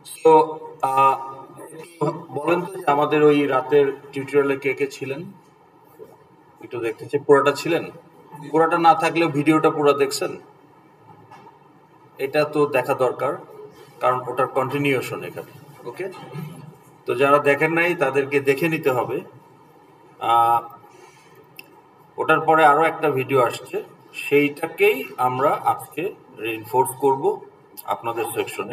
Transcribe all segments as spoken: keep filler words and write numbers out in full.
So বলেন তো যে আমাদের ওই রাতের টিউটোরিয়ালে কে কে ছিলেন? একটু দেখতেছি, পুরোটা ছিলেন? পুরোটা না থাকলেও ভিডিওটা পুরো দেখছেন? এটা তো দেখা দরকার, কারণ ওটার কন্টিনিউশন এখানে। ওকে, তো যারা দেখেন নাই তাদেরকে দেখে নিতে হবে। ওটার পরে আরো একটা ভিডিও আসছে, সেইটাকেই আমরা আজকে রিইনফোর্স করব আপনাদের সেকশনে।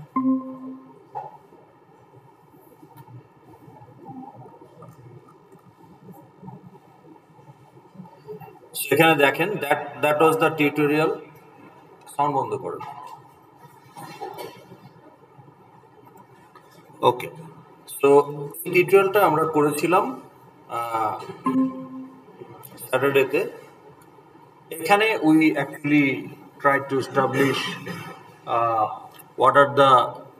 সেখানে দেখেন, that that was the tutorial. Sound বন্ধ করেন। ওকে, সো এই টিউটোরিয়ালটা আমরা করেছিলাম স্যাটারডেতে। এখানে we actually try to establish what are the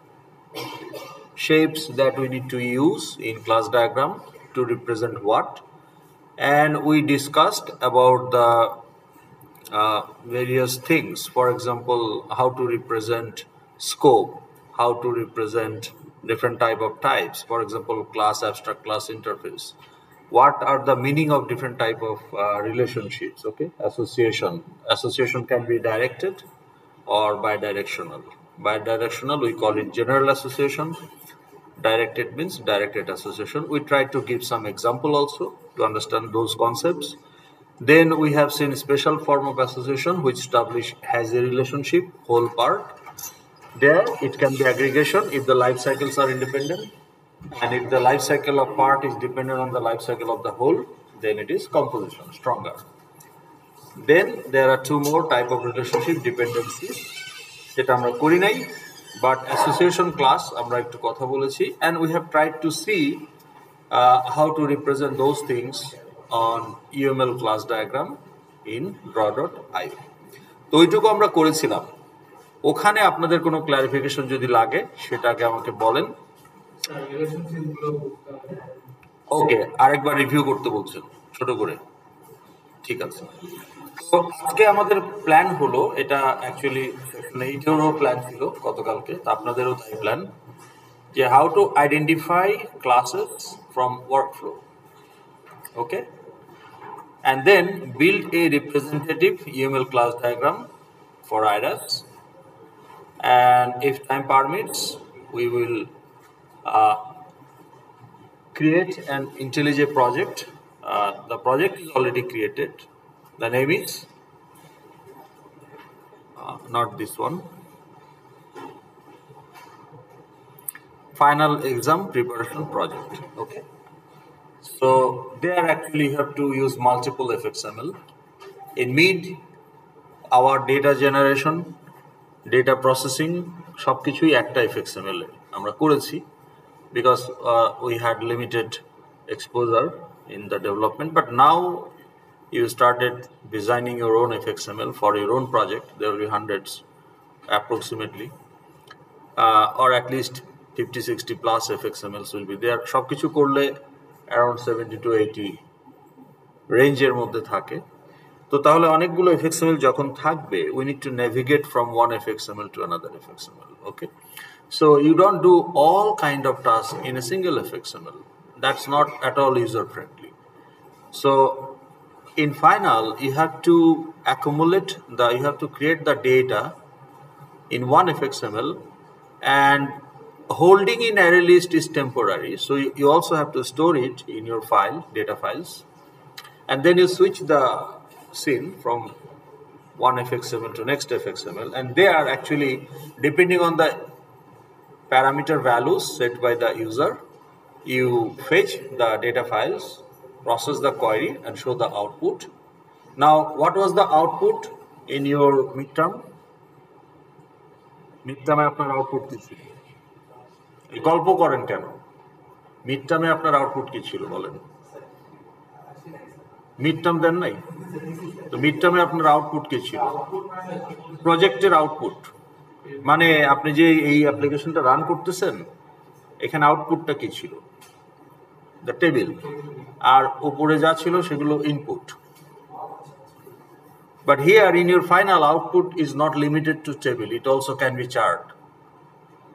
shapes that we need to use in class diagram to represent what, and we discussed about the uh, various things. For example, how to represent scope, how to represent different type of types, for example class, abstract class, interface. What are the meaning of different type of uh, relationships? Okay, association association can be directed or bidirectional. Bidirectional we call it general association. Directed means directed association. We try to give some example also to understand those concepts. Then we have seen special form of association which establish has a relationship whole part. There it can be aggregation if the life cycles are independent, and if the life cycle of part is dependent on the life cycle of the whole, then it is composition, stronger. Then there are two more type of relationship, dependency, যেটা আমরা করি নাই, but association class আমরা একটু কথা বলেছি, and we have tried to see uh, how to represent those things on U M L class diagram in draw dot i o. তো ওইটুকু আমরা করেছিলাম। ওখানে আপনাদের কোনো ক্লারিফিকেশন যদি লাগে সেটাকে আমাকে বলেন। ওকে, আরেকবার রিভিউ করতে বলছেন ছোট করে, ঠিক আছে। তো আজকে আমাদের প্ল্যান হলো, এটা অ্যাকচুয়ালি এইটারও প্ল্যান ছিল গতকালকে, তা আপনাদেরও তাই প্ল্যান, যে how to identify classes from workflow. Okay, and then build a representative U M L class diagram for I R A S, and if time permits we will uh, create an IntelliJ project. Uh, the project is already created. The name is uh, not this one, final exam preparation project. Okay, so there actually you have to use multiple F X M L. In mid, our data generation, data processing সবকিছুই একটা F X M L এ আমরা করেছি, because uh, we had limited exposure in the development. But now you started designing your own F X M L for your own project. There will be hundreds approximately, uh, or at least fifty sixty plus F X M Ls will be there. সবকিছু করলে around seventy to eighty রেঞ্জের মধ্যে থাকে। তো তাহলে অনেকগুলো F X M L যখন থাকবে, we need to navigate from one F X M L to another F X M L. Okay, so you don't do all kind of tasks in a single F X M L. That's not at all user friendly. So in final, you have to accumulate the, you have to create the data in one F X M L, and holding in array list is temporary. So you, you also have to store it in your file, data files, and then you switch the scene from one F X M L to next F X M L, and they are actually depending on the parameter values set by the user. You fetch the data files, process the query, and show the output. Now, what was the output in your midterm? Midterm আপনার output কি ছিল? গল্প করেন কেন? মিডটার্মে আপনার output কি ছিল বলেন? মিডটার্ম দেন নাই? তো মিডটার্মে আপনার আউটপুট কি ছিল? প্রজেক্টের আউটপুট, মানে আপনি যে এই অ্যাপ্লিকেশনটা রান করতেছেন, এখানে আউটপুটটা কি ছিল? দ্য টেবিল, আর উপরে যা ছিল সেগুলো input. But here in your final output is not limited to table, it also can be chart.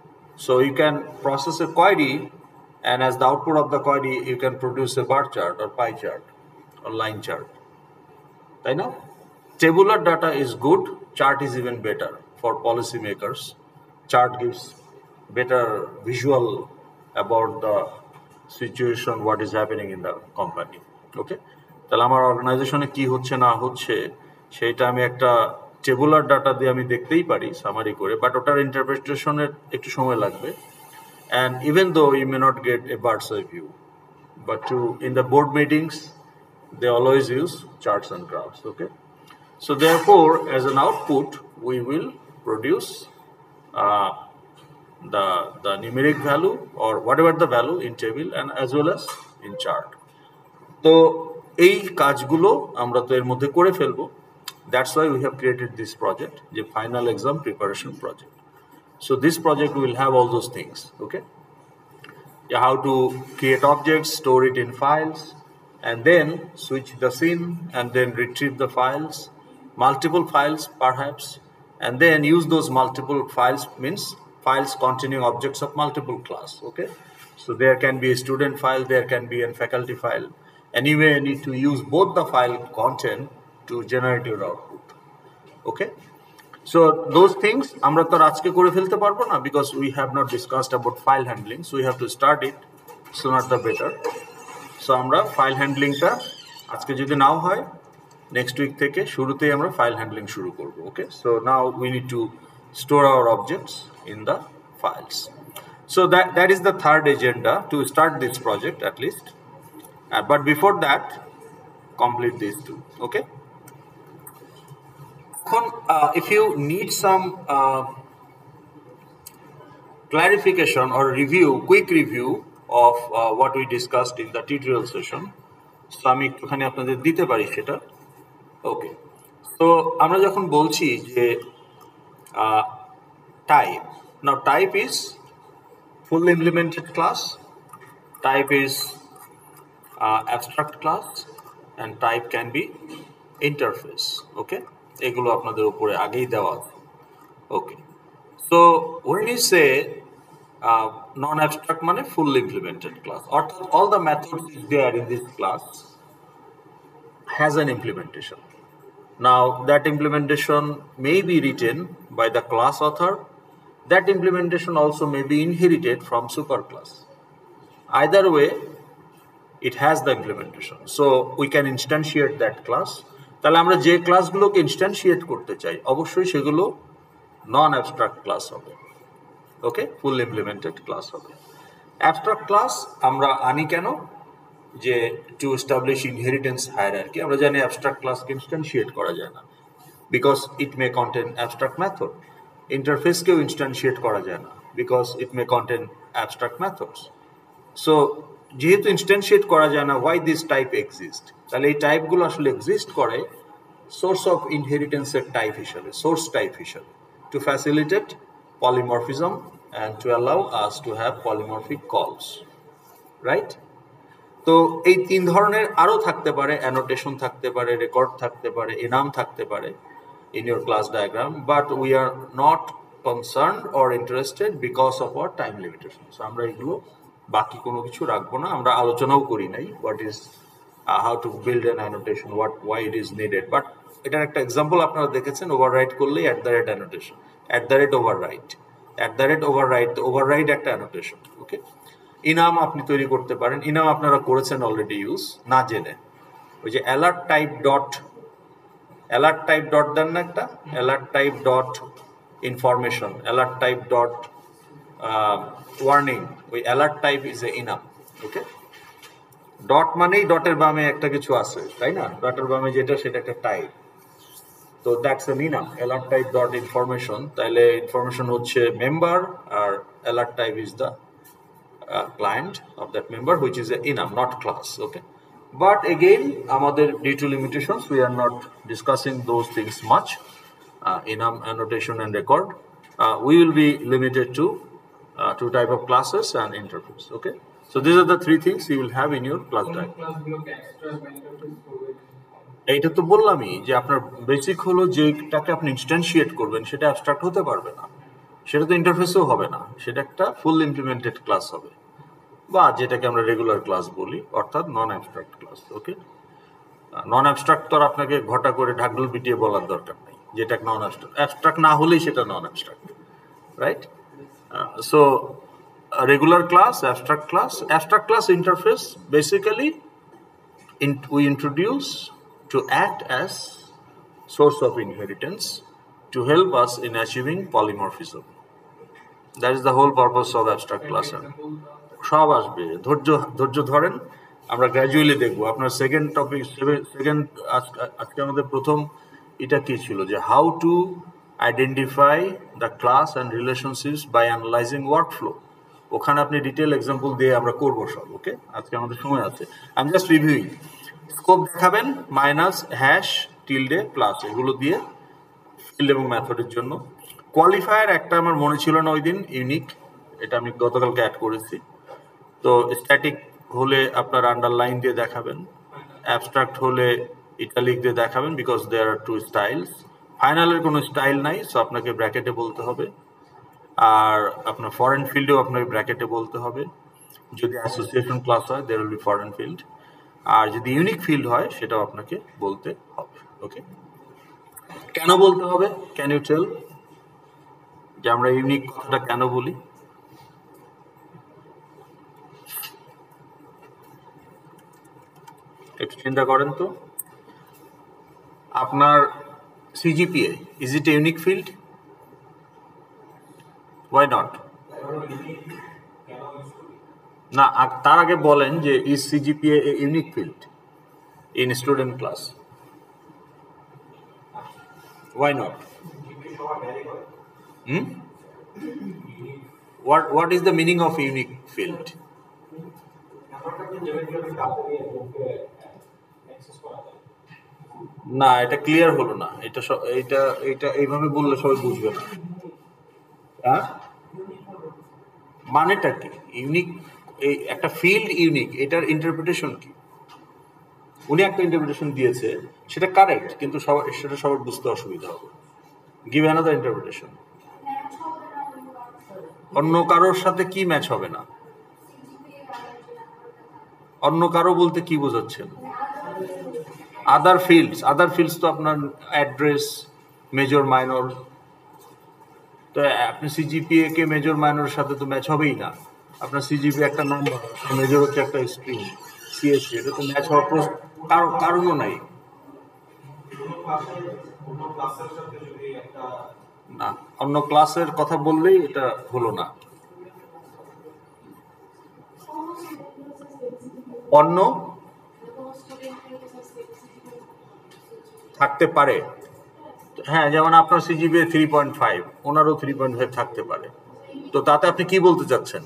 So you can process a query, and as the output of the query, you can produce a bar chart or pie chart or line chart. I know tabular data is good, chart is even better for policymakers. Chart gives better visual about the situation, what is happening in the company. Okay, তাহলে আমার অর্গানাইজেশনে কি হচ্ছে না হচ্ছে সেটা আমি একটা টেবুলার ডাটা দিয়ে আমি দেখতেই পারি সামারি করে, বাট ওটার ইন্টারপ্রিটেশনের একটু সময় লাগবে, and even though you may not get a bird's eye view, but to in the board meetings they always use charts and graphs. Okay, so therefore as an output we will produce uh, the the numeric value or whatever the value in table and as well as in chart. তো এই কাজগুলো আমরা তো এর মধ্যে করে ফেলবো. That's why we have created this project, the final exam preparation project. So this project will have all those things. Okay, yeah, how to create objects, store it in files, and then switch the scene and then retrieve the files, multiple files perhaps, and then use those multiple files, means files containing objects of multiple class. Okay, so there can be a student file, there can be a faculty file. Anyway, you need to use both the file content to generate your output. Okay, so those things আমরা তো আজকে করে ফেলতে পারবো না, because we have not discussed about file handling, so we have to start it sooner the better. So আমরা file হ্যান্ডলিংটা আজকে যদি নাও হয় নেক্সট উইক থেকে শুরুতেই আমরা ফাইল হ্যান্ডলিং শুরু করব. Okay, so now we need to store our objects in the files. So that that is the third agenda to start this project at least. Uh, but before that, complete these two. Okay. Uh, if you need some uh, clarification or review, quick review of uh, what we discussed in the tutorial session, so আমি একটুখানি আপনাদের দিতে পারি সেটা. ওকে, তো আমরা যখন বলছি যে type, now type is full implemented class, type is uh, abstract class, and type can be interface. Okay, এগুলো আপনাদের উপরে আগেই দেওয়া. Okay, so when you say uh, non-abstract মানে full implemented class, অর্থাৎ all the methods is there in this class has an implementation. Now that implementation may be written by the class author. That implementation also may be inherited from superclass. Either way, it has the implementation. So we can instantiate that class. তাহলে আমরা যে ক্লাসগুলোকে ইনস্ট্যান্সিয়েট করতে চাই অবশ্যই সেগুলো নন abstract class হবে. Okay, full implemented class হবে. Abstract class আমরা আনি কেন? যে টু এস্টাবলিশ ইনহেরিটেন্স হায়ারার্কি. আমরা জানি অ্যাবস্ট্রাক্ট ক্লাসকে ইনস্ট্যান্সিয়েট করা যায় না, because it may contain abstract method. ইন্টারফেসকেও ইনস্ট্যান্সিয়েট করা যায় না, because it may contain abstract methods. So যেহেতু ইনস্ট্যান্সিয়েট করা যায় না, ওয়াই দিস টাইপ এক্সিস্ট? তাহলে এই টাইপগুলো আসলে এক্সিস্ট করে সোর্স অফ ইনহেরিটেন্সের টাইপ হিসাবে, সোর্স টাইপ হিসাবে, to facilitate polymorphism and to allow us to have polymorphic calls. Right? তো এই তিন ধরনের আরও থাকতে পারে, অ্যানোটেশন থাকতে পারে, রেকর্ড থাকতে পারে, এনাম থাকতে পারে in your class diagram, but we are not concerned or interested because of our time limitation. So আমরা এগুলো বাকি কোনো কিছু রাখবো না, আমরা আলোচনাও করি নাই what is uh, how to build an annotation, what why it is needed. But এটার একটা এক্সাম্পল আপনারা দেখেছেন, ওভাররাইট করলেই at the rate annotation, at the rate override, at the rate override, override একটা অ্যানোটেশন. ওকে, ইনাম আপনি তৈরি করতে পারেন, ইনাম আপনারা করেছেন অলরেডি ইউজ না জেনে. ওই যে alert type dot alert type dot দেন না একটা, alert type dot information, alert type dot warning, ওই alert type is a enum. Okay, dot মানেই ডটের বামে একটা কিছু আছে, তাই না? ডটের বামে যেটা সেটা একটা টাইপ, তো that's an enum. Alert type dot information, তাহলে ইনফরমেশন হচ্ছে মেম্বার আর alert type is the client of that member, which is a enum, not class. Okay, but again আমাদের due to limitations we are not discussing those things much. uh, enum, annotation and record, uh, we will be limited to uh, two type of classes and interface. Okay, so these are the three things you will have in your class diagram. এইটা তো বললামই যে আপনার basic হলো যেটাকে আপনি ইনস্ট্যান্সিয়েট করবেন সেটা অ্যাবস্ট্রাক্ট হতে পারবে না, সেটা তো ইন্টারফেসও হবে না, সেটা একটা ফুল ইমপ্লিমেন্টেড ক্লাস হবে, বা যেটাকে আমরা রেগুলার ক্লাস বলি, অর্থাৎ non abstract class. Okay, non abstract তো আপনাকে ঘটা করে ঢাকঢোল পিটিয়ে বলার দরকার নেই, যেটা নন অ্যাবস্ট্রাক্ট। অ্যাবস্ট্রাক্ট না হলেই সেটা non abstract, right? So regular class, abstract class. Abstract class interface basically in, we introduce to act as source of inheritance to help us in achieving polymorphism. That is the whole purpose of abstract class. সব আসবে, ধৈর্য ধৈর্য ধরেন, আমরা gradually দেখবো। আপনার second topic, second আজকে আমাদের প্রথম এটা কি ছিল, যে how to identify the class and relationships by analyzing workflow. ওখানে আপনি ডিটেল এক্সাম্পল দিয়ে আমরা করবো সব। ওকে, আজকে আমাদের সময় আছে, আমি জাস্ট রিভিউইং। স্কোপ দেখাবেন, মাইনাস, হ্যাশ, টিলডে, প্লাস, এগুলো দিয়ে ফিল্ড এবং মেথডের জন্য। কোয়ালিফায়ার একটা আমার মনে ছিল না ওই দিন, ইউনিক, এটা আমি গতকালকে অ্যাড করেছি। তো স্ট্যাটিক হলে আপনার আন্ডারলাইন দিয়ে দেখাবেন, অ্যাবস্ট্রাক্ট হলে ইটালিক দিয়ে দেখাবেন, because there are two styles. ফাইনালের কোনো স্টাইল নাই, সো আপনাকে ব্র্যাকেটে বলতে হবে। আর আপনার ফরেন ফিল্ডেও আপনাকে ব্র্যাকেটে বলতে হবে। যদি অ্যাসোসিয়েশন ক্লাস হয় there will be foreign field, আর যদি ইউনিক ফিল্ড হয় সেটাও আপনাকে বলতে হবে। ওকে, কেন বলতে হবে? ক্যান ইউ টেল যে আমরা ইউনিক কথাটা কেন বলি? একটু চিন্তা করেন তো। আপনার CGPA, is it a unique field? Why not? না, তার আগে বলেন যে is CGPA a unique field in student class? Why not? Hmm, what what is the meaning of unique field? না, এটা ক্লিয়ার হলো না। এটা এটা এটা এইভাবে বললে সবাই বুঝবে না। হ্যাঁ, মানেটা কি ইউনিক? এই একটা ফিল্ড ইউনিক, এটার ইন্টারপ্রিটেশন কি? উনি একটা ইন্টারপ্রিটেশন দিয়েছে, সেটা কারেক্ট, কিন্তু সবার সেটা সবার বুঝতে অসুবিধা হবে। Give another interpretation. অন্য কারোর সাথে কি ম্যাচ হবে না? অন্য কারো বলতে কি বোঝাচ্ছেন? আদার ফিল্ডস। আদার ফিল্ডস তো আপনার অ্যাড্রেস, মেজর, মাইনর। তো আপনি সিজিপিএ কে মেজর মাইনরের সাথে তো ম্যাচ হবেই না। আপনার সিজিপিএ একটা নাম্বার, মেজর হচ্ছে একটা স্ট্রিং, সিএসসি, এটা তো ম্যাচ হওয়ার কারো কারণও নাই। না, অন্য ক্লাসের কথা বললেই এটা হলো না। অন্য থাকতে পারে, হ্যাঁ, যেমন আপনার সিজিপিএ থ্রি পয়েন্ট ফাইভ, ওনারও থ্রি পয়েন্ট ফাইভ থাকতে পারে। তো তাতে আপনি কি বলতে চাচ্ছেন?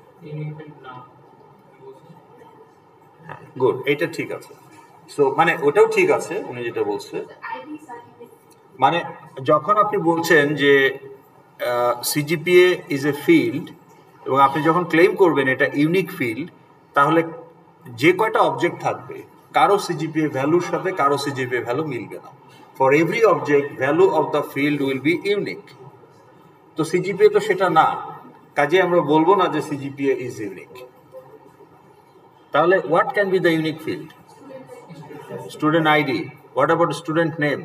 হ্যাঁ, গুড, এইটা ঠিক আছে। সো মানে ওটাও ঠিক আছে উনি যেটা বলছে, মানে যখন আপনি বলছেন যে সিজিপিএ ইজ এ ফিল্ড এবং আপনি যখন ক্লেম করবেন এটা ইউনিক ফিল্ড, তাহলে যে কয়টা অবজেক্ট থাকবে কারো সিজিপিএ ভ্যালুর সাথে কারো সিজিপিএ ভ্যালু মিলবে না। For every object value of the field will be unique. তো সিজিপিএ তো সেটা না, কাজে আমরা বলবো না যে সিজিপিএ ইজ ইউনিক। তাহলে what can be the unique field? Student ID. What about student name?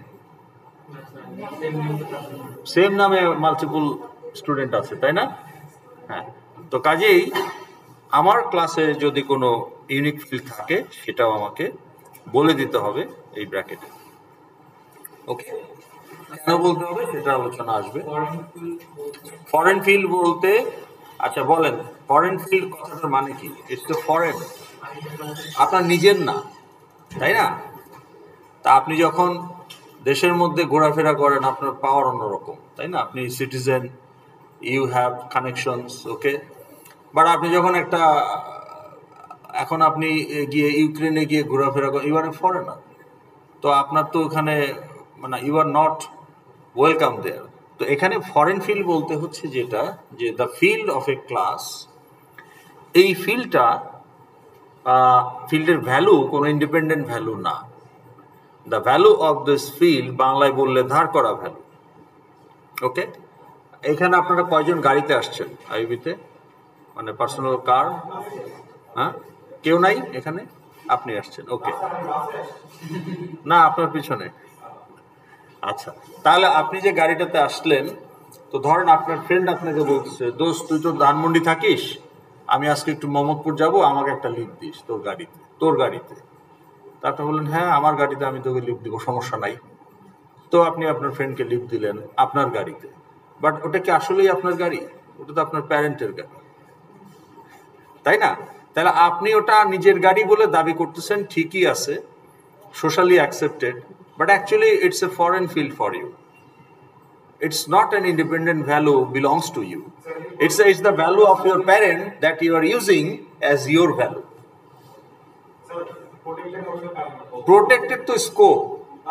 Same নামে মাল্টিপল স্টুডেন্ট আছে, তাই না? হ্যাঁ, তো কাজেই আমার ক্লাসে যদি কোনো ইউনিক ফিল্ড থাকে সেটাও আমাকে বলে দিতে হবে এই ব্র্যাকেটে। ওকে, কেন বলতে হবে সেটা আলোচনা আসবে। ফরেন ফিল্ড বলতে, আচ্ছা বলেন, ফরেন ফিল্ড কথাটার মানে কি? ইটস তো ফরেন, আপনার নিজের না, তাই না? তা আপনি যখন দেশের মধ্যে ঘোরাফেরা করেন আপনার পাওয়ার অন্যরকম, তাই না? আপনি citizen, you have connections, okay. But আপনি যখন একটা, এখন আপনি গিয়ে ইউক্রেনে গিয়ে ঘোরাফেরা করেন, ইউ আর এ ফরেনার, তো আপনার তো ওখানে মানে you are not welcome there. তো এখানে ফরেন ফিল্ড বলতে হচ্ছে যেটা, যে the field of a class, এই ফিল্ডটা, ফিল্ডের ভ্যালু কোনো ইন্ডিপেন্ডেন্ট ভ্যালু না। The value of this field, বাংলায় বললে ধার করা ভ্যালু, ওকে। এখানে আপনারা কয়জন গাড়িতে আসছেন আইবিতে, মানে পার্সোনাল কার? হ্যাঁ, কেউ নাই এখানে? আপনি আসছেন, ওকে। না, আপনার পিছনে। আচ্ছা, তাহলে আপনি যে গাড়িটাতে আসলেন, তো ধরেন আপনার ফ্রেন্ড আপনাকে বলছে, দোস্ত তুই তো ধানমন্ডি থাকিস, আমি আজকে একটু মোহাম্মদপুর যাব, আমাকে একটা লিফট দিস তোর গাড়িতে, তোর গাড়িতে। তারপর বললেন হ্যাঁ আমার গাড়িতে আমি তোকে লিফট দিব, সমস্যা নাই। তো আপনি আপনার ফ্রেন্ডকে লিফট দিলেন আপনার গাড়িতে, বাট ওটা কি আসলেই আপনার গাড়ি? ওটা তো আপনার প্যারেন্টের গাড়ি, তাই না? তাহলে আপনি ওটা নিজের গাড়ি বলে দাবি করতেছেন, ঠিকই আছে, socially accepted, but actually it's a foreign field for you. It's not an independent value belongs to you. It's, it's the value of your parent that you are using as your value. Protected to scope.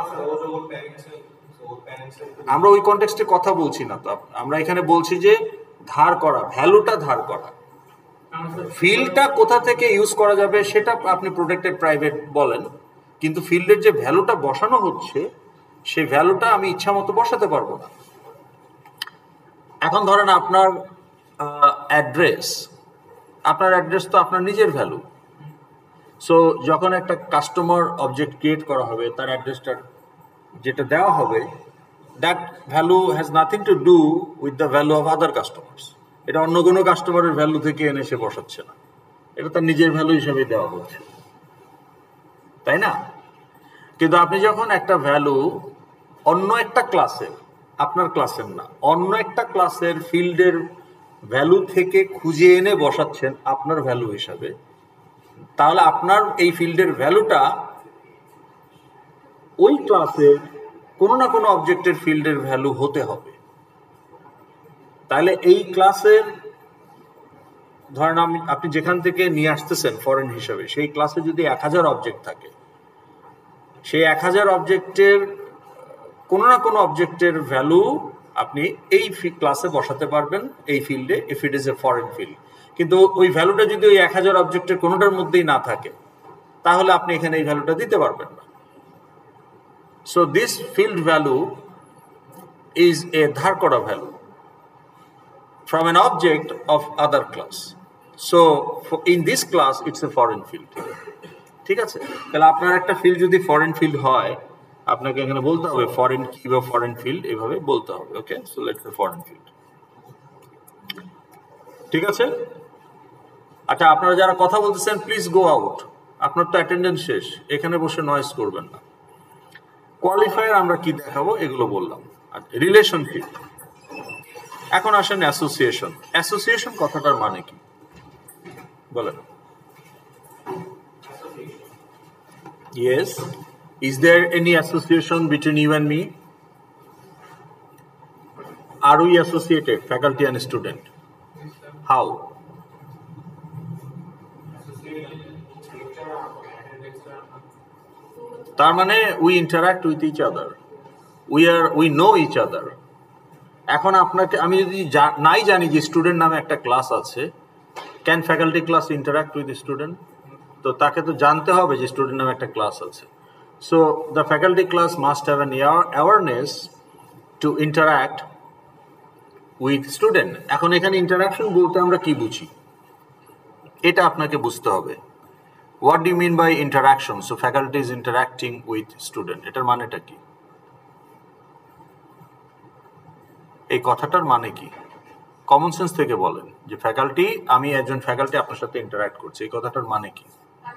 আমরা ওই কনটেক্সটে কথা বলছি না তো, আমরা এখানে বলছি যে ধার করা, ভ্যালুটা ধার করা, ফিল্ডটা কোথা থেকে ইউজ করা যাবে সেটা আপনি প্রোটেক্টেড প্রাইভেট বলেন, কিন্তু ফিল্ডের যে ভ্যালুটা বসানো হচ্ছে সেই ভ্যালুটা আমি ইচ্ছা মতো বসাতে পারবো না। এখন ধরেন আপনার অ্যাড্রেস, আপনার অ্যাড্রেস তো আপনার নিজের ভ্যালু। সো যখন একটা কাস্টমার অবজেক্ট ক্রিয়েট করা হবে, তার অ্যাড্রেসটা যেটা দেওয়া হবে, that value has nothing to do with the value of other customers. এটা অন্য কোনো কাস্টমারের ভ্যালু থেকে এনে সে বসাচ্ছে না, এটা তার নিজের ভ্যালু হিসাবে দেওয়া হচ্ছে, তাই না? কিন্তু আপনি যখন একটা ভ্যালু অন্য একটা ক্লাসের, আপনার ক্লাসের না, অন্য একটা ক্লাসের ফিল্ডের ভ্যালু থেকে খুঁজে এনে বসাচ্ছেন আপনার ভ্যালু হিসাবে, তাহলে আপনার এই ফিল্ডের ভ্যালুটা ওই ক্লাসের কোনো না কোনো অবজেক্টের ফিল্ডের ভ্যালু হতে হবে। তাহলে এই ক্লাসের ধরেন আমি আপনি যেখান থেকে নিয়ে আসতেছেন ফরেন হিসাবে, সেই ক্লাসে যদি এক হাজার অবজেক্ট থাকে, সেই এক হাজার অবজেক্টের কোনো না কোনো অবজেক্টের ভ্যালু আপনি এই ক্লাসে বসাতে পারবেন, এই ফিল্ডে, if it is a foreign field. কিন্তু ওই ভ্যালুটা যদি ওই এক হাজার অবজেক্টের কোনোটার মধ্যেই না থাকে, তাহলে আপনি এখানে এই ভ্যালুটা দিতে পারবেন না। So this field value is a ধার করা value from an object of other class. So in this class it's a foreign field. ঠিক আছে? তাহলে আপনার একটা ফিল্ড যদি ফরেন ফিল্ড হয়, আপনাকে এখানে বলতে হবে ফরেন কি বা ফরেন ফিল্ড, এভাবে বলতে হবে। Okay, so let's say foreign field. ঠিক আছে? আচ্ছা, আপনারা যারা কথা বলতেছেন প্লিজ গো আউট, আপনার তো অ্যাটেন্ডেন্স শেষ, এখানে বসে নয়েজ করবেন না। কোয়ালিফায়ার আমরা কি দেখাবো এগুলো বললাম। আচ্ছা, রিলেশনশিপ। এখন আসেন অ্যাসোসিয়েশন। অ্যাসোসিয়েশন কথাটার মানে কি বলেন? Yes, is there any association between you and me? Are we associated, faculty and student? How? তার মানে we interact with each other, we are we know each other. এখন আপনাকে আমি যদি নাই জানি যে স্টুডেন্ট নামে একটা ক্লাস আছে, can faculty class interact with student? তো তাকে তো জানতে হবে যে স্টুডেন্ট নামে একটা ক্লাস আছে। So the faculty class must have an awareness to interact with student. এখন এখানে ইন্টারাকশন বলতে আমরা কি বুঝি এটা আপনাকে বুঝতে হবে। What do you mean by interaction? So faculty is interacting with student, এটার মানেটা কি? এই কথাটার মানে কি? কমন সেন্স থেকে বলেন যে ফ্যাকাল্টি, আমি একজন ফ্যাকাল্টি আপনার সাথে ইন্টারাক্ট করছি, এই কথাটার মানে কি?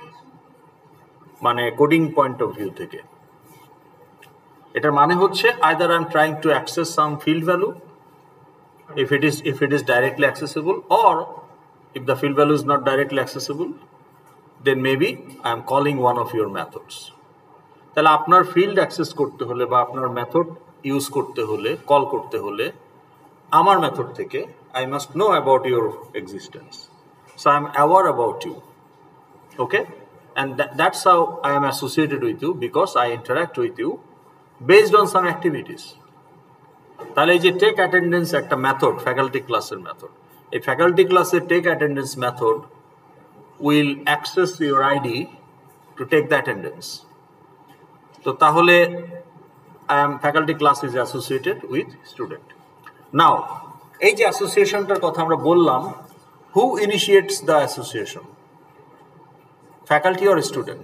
মানে কোডিং পয়েন্ট অফ ভিউ থেকে এটার মানে হচ্ছে either I am trying to access some field value, if it is if it is directly accessible, or if the field value is not directly accessible, then maybe I am calling one of your methods. তাহলে আপনার field access করতে হলে বা আপনার method use করতে হলে, call করতে হলে আমার মেথড থেকে I must know about your existence. So I am aware about you. Okay? And that, that's how I am associated with you, because I interact with you based on some activities. তাহলে এই যে take attendance একটা method, faculty ক্লাসের method, এই faculty ক্লাসের take attendance method will access your ID to take the attendance. তো তাহলে I am faculty class is associated with student. Now এই যে অ্যাসোসিয়েশনটার কথা আমরা বললাম, who initiates the association, faculty or student?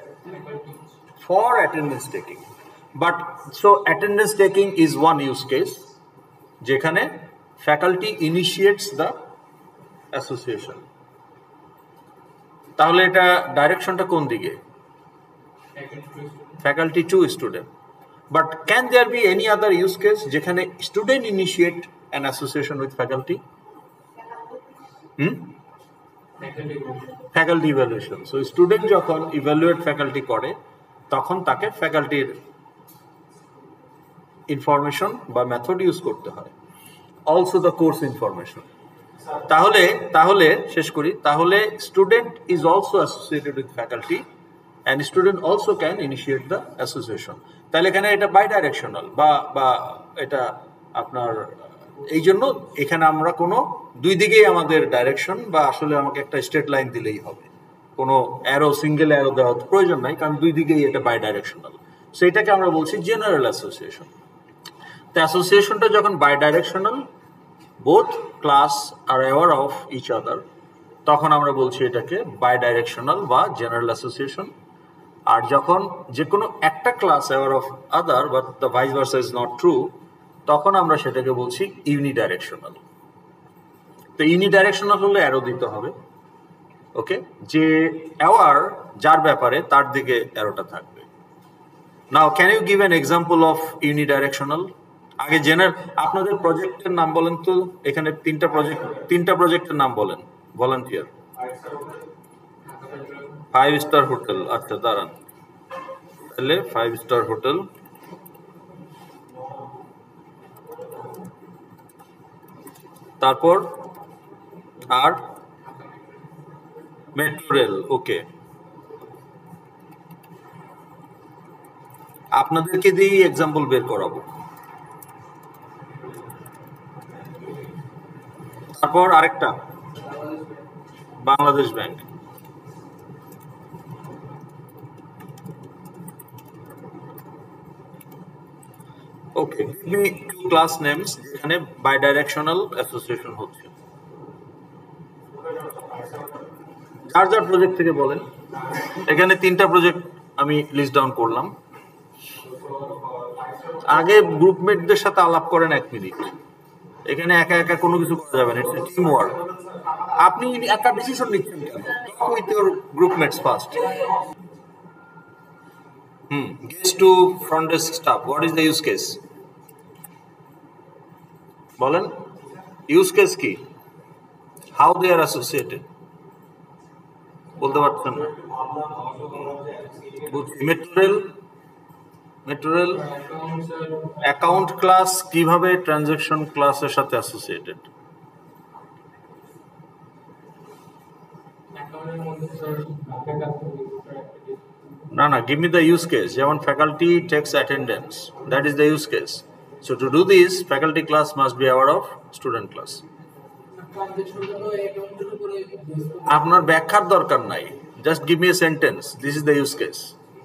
For attendance taking. But so attendance taking is one use case যেখানে faculty initiates the association. তাহলে এটা ডাইরেকশনটা কোন দিকে? Faculty to student. But can there be any other use case যেখানে student initiate an association with faculty? Hmm faculty evaluation. So student যখন evaluate faculty করে তখন তাকে ফ্যাকাল্টির ইনফরমেশন বা মেথড ইউজ করতে হয়, অলসো দ্য কোর্স ইনফরমেশন। তাহলে তাহলে শেষ করি, তাহলে student is also associated with faculty and student also can initiate the association. তাহলে এখানে এটা বাই ডাইরেকশনাল বা বা এটা আপনার, এই জন্য এখানে আমরা কোনো দুই দিকেই আমাদের ডাইরেকশন, বা আসলে আমাকে একটা স্ট্রেট লাইন দিলেই হবে, কোনো অ্যারো সিঙ্গেল অ্যারো দেওয়ার প্রয়োজন নাই, কারণ দুই দিকেই এটা বাই ডাইরেকশনাল। সো এটাকে আমরা বলছি জেনারেল অ্যাসোসিয়েশন। তো অ্যাসোসিয়েশনটা যখন bidirectional, both class are aware of each other, তখন আমরা বলছি এটাকে বাই ডাইরেকশনাল বা জেনারেল অ্যাসোসিয়েশন। আর যখন যে কোনো একটা class aware of other but the vice versa is not true, তখন আমরা সেটাকে বলছি ইউনিডাইরেকশনাল। তো ইউনিডাইরেকশনাল হলে অ্যারো দিতে হবে, ওকে, যে অ্যাওয়ার যার ব্যাপারে তার দিকে অ্যারোটা থাকবে। Now can you give an example of unidirectional? আগে জেনারেল, আপনাদের প্রজেক্টের নাম বলেন তো, এখানে তিনটা প্রজেক্ট তিনটা প্রজেক্টের নাম বলেন, ভলান্টিয়ার। ফাইভ স্টার হোটেল, আচ্ছা দাঁড়ান, তাহলে ফাইভ স্টার হোটেল, তারপর আর মেট্রো রেল, ওকে। আপনাদেরকে দিয়েই এক্সাম্পল বের করাবো। তারপর আরেকটা Bangladesh bank, okay. Give me two class names যেখানে বাই ডাইরেকশনাল অ্যাসোসিয়েশন হচ্ছে। যার যার প্রজেক্ট থেকে বলেন। এখানে তিনটা প্রজেক্ট আমি লিস্ট ডাউন করলাম। আগে গ্রুপমেটদের সাথে আলাপ করেন এক মিনিট, এখানে একা একা কোনো কিছু করা যাবে না, ইটস টিম ওয়ার্ক। আপনি একা ডিসিশন নিচ্ছেন কেন? Talk with your groupmates first. Hmm guest to front desk staff, what is the use case? বলেন, ইউজ কেস কি? How they are associated? বলতে পারছেন না? Metro rail, metro rail account class কিভাবে ট্রানজাকশন ক্লাসের সাথে অ্যাসোসিয়েটেড? না না, give me the use case. যেমন faculty takes attendance, that is the use case. So to do this, faculty class must be aware of student class. আপনার ব্যাখ্যার দরকার নাই, just give me a sentence, this is the use case.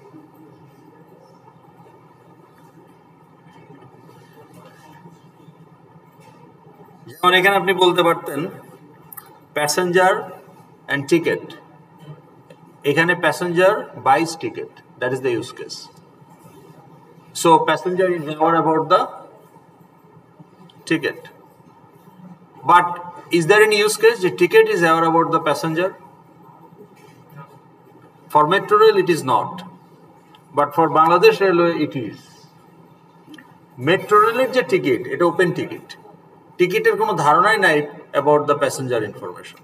যেমন এখানে আপনি বলতে পারতেন প্যাসেঞ্জার অ্যান্ড টিকেট, এখানে passenger buys ticket, that is the use case. So passenger is aware about the ticket, but is there any use case the ticket is aware about the passenger? For Metro Rail it is not, but for Bangladesh Railway it is. Metro Rail এর যে ticket, এটা open ticket, টিকিটের কোনো ধারণাই নাই about the passenger information.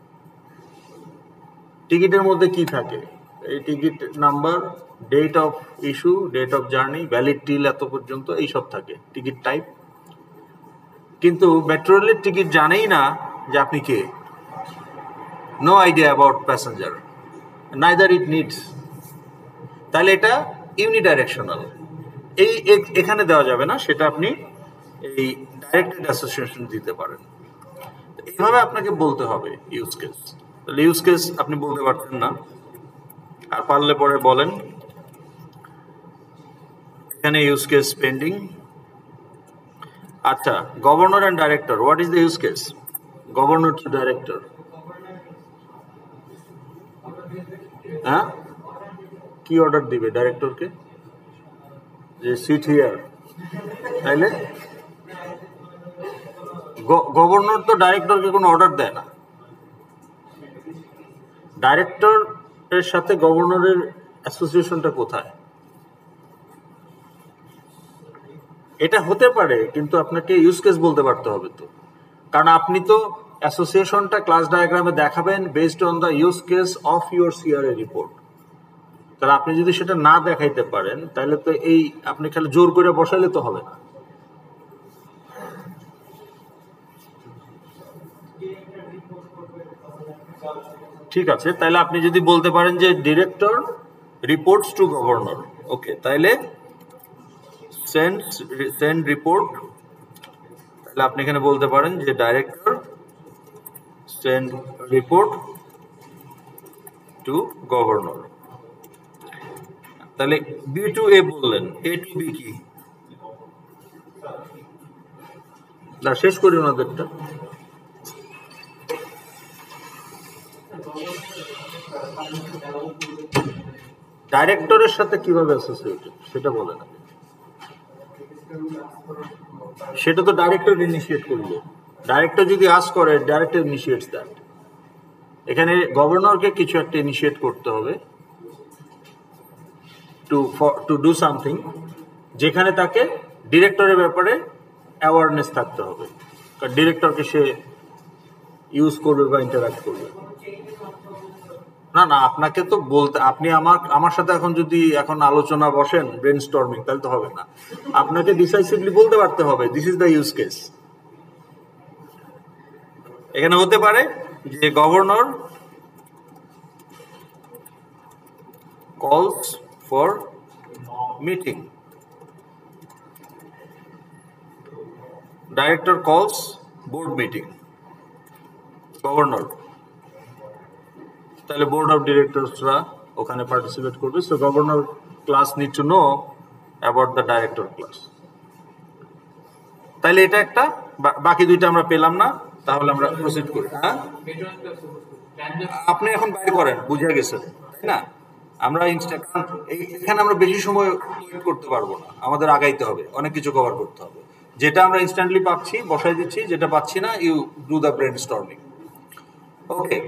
টিকিটের মধ্যে কি থাকে? এই ticket number, date of issue, date of journey, valid till এত পর্যন্ত, এইসব থাকে, টিকিট টাইপ। কিন্তু মেট্রো রেলের টিকিট জানেই না যে আপনি কে, no idea about passenger, neither it needs. তাহলে এটা ইউনিডাইরেকশনাল, এই এখানে দেওয়া যাবে না, সেটা আপনি এই ডাইরেক্টেড অ্যাসোসিয়েশন দিতে পারেন। এইভাবে আপনাকে বলতে হবে ইউজ কেস। তাহলে ইউজ কেস আপনি বলতে পারছেন না, আর পারলে পরে বলেন এখানে ইউজ কেস পেন্ডিং। আচ্ছা, governor and director, what is the use case? Governor to director, হ্যাঁ, কি অর্ডার দিবে ডাইরেক্টরকে? যে সিট হিয়ার, তাইলে গভর্নর তো ডাইরেক্টরকে কোনো অর্ডার দেয় না। ডাইরেক্টরের সাথে গভর্নরের অ্যাসোসিয়েশনটা কোথায়? এটা হতে পারে, কিন্তু আপনাকে ইউজ কেস বলতে পারতে হবে তো, কারণ আপনি তো অ্যাসোসিয়েশনটা ক্লাস ডায়াগ্রামে দেখাবেন based on the use case of your CRA report. তাহলে আপনি যদি সেটা না দেখাইতে পারেন, তাহলে তো এই আপনি খালি জোর করে বসাইলে তো হবে না। ঠিক আছে, তাহলে আপনি যদি বলতে পারেন যে director reports to governor, okay, তাইলে সেন্ড সেন্ড রিপোর্ট, তাহলে আপনি এখানে বলতে পারেন যে director send report to governor. তাহলে বি টু এ বললেন, এ টু বি কি? না, শেষ করি ওনাদেরটা। ডাইরেক্টরের সাথে কিভাবে অ্যাসোসিয়েটেড সেটা বলে না, সেটা তো ডাইরেক্টর ইনিশিয়েট করলো। ডাইরেক্টর যদি আস্ক করে, ডাইরেক্টর ইনিশিয়েটস দ্যাট। এখানে গভর্নরকে কিছু একটা ইনিশিয়েট করতে হবে টু টু ডু সামথিং, যেখানে তাকে ডিরেক্টরের ব্যাপারে অ্যাওয়ারনেস থাকতে হবে, কারণ ডিরেক্টরকে সে ইউজ করবে বা ইন্টারাক্ট করবে। না না, আপনাকে তো বলতে, আপনি আমার আমার সাথে এখন যদি এখন আলোচনা বসেন ব্রেন স্টর্মিং, তাহলে তো হবে না। আপনাকে ডিসাইসিভলি বলতে পারতে হবে this is the use case. এখানে হতে পারে যে governor calls for meeting, director calls board meeting, governor, তাহলে বোর্ড অফ ডিরেক্টরসরা ওখানে পার্টিসিপেট করবে। So governor class need to know about the director class. তাহলে এটা একটা, বাকি দুইটা আমরা পেলাম না, তাহলে আমরা প্রসিড করি। হ্যাঁ, আপনি এখন বাইরে করেন, বুঝে গেছেন তাই না? আমরা এখানে আমরা বেশি সময় ওয়েট করতে পারবো না, আমাদের আগাইতে হবে, অনেক কিছু কভার করতে হবে। যেটা আমরা ইনস্ট্যান্টলি পাচ্ছি বসাই দিচ্ছি, যেটা পাচ্ছি না you do the brainstorming. Okay,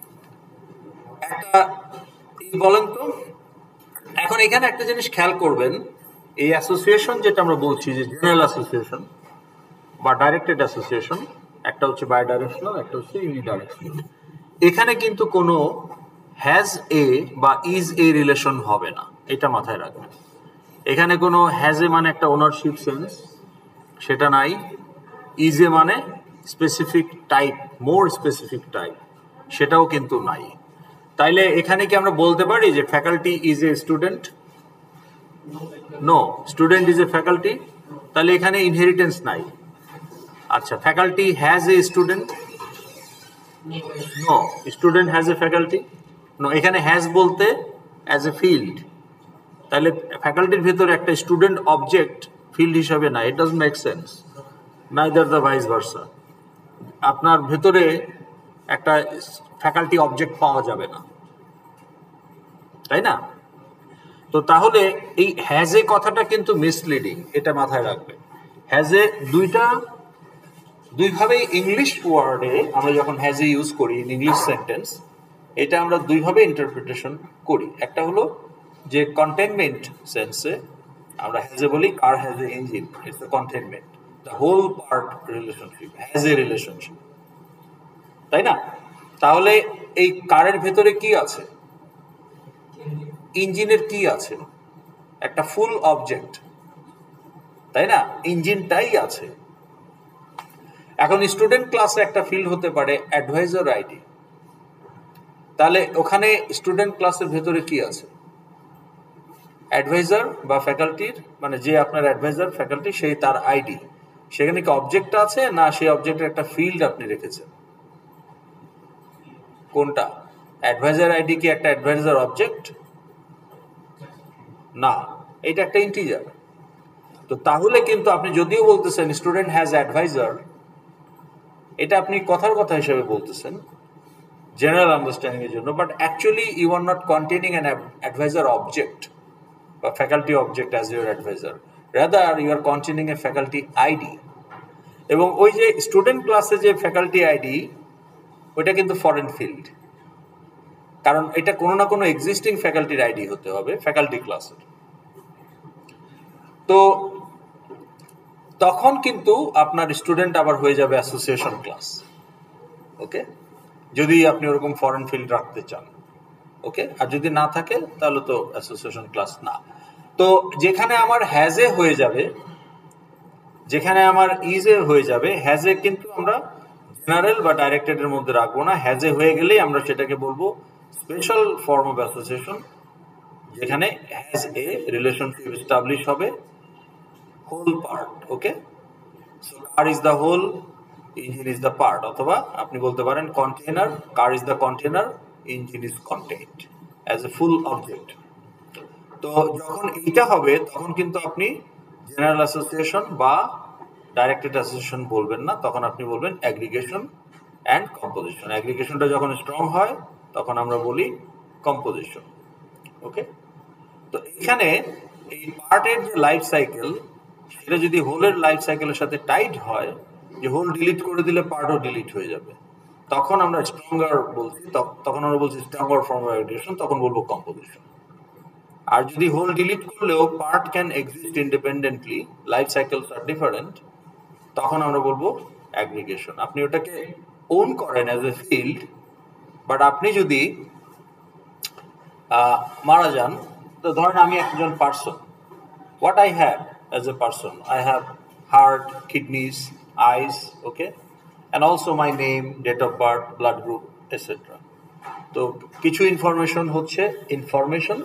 একটা বলেন তো, এখন এখানে একটা জিনিস খেয়াল করবেন, এই অ্যাসোসিয়েশন যেটা আমরা বলছি যে জেনারেল অ্যাসোসিয়েশন বা ডাইরেক্টেড অ্যাসোসিয়েশন, একটা হচ্ছে বাই ডাইরেকশনাল, একটা হচ্ছে ইউনিডাইরেকশনাল। এখানে কিন্তু কোনো হ্যাজ এ বা ইজ এ রিলেশন হবে না, এটা মাথায় রাখবেন। এখানে কোনো হ্যাজ এ মানে একটা ওনারশিপ সেন্স, সেটা নাই। ইজ এ মানে specific type, more specific type, সেটাও কিন্তু নাই। তাইলে এখানে কি আমরা বলতে পারি যে faculty is a student? No, student is a faculty, তাহলে এখানে ইনহেরিটেন্স নাই। আচ্ছা, faculty has a student? No, student has a faculty? No, এখানে হ্যাজ বলতে অ্যাজ এ ফিল্ড, তাহলে ফ্যাকাল্টির ভেতরে একটা স্টুডেন্ট অবজেক্ট ফিল্ড হিসাবে না, it doesn't make sense, neither the vice versa. আপনার ভেতরে একটা ফ্যাকাল্টি অবজেক্ট পাওয়া যাবে না, তাই না? তো তাহলে এই হ্যাজ এ কথাটা কিন্তু মিসলিডিং, এটা মাথায় রাখবেন। হ্যাজ এ দুইটা দুইভাবেই ইংলিশ ওয়ার্ডে আমরা যখন হ্যাজ এ ইউজ করি ইন ইংলিশ সেন্টেন্স, এটা আমরা দুইভাবে ইন্টারপ্রিটেশন করি। একটা হলো যে কন্টেনমেন্ট সেন্সে আমরা হ্যাজ এ বলি, car has a engine, it's a containment, the whole part relationship, has a relationship, তাই না? তাহলে এই কারের ভেতরে কি আছে? ইঞ্জিনের কি আছে? একটা ফুল অবজেক্ট, তাই না? ইঞ্জিনটাই আছে। এখন স্টুডেন্ট ক্লাসে একটা ফিল্ড হতে পারে অ্যাডভাইজার আইডি, তাহলে ওখানে স্টুডেন্ট ক্লাসের ভেতরে কি আছে? অ্যাডভাইজার বা ফ্যাকাল্টির, মানে যে আপনার অ্যাডভাইজার ফ্যাকাল্টি, সেই তার আইডি, সেখানে কি অবজেক্ট আছে না সেই অবজেক্টের একটা ফিল্ড আপনি রেখেছেন? কোনটা? অ্যাডভাইজার আইডি কি একটা অ্যাডভাইজার অবজেক্ট? না, এটা একটা ইন্টিজার। তো তাহলে কিন্তু আপনি যদিও বলতেছেন স্টুডেন্ট হ্যাজ অ্যাডভাইজার, এটা আপনি কথার কথা হিসেবে বলতেছেন জেনারেল আন্ডারস্ট্যান্ডিং এর জন্য, but actually you are not containing an advisor object বা faculty object as your advisor, rather you are containing a faculty ID. এবং ওই যে স্টুডেন্ট ক্লাসে যে ফ্যাকাল্টি আইডি, ওইটা কিন্তু ফরেন ফিল্ড, কারণ এটা কোনো না কোনো এক্সিস্টিং ফ্যাকাল্টির আইডি হতে হবে ফ্যাকাল্টি ক্লাসের। তো তখন কিন্তু আপনার স্টুডেন্ট আবার হয়ে যাবে অ্যাসোসিয়েশন ক্লাস, ওকে, যদি আপনি ওরকম ফরেন ফিল্ড রাখতে চান, ওকে। আর যদি না থাকে তাহলে তো অ্যাসোসিয়েশন ক্লাস না। তো যেখানে আমার হ্যাজে হয়ে যাবে, যেখানে আমার ইজে হয়ে যাবে, হ্যাজে কিন্তু আমরা জেনারেল বা ডাইরেক্টেডের মধ্যে রাখবো না। হ্যাজে হয়ে গেলেই আমরা সেটাকে বলবো স্পেশাল ফর্ম অফ অ্যাসোসিয়েশন, যেখানে হ্যাজ এ রিলেশনশিপ এস্টাবলিশ হবে whole part, okay. So car is the whole, engine is the part, অথবা আপনি বলতে পারেন container, car is the container, engine is content as a full object. তো যখন এইটা হবে তখন কিন্তু আপনি জেনারেল অ্যাসোসিয়েশন বা ডাইরেক্টেড অ্যাসোসিয়েশন বলবেন না, তখন আপনি বলবেন অ্যাগ্রিগেশন অ্যান্ড কম্পোজিশন। অ্যাগ্রিগেশনটা যখন স্ট্রং হয় তখন আমরা বলি কম্পোজিশন, ওকে। তো এখানে এই পার্টের যে লাইফ সাইকেল, সেটা যদি হোলের লাইফ সাইকেলের সাথে টাইট হয়, যে হোল ডিলিট করে দিলে পার্টও ডিলিট হয়ে যাবে, তখন আমরা স্ট্রঙ্গার বলছি, তখন আমরা বলছি স্ট্রঙ্গার ফর্ম অফ অ্যাগ্রিগেশন, তখন বলবো কম্পোজিশন। আর যদি হোল ডিলিট করলেও part can exist independently, life cycles are different, তখন আমরা বলবো অ্যাগ্রিগেশন। আপনি ওটাকে ওন করেন অ্যাজ এ ফিল্ড, বাট আপনি যদি মারা যান, তো ধরেন আমি একজন person, what I have as a person, I have heart, kidneys, eyes, okay, and also my name, date of birth, blood group, etcetera. তো কিছু ইনফরমেশন হচ্ছে information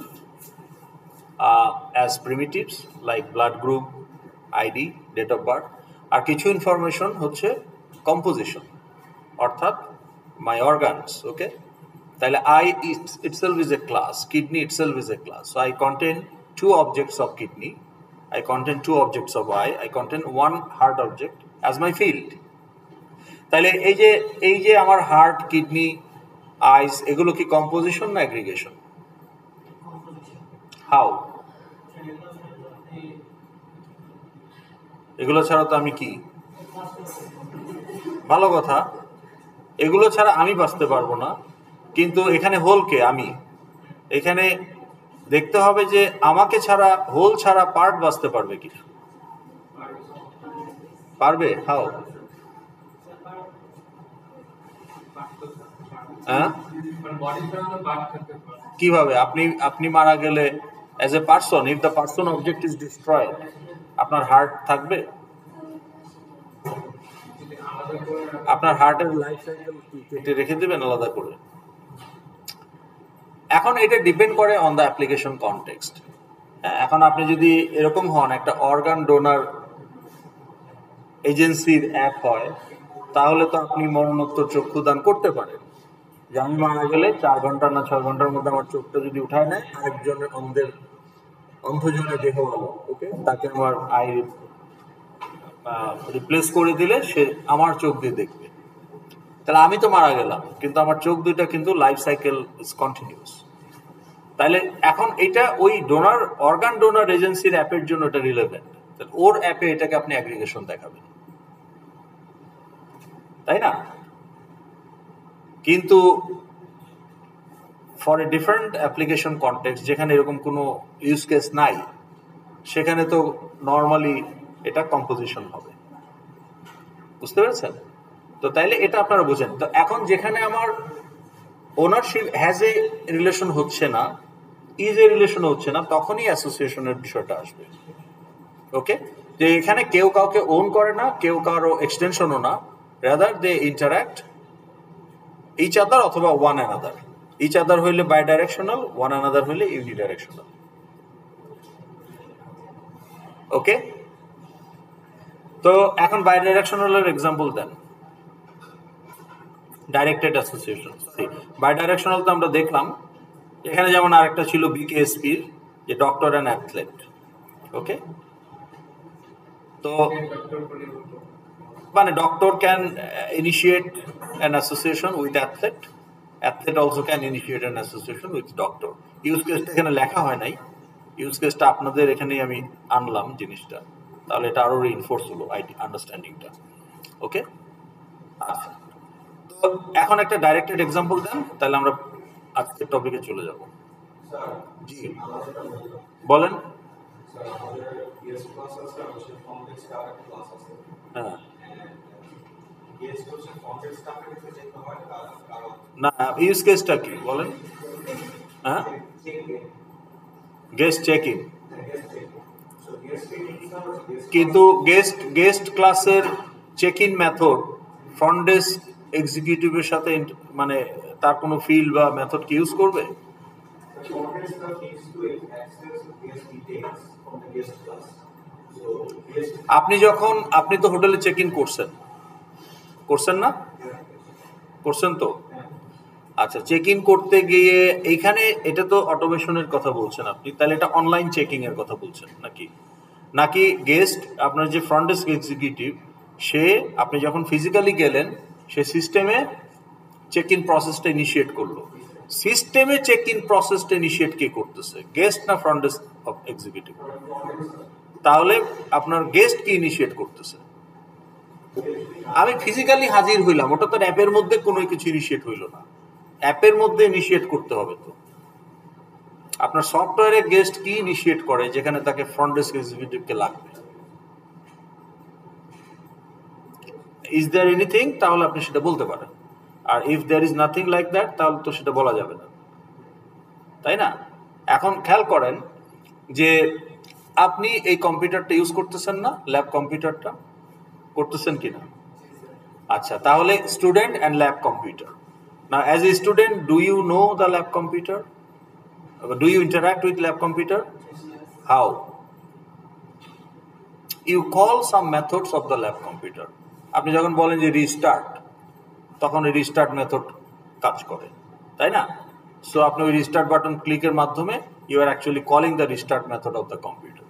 as primitives like blood group, ID, date of birth, আর কিছু information হচ্ছে composition, অর্থাৎ my organs, okay. তাহলে I itself is a class, kidney itself is a class, so I contain two objects of kidney, I contain two objects of eye, I contain one heart object as my field. তাহলে এই যে এই যে আমার heart, kidney, আইস, এগুলো কি composition না aggregation? How? এগুলো ছাড়া তো আমি কি, ভালো কথা, এগুলো ছাড়া আমি বাঁচতে পারবো না, কিন্তু এখানে হোল কে, আমি। এখানে দেখতে হবে যে আমাকে ছাড়া, হোল ছাড়া পার্ট বাঁচতে পারবে কি, পারবে? হাউ? হ্যাঁ, কিভাবে? আপনি আপনি মারা গেলে as a person, if the person object is destroyed, আপনার হার্ট থাকবে? আপনার হার্টের লাইফ সাইকেল কেটে রেখে দেবেন আলাদা করে? এখন এটা ডিপেন্ড করে অন দ্য অ্যাপ্লিকেশন কনটেক্সট। এখন আপনি যদি এরকম হন, একটা অর্গান ডোনার এজেন্সির অ্যাপ হয়, তাহলে তো আপনি মরণোত্তর চক্ষুদান করতে পারেন, যে আমি মারা গেলে চার ঘন্টা না ছয় ঘন্টার মধ্যে আমার চোখটা যদি উঠায় নেয়, আরেকজনের অন্ধের অন্ধজনের দেহ হলো, ওকে, তাকে আমার আই রিপ্লেস করে দিলে সে আমার চোখ দিয়ে দেখবে। তাহলে আমি তো মারা গেলাম, কিন্তু আমার চোখ দুইটা কিন্তু লাইফ সাইকেল ইজ কন্টিনিউস। তাহলে এখন এটা ওই ডোনার, অর্গান ডোনার এজেন্সির অ্যাপের জন্য এটা রিলেভেন্ট, ওর অ্যাপে এটাকে আপনি অ্যাগ্রিগেশন দেখাবেন, তাই না? কিন্তু for a different application context, যেখানে এরকম কোনো ইউজ কেস নাই, সেখানে তো নর্মালি এটা কম্পোজিশন হবে। বুঝতে পেরেছেন? তো তাইলে এটা আপনারা বুঝেন। তো এখন যেখানে আমার ওনারশিপ হ্যাজ এ রিলেশন হচ্ছে না, ইজ এ রিলেশন হচ্ছে না, তখনই অ্যাসোসিয়েশনের বিষয়টা আসবে, ওকে। যে এখানে কেউ কাউকে ওন করে না, কেউ কারো এক্সটেনশনও না, rather they interact each other অথবা ওয়ান অ্যানাদার। ইচ আদার হইলে বাই ডাইরেকশনাল, ওয়ান অ্যানাদার হইলে ইউনিডাইরেকশনাল, ওকে। তো এখন বাই ডাইরেকশনালের এক্সাম্পল দেন। ডাইরেক্টেড অ্যাসোসিয়েশন, বাই ডাইরেকশনাল তো আমরা দেখলাম। এখানে যেমন আরেকটা ছিল বিকেএসপির, যে ডক্টর অ্যান্ড অ্যাথলেট, ওকে। তো মানে doctor can uh, initiate an association with athlete. Athlete also can initiate an association with doctor. Use case এখানে লেখা হয় নাই, ইউজ কেসটা আপনাদের এখানেই আমি আনলাম জিনিসটা, তাহলে এটা আরো রিইনফোর্স হলো আইডি আন্ডারস্ট্যান্ডিংটা। ওকে, আচ্ছা, তো এখন একটা ডাইরেক্টেড এক্সাম্পল দেন, তাহলে আমরা আজকের টপিকে চলে যাব। জি বলেন। হ্যাঁ না, ইউজ কেসটা কি বলেন? হ্যাঁ, গেস্ট চেকিং, কিন্তু গেস্ট গেস্ট ক্লাসের check in method front desk এক্সিকিউটিভের সাথে মানে তার কোনো ফিল্ড বা মেথড কি ইউজ করবে? আপনি যখন আপনি তো হোটেলে চেক ইন করছেন করছেন না করছেন তো? আচ্ছা, চেক ইন করতে গিয়ে এইখানে এটা তো অটোমেশনের কথা বলছেন আপনি, তাহলে এটা অনলাইন চেকিং এর কথা বলছেন নাকি? নাকি গেস্ট আপনার যে ফ্রন্ট ডেস্ক এক্সিকিউটিভ সে আপনি যখন ফিজিক্যালি গেলেন সে সিস্টেমে চেক ইন প্রসেসটা ইনিশিয়েট করলো? সিস্টেমে চেক ইন প্রসেসটা ইনিশিয়েট কে করতেছে, গেস্ট না ফ্রন্ট ডেস্ক এক্সিকিউটিভ? তাহলে আপনার গেস্ট কি ইনিশিয়েট করতেছে? আমি ফিজিক্যালি হাজির হইলাম, ওটা তো অ্যাপের মধ্যে কোনো কিছু ইনিশিয়েট হইল না, অ্যাপের মধ্যে ইনিশিয়েট করতে হবে। তো আপনার সফটওয়্যারে গেস্ট কি ইনিশিয়েট করে যেখানে তাকে ফ্রন্ট ডেস্ক এক্সিকিউটিভকে লাগবে? Is there anything? তাহলে আপনি সেটা বলতে পারেন, আর if there is nothing like that তাহলে তো সেটা বলা যাবে না, তাই না? এখন খেয়াল করেন যে আপনি এই কম্পিউটারটা ইউজ করতেছেন না, ল্যাব কম্পিউটারটা করতেছেন কিনা? আচ্ছা, তাহলে student and lab computer. Now, as a student, do you know the lab computer? Do you interact with lab computer? How? You call some methods of the lab computer. আপনি যখন বলেন যে রিস্টার্ট, তখন এই রিস্টার্ট মেথড কাজ করে, তাই না? সো আপনি ওই রিস্টার্ট বাটন ক্লিকের মাধ্যমে you are actually calling the restart method of the computer.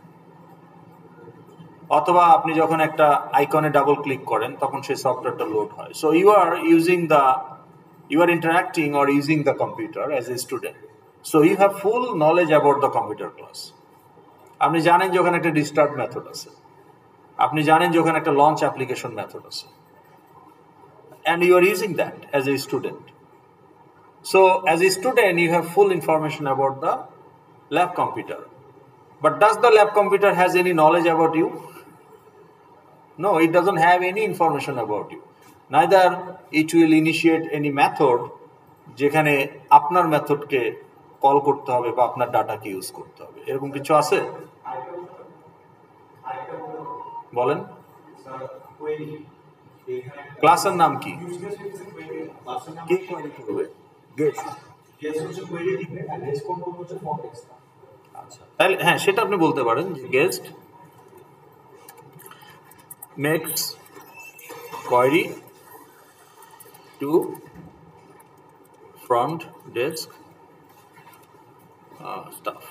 অথবা আপনি যখন একটা আইকনে ডাবল ক্লিক করেন তখন সেই সফটওয়্যারটা লোড হয়। So you are using the you are interacting or using the computer as a student, so you have full knowledge about the computer class. আপনি জানেন যে ওখানে একটা রিস্টার্ট মেথড আছে, আপনি জানেন যে ওখানে একটা লঞ্চ অ্যাপ্লিকেশন মেথড আছে, and you are using that as a student. So as a student you have full information about the lab computer, but does the lab computer has any knowledge about you? No, it doesn't have any information about you. Neither it will initiate any method যেখানে আপনার মেথডকে call করতে হবে বা আপনার ডাটাকে use করতে হবে, এরকম কিছু আছে? বলেন। ক্লাসের নাম কি? কে কোয়েরি করবে? গেস্ট। আচ্ছা, তাহলে হ্যাঁ সেটা আপনি বলতে পারেন যে guest makes query to front desk uh, stuff.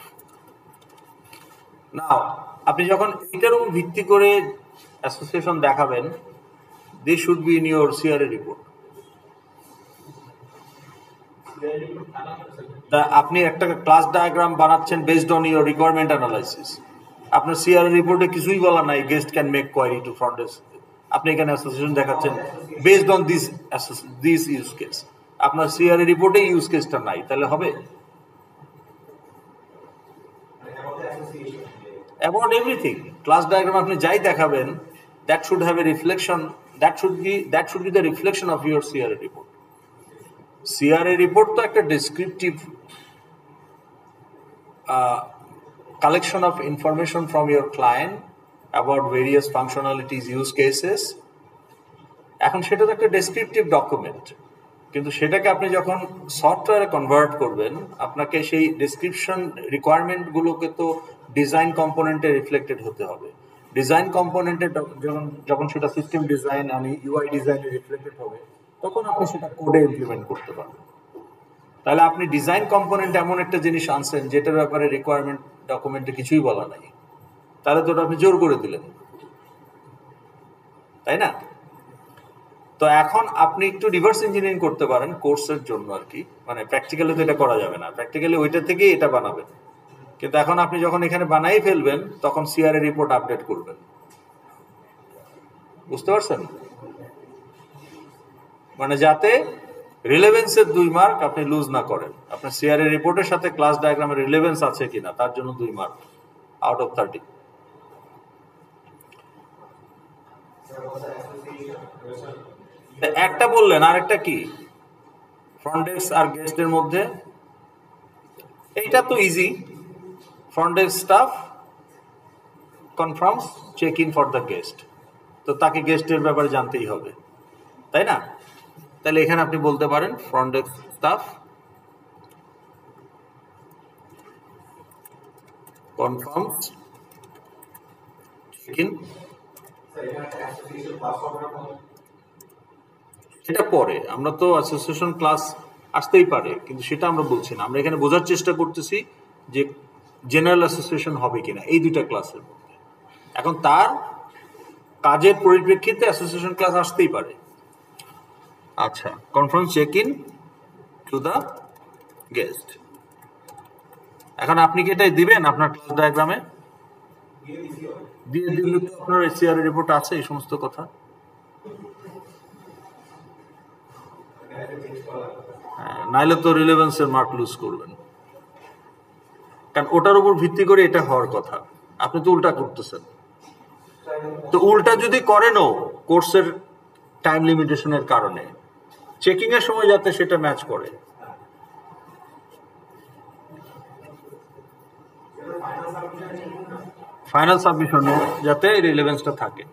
Now, আপনি যখন এটার উপর ভিত্তি করে অ্যাসোসিয়েশন দেখাবেন, this should be in your C R A report. তা আপনি একটা ক্লাস ডায়াগ্রাম বানাচ্ছেন based on your requirement analysis. আপনার সি আর এ রিপোর্টে কিছুই বলা নাই guest can make query to front desk. আপনি এখানে অ্যাসোসিয়েশন দেখাচ্ছেন based on this this use case, আপনার সি আর এ রিপোর্টে ইউজ কেসটা নাই, তাহলে হবে? অ্যাবাউট এভরিথিং ক্লাস ডায়াগ্রাম আপনি যাই দেখাবেন that should have a reflection, that should be that should be the reflection of your C R A report. C R A report তো একটা descriptive collection of information from your client about various functionalities, use cases. এখন সেটা তো একটা descriptive document, কিন্তু সেটাকে আপনি যখন সফটওয়্যারে কনভার্ট করবেন আপনাকে সেই ডেসক্রিপশন রিকোয়ারমেন্টগুলোকে তো ডিজাইন কম্পোনেন্টে রিফ্লেক্টেড হতে হবে। ডিজাইন কম্পোনেন্টে যখন যখন সেটা সিস্টেম ডিজাইন আর ইউআই ডিজাইনে রিফ্লেক্টেড হবে তখন আপনি সেটা কোডে ইমপ্লিমেন্ট করতে পারবেন। তাহলে আপনি ডিজাইন কম্পোনেন্ট এমন একটা জিনিস আনছেন যেটার ব্যাপারে রিকোয়ারমেন্ট ডকুমেন্টে কিছুই বলা নাই, তাহলে তো আপনি জোর করে দিলেন। তাই না? তো এখন আপনি একটু রিভার্স ইঞ্জিনিয়ারিং করতে পারেন কোর্সের জন্য আর কি, মানে প্র্যাকটিক্যালি তো এটা করা যাবে না, প্র্যাকটিক্যালি ওইটা থেকেই এটা বানাবেন। কিন্তু এখন আপনি যখন এখানে বানাই ফেলবেন তখন সিআরএ রিপোর্ট আপডেট করবেন, বুঝতে পারছেন? মানে যাতে রিলেভেন্সের দুই মার্ক আপনি লুজ না করেন। আপনার সিআরএ রিপোর্টের সাথে ক্লাস ডায়াগ্রামের রিলেভেন্স আছে কিনা তার জন্য দুই মার্ক আউট অফ থার্টি। একটা বললেন, আর একটা কি? ফ্রন্ট ডেস্ক আর গেস্টের মধ্যে এইটা তো easy. Front desk staff confirms check in for the guest, তো তাকে গেস্টের ব্যাপারে জানতেই হবে, তাই না? তাহলে এখানে আপনি বলতে পারেন front desk staff confirms check in. এটা পরে, আমরা তো অ্যাসোসিয়েশন ক্লাস আসতেই পারে, কিন্তু সেটা আমরা বলছি না। আমরা এখানে বোঝার চেষ্টা করতেছি যে জেনারেল অ্যাসোসিয়েশন হবে কিনা এই দুইটা ক্লাসের মধ্যে। এখন তার কাজের পরিপ্রেক্ষিতে অ্যাসোসিয়েশন ক্লাস আসতেই পারে। আচ্ছা, confirm check in to the guest. এখন আপনি কি এটাই দিবেন আপনার ক্লাস ডায়াগ্রামে? দিয়ে দিলে তো আপনার এসিআর রিপোর্ট আছে এই সমস্ত কথা। নাইলে তো রিলেভেন্সের মার্ক লুজ করবেন, কারণ ওটার উপর ভিত্তি করে এটা হওয়ার কথা। আপনি তো উল্টা করতেছেন। তো উল্টা যদি করেনও কোর্সের টাইম লিমিটেশনের কারণে, চেকিং এর সময় যাতে সেটা ম্যাচ করে। ফাইনাল সাবমিশনে যাতে রিলেভেন্সটা থাকে।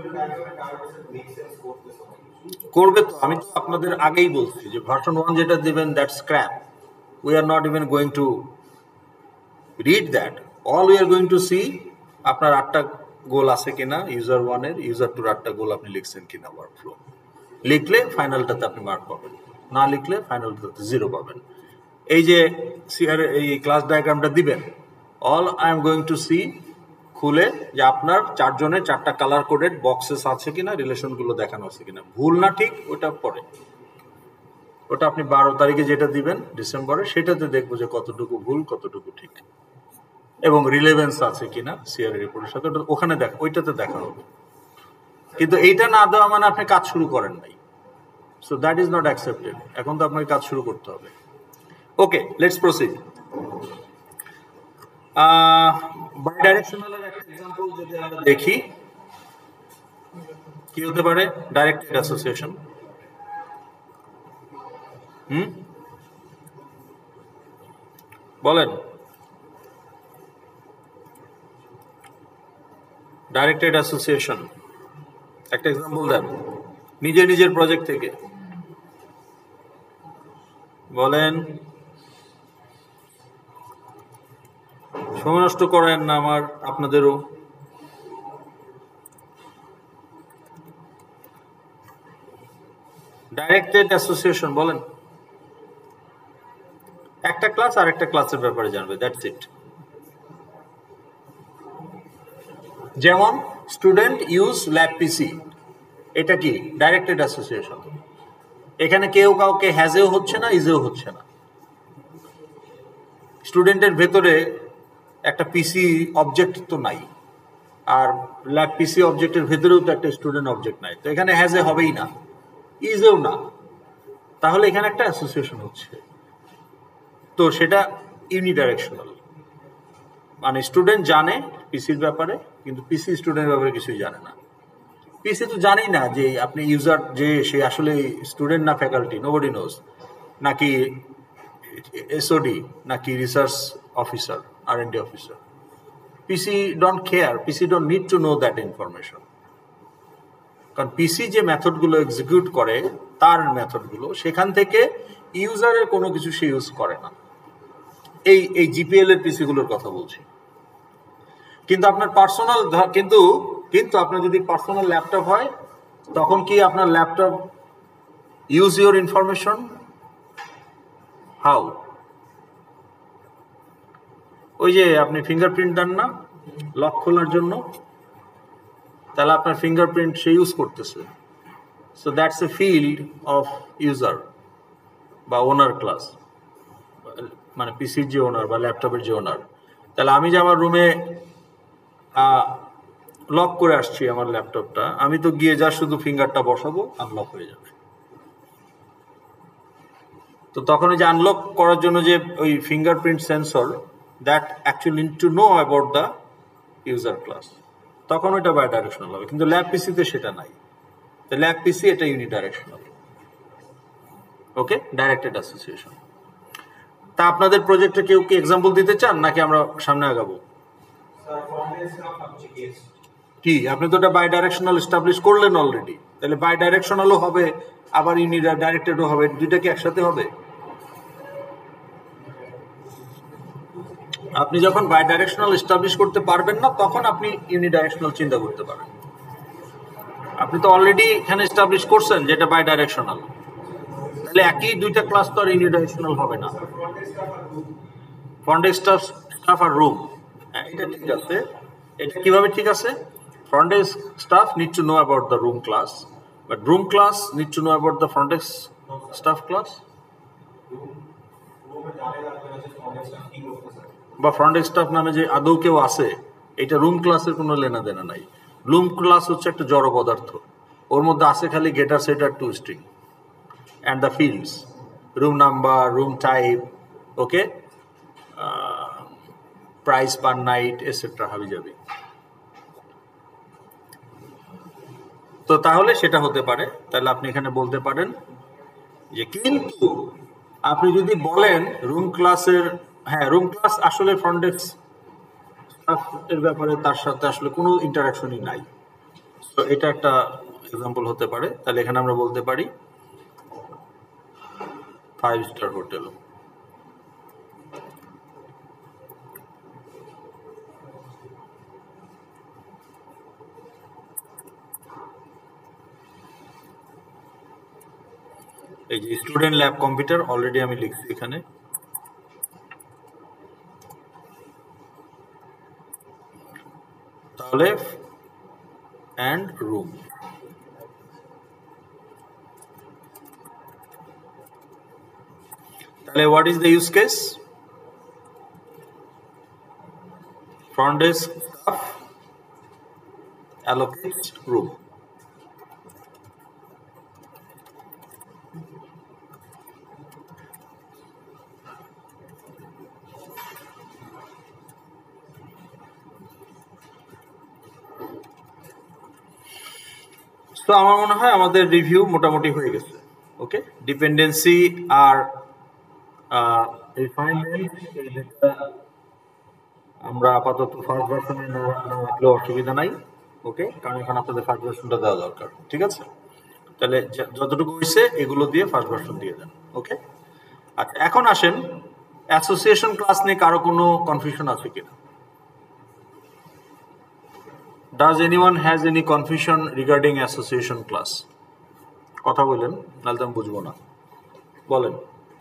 করবে তো, আমি তো আপনাদের আগেই বলছি যে ভার্সন ওয়ান যেটা দিবেন that scrap, we are not even going to read that. All we are going to see আপনার আটটা গোল আছে কিনা, ইউজার ওয়ানের, ইউজার টুর আটটা গোল আপনি লিখছেন কিনা ওয়ার্ক ফ্লো। লিখলে ফাইনালটাতে আপনি মার্ক পাবেন, না লিখলে ফাইনালটাতে জিরো পাবেন। এই যে সিআর এই ক্লাস ডায়াগ্রামটা দিবেন, all I am going to see খুলে যে আপনার চারজনের চারটা কালার কোডেড বক্সেস আছে কিনা, রিলেশনগুলো দেখানো আছে কিনা, ভুল না ঠিক ওটা পরে। ওটা আপনি বারো তারিখে যেটা দিবেন ডিসেম্বরে, সেটাতে দেখবো যে কতটুকু ভুল কতটুকু ঠিক, এবং রিলেভেন্স আছে কিনা সিআর রিপোর্টের সাথে, ওটা ওখানে দেখ ওইটাতে দেখা হবে। কিন্তু এইটা না দেওয়া মানে আপনি কাজ শুরু করেন নাই, so that is not accepted. এখন তো আপনাকে কাজ শুরু করতে হবে। ওকে, লেটস প্রসিড। বাইডাইরেকশনালের একটা এক্সাম্পল যদি আমরা দেখি, কি হতে পারে? Directed association. হুম, বলেন। ডাইরেক্টেড অ্যাসোসিয়েশন একটা এক্সাম্পল দেন নিজের নিজের প্রজেক্ট থেকে, বলেন। সময় নষ্ট করেন না আমার, আপনাদেরও। ডাইরেক্টেড অ্যাসোসিয়েশন বলেন। একটা ক্লাস আর একটা ক্লাসের ব্যাপারে জানবে, দ্যাটস ইট। যেমন স্টুডেন্ট ইউজ ল্যাব পিসি, এটা কি ডাইরেক্টেড অ্যাসোসিয়েশন। এখানে কেউ কাউকে হ্যাজেও হচ্ছে না, ইজেও হচ্ছে না। স্টুডেন্টের ভেতরে একটা পিসি অবজেক্ট তো নাই, আর ল্যাব পিসি অবজেক্টের ভেতরেও তো একটা স্টুডেন্ট অবজেক্ট নাই, তো এখানে হ্যাজে হবেই না, ইজেও না। তাহলে এখানে একটা অ্যাসোসিয়েশন হচ্ছে, তো সেটা ইউনিডাইরেকশনাল। মানে স্টুডেন্ট জানে পিসির ব্যাপারে, কিন্তু পিসি স্টুডেন্টের ব্যাপারে কিছুই জানে না। পিসি তো জানি না যে আপনি ইউজার যে সে আসলে স্টুডেন্ট না ফ্যাকাল্টি, নোবডি নোজ, নাকি এসওডি, নাকি research officer, R and D officer. PC don't care, PC don't need to know that information. কারণ পিসি যে মেথডগুলো এক্সিকিউট করে, তার মেথডগুলো, সেখান থেকে ইউজারের কোনো কিছু সে ইউজ করে না। এই এই জিপিএল এর পিসি গুলোর কথা বলছি। কিন্তু আপনার পার্সোনাল, কিন্তু কিন্তু আপনার যদি পার্সোনাল ল্যাপটপ হয়, তখন কি আপনার laptop use your information? How? ওই যে আপনি ফিঙ্গারপ্রিন্ট দেন না লক খোলার জন্য, তাহলে আপনার ফিঙ্গারপ্রিন্ট সে ইউজ করতেছে। So that's a field of user বা ওনার ক্লাস, মানে পিসির যে ওনার বা ল্যাপটপের যে ওনার। তাহলে আমি যে আমার রুমে লক করে আসছি আমার ল্যাপটপটা, আমি তো গিয়ে যা শুধু ফিঙ্গারটা বসাবো, আনলক হয়ে যাবে। তো তখন ওই যে আনলক করার জন্য যে ওই fingerprint sensor, that actually need to know about the user class, তখন ওইটা বাই ডাইরেকশনাল হবে। কিন্তু ল্যাব পিসিতে সেটা নাই। তো ল্যাব পিসি এটা ইউনিডাইরেকশনাল। ওকে, ডাইরেক্টেড অ্যাসোসিয়েশন। তা আপনাদের প্রজেক্টে কেউ কি এক্সাম্পল দিতে চান নাকি আমরা সামনে আগাবো? কি আপনি তো এটা বাই ডাইরেকশনাল এস্টাবলিশ করলেন অলরেডি, তাহলে বাই ডাইরেকশনালও হবে আবার ইউনিডাইরেক্টেডও হবে, দুইটা কি একসাথে হবে? আপনি যখন বাই ডাইরেকশনাল এস্টাবলিশ করতে পারবেন না, তখন আপনি ইউনিডাইরেকশনাল চিন্তা করতে পারেন। আপনি তো অলরেডি এখানে এস্টাবলিশ করছেন যেটা বাই ডাইরেকশনাল, তাহলে একই দুইটা ক্লাস তো আর ইউনিডাইরেকশনাল হবে না। ফ্রন্ট ডেস্ক স্টাফ স্টাফ আর রুম, এটা ঠিক আছে। এটা কিভাবে ঠিক আছে? front desk staff need to know about the room class, but room class need to know about the front desk staff class. বা front desk staff নামে যে আদৌ কেউ আছে, এটা রুম ক্লাসের কোনো লেনা দেনা নাই। রুম ক্লাস হচ্ছে একটা জড় পদার্থ, ওর মধ্যে আছে খালি getter, setter, to string and the fields, room number, room type, okay, price per night etcetera, হাবি যাবি। তো তাহলে সেটা হতে পারে। তাহলে আপনি এখানে বলতে পারেন যে, কিন্তু আপনি যদি বলেন রুম ক্লাসের, হ্যাঁ রুম ক্লাস আসলে ফ্রন্ট ডেস্ক স্টাফের ব্যাপারে তার সাথে আসলে কোনো ইন্টারাকশনই নাই, তো এটা একটা এক্সাম্পল হতে পারে। তাহলে এখানে আমরা বলতে পারি ফাইভ স্টার হোটেল। এই যে স্টুডেন্ট ল্যাব কম্পিউটার অলরেডি আমি লিখছি এখানে। তাহলে অ্যান্ড রুম, তাহলে what is the use case? Front desk staff allocates room. তো আমার মনে হয় আমাদের রিভিউ মোটামুটি হয়ে গেছে। ওকে, ডিপেন্ডেন্সি আর রিফাইনমেন্ট আমরা আপাতত ফার্স্ট ভার্সনে না রাখলে অসুবিধা নাই। ওকে, কারণ এখন আপনাদের ফার্স্ট ভার্সনটা দেওয়া দরকার। ঠিক আছে, তাহলে যতটুকু হয়েছে এগুলো দিয়ে ফার্স্ট ভার্সন দিয়ে দেন। ওকে, আচ্ছা এখন আসেন অ্যাসোসিয়েশন ক্লাস নিয়ে কারো কোনো কনফিউশন আছে কিনা? Does anyone has any confusion regarding association class? কথা বলেন, নাহলে আমি বুঝবো না। বলেন।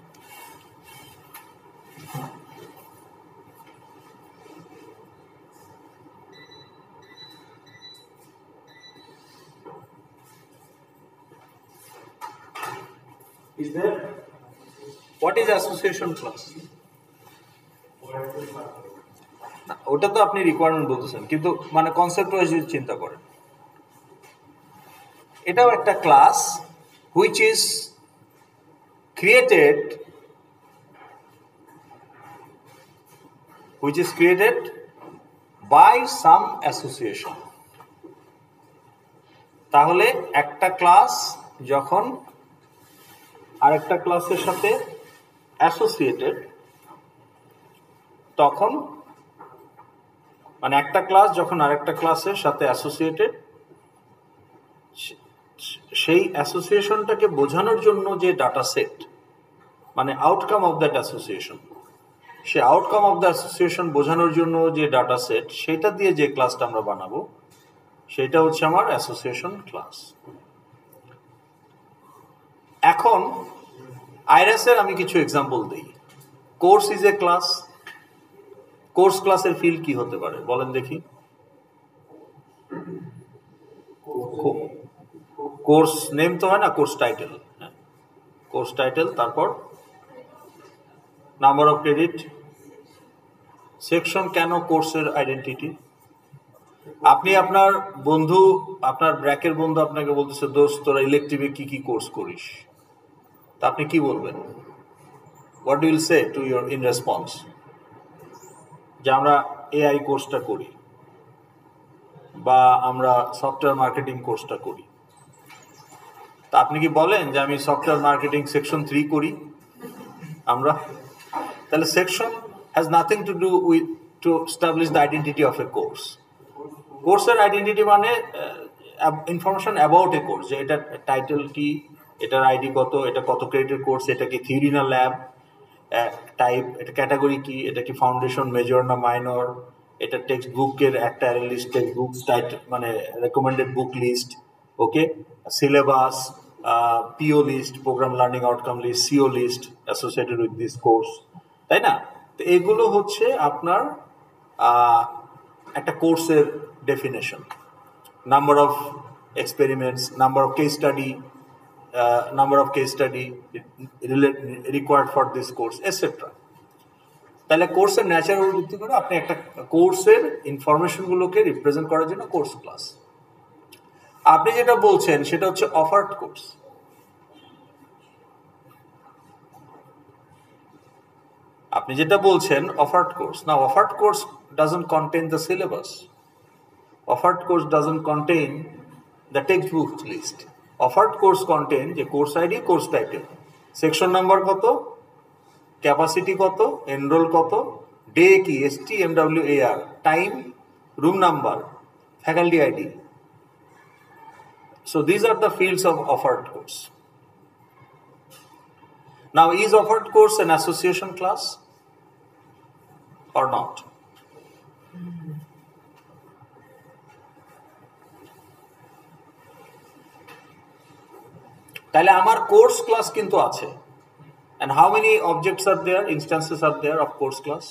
Is there? What is association class? ওটা তো আপনি রিকোয়ারমেন্ট বলতেছেন, কিন্তু মানে কনসেপ্ট ওয়াইজ যদি চিন্তা করেন, এটাও একটা class which is created which is created by some association. তাহলে একটা ক্লাস যখন আরেকটা ক্লাসের সাথে অ্যাসোসিয়েটেড, তখন মানে একটা ক্লাস যখন আরেকটা ক্লাসের সাথে অ্যাসোসিয়েটেড, সেই অ্যাসোসিয়েশনটাকে বোঝানোর জন্য যে ডাটা সেট, মানে আউটকাম অফ দ্যাট অ্যাসোসিয়েশন, সে আউটকাম অফ দ্য অ্যাসোসিয়েশন বোঝানোর জন্য যে ডাটা সেট, সেটা দিয়ে যে ক্লাসটা আমরা বানাবো, সেটা হচ্ছে আমার অ্যাসোসিয়েশন ক্লাস। এখন আইরাসের আমি কিছু এক্সাম্পল দিই। Course is a class. Course ক্লাসের ফিল্ড কি হতে পারে বলেন দেখি? কোর্স নেম তো হয় না, কোর্স টাইটেল। কোর্স টাইটেল, তারপর নাম্বার অফ ক্রেডিট, সেকশন। কেন কোর্সের আইডেন্টিটি? আপনি আপনার বন্ধু, আপনার ব্র্যাকের বন্ধু আপনাকে বলতেছে, দোস্ত তোরা ইলেকটিভে কি কি কোর্স করিস, তা আপনি কি বলবেন? What do will say to your in response? যে আমরা এআই কোর্সটা করি, বা আমরা সফটওয়্যার মার্কেটিং কোর্সটা করি। তা আপনি কি বলেন যে আমি সফটওয়্যার মার্কেটিং সেকশন থ্রি করি আমরা? তাহলে section has nothing to do with to establish the identity of a course. কোর্সের আইডেন্টিটি মানে ইনফরমেশন অ্যাবাউট এ কোর্স, যে এটার টাইটেল কি, এটার আইডি কত, এটা কত ক্রেডিটের কোর্স, এটা কি থিওরি না ল্যাব, টাইপ, এটা ক্যাটাগরি কি, এটা কি ফাউন্ডেশন, মেজর না মাইনর, এটা টেক্সট বুকের একটা লিস্ট, টেক্সট বুক টাইটেল মানে recommended book list, okay, syllabus, PO list, program learning outcome list, CO list associated with this course, তাই না? তো এগুলো হচ্ছে আপনার একটা কোর্সের definition. Number of experiments, number of case study, number of case study required for this course, etcetera. তাহলে কোর্সের ন্যাচারাল ভিত্তি করে আপনি একটা কোর্সের ইনফরমেশনগুলোকে রিপ্রেজেন্ট করার জন্য কোর্স ক্লাস। আপনি যেটা বলছেন সেটা হচ্ছে অফার্ড কোর্স। আপনি যেটা বলছেন অফার্ড কোর্স না, offered course doesn't contain the syllabus. Offered course doesn't contain the textbook list. Offered course contain যে course ID, course title, section number কত, ক্যাপাসিটি কত, এনরোল কত, ডে কি, S T M W A R, time, room number, faculty ID. So these are the fields of offered course. Now, is offered course an association class or not? তাহলে আমার course class কিন্তু আছে। And how many objects are there, instances are there of course class?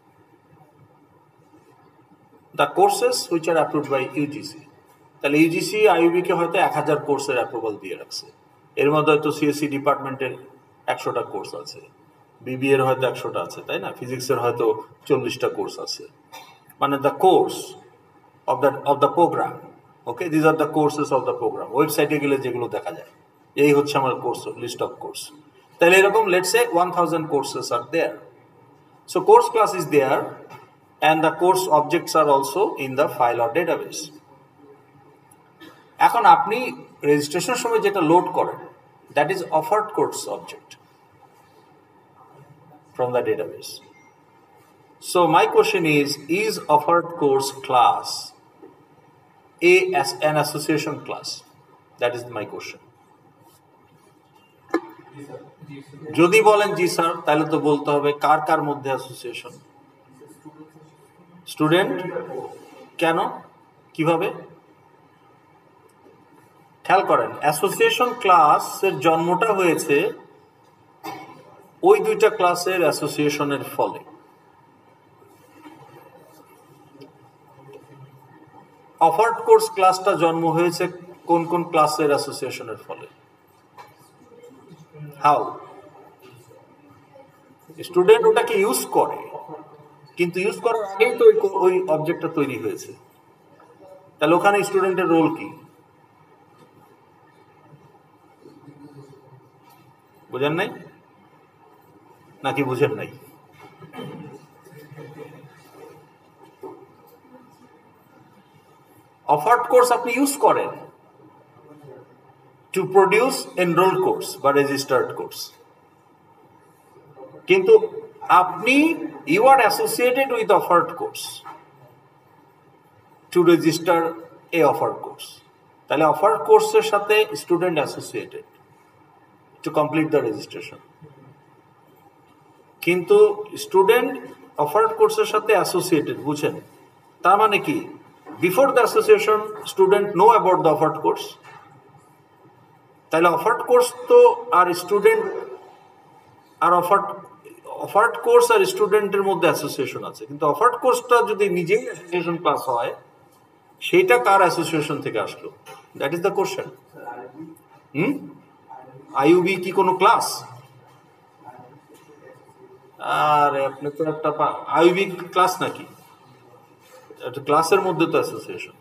The courses which are approved by U G C. তাহলে U G C I U B কে হয়তো এক হাজার কোর্সের অ্যাপ্রুভাল দিয়ে রাখছে। এর মধ্যে হয়তো সি এস সি ডিপার্টমেন্টের একশোটা কোর্স আছে, বিবিএ এর হয়তো একশোটা আছে, তাই না? ফিজিক্সের হয়তো চল্লিশটা কোর্স আছে। মানে the course of the of the program, okay, these are the courses of the program. ওয়েবসাইটে গেলে যেগুলো দেখা যায়, এই হচ্ছে আমার কোর্স লিস্ট অফ কোর্স। তাহলে এরকম let's say one thousand courses are there. So course class is there and the course objects are also in the file or database. এখন আপনি রেজিস্ট্রেশনের সময় যেটা লোড করেন, that is offered course object from the database. So my question is, is offered course class a as an association class? That is my question. যদি বলেন জি sir, তাহলে তো বলতে হবে কার কার মধ্যে অ্যাসোসিয়েশন? স্টুডেন্ট। কেন, কিভাবে? খেয়াল করেন, অ্যাসোসিয়েশন ক্লাসের জন্মটা হয়েছে ওই দুইটা ক্লাসের অ্যাসোসিয়েশনের ফলে। অফার্ড কোর্স ক্লাসটা জন্ম হয়েছে কোন কোন ক্লাসের অ্যাসোসিয়েশনের ফলে? হাউ? স্টুডেন্ট ওটাকে ইউজ করে, কিন্তু ইউজ করার আগেই তো ওই অবজেক্টটা তৈরি হয়েছে। তাহলে ওখানে স্টুডেন্টের রোল কি? বুঝেন নাই নাকি বুঝেন নাই? অফার্ড কোর্স আপনি ইউজ করেন টু প্রডিউস এনরোল কোর্স বা রেজিস্টার্ড কোর্স, কিন্তু আপনি you are associated with offered course to register a offered course. তাহলে অফার্ড কোর্সের সাথে student associated to complete the registration, কিন্তু স্টুডেন্ট অফার্ড কোর্সের সাথে অ্যাসোসিয়েটেড, বুঝেন? তার মানে কি, before the association student know about the offered course. তাহলে অফার্ড কোর্স তো আর স্টুডেন্ট আর অফার্ড অফার্ড কোর্স আর স্টুডেন্টের মধ্যে অ্যাসোসিয়েশন আছে, কিন্তু অফার্ড কোর্সটা যদি নিজেই অ্যাসোসিয়েশন ক্লাস হয়, সেটা কার অ্যাসোসিয়েশন থেকে আসলো? That is the question. Hmm? I U B কি কোনো ক্লাস? আরে আপনি তো একটা I U B ক্লাস নাকি? এটা ক্লাসের মধ্যে তো অ্যাসোসিয়েশন।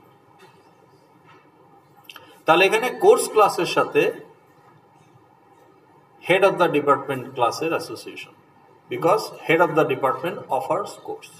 তাহলে এখানে কোর্স ক্লাসের সাথে head of the department ক্লাসের association, because head of the department offers course.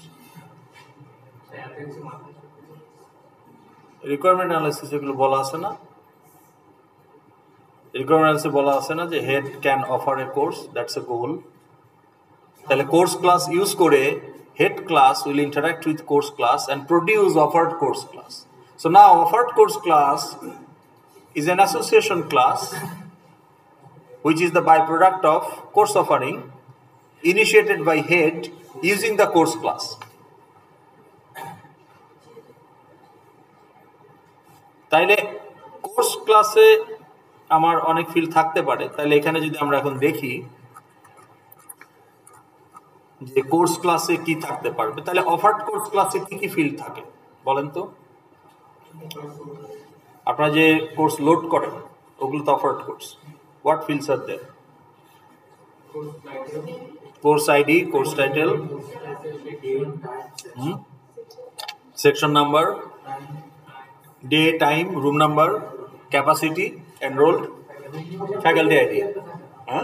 Requirement analysis এগুলো বলা আছে না? রিকোয়ারমেন্ট অ্যানালাইসিসে বলা আছে না যে head can offer a course, that's a goal. তাহলে কোর্স ক্লাস ইউজ করে head class will interact with course class and produce offered course class. So now offered course class is an association class which is the byproduct of course offering initiated by head using the course class. তাইলে course ক্লাসে আমার অনেক field থাকতে পারে। তাহলে এখানে যদি আমরা এখন দেখি যে কোর্স ক্লাসে কি থাকতে পারবে, তাহলে অফার্ড কোর্স ক্লাসে কি কি ফিল্ড থাকে বলেন তো? আপনারা যে কোর্স লোড করেন ওগুলো তো offered course. What fields are there? Course ID, course title, section number, day, time, room number, capacity, enrolled, faculty ID. হ্যাঁ,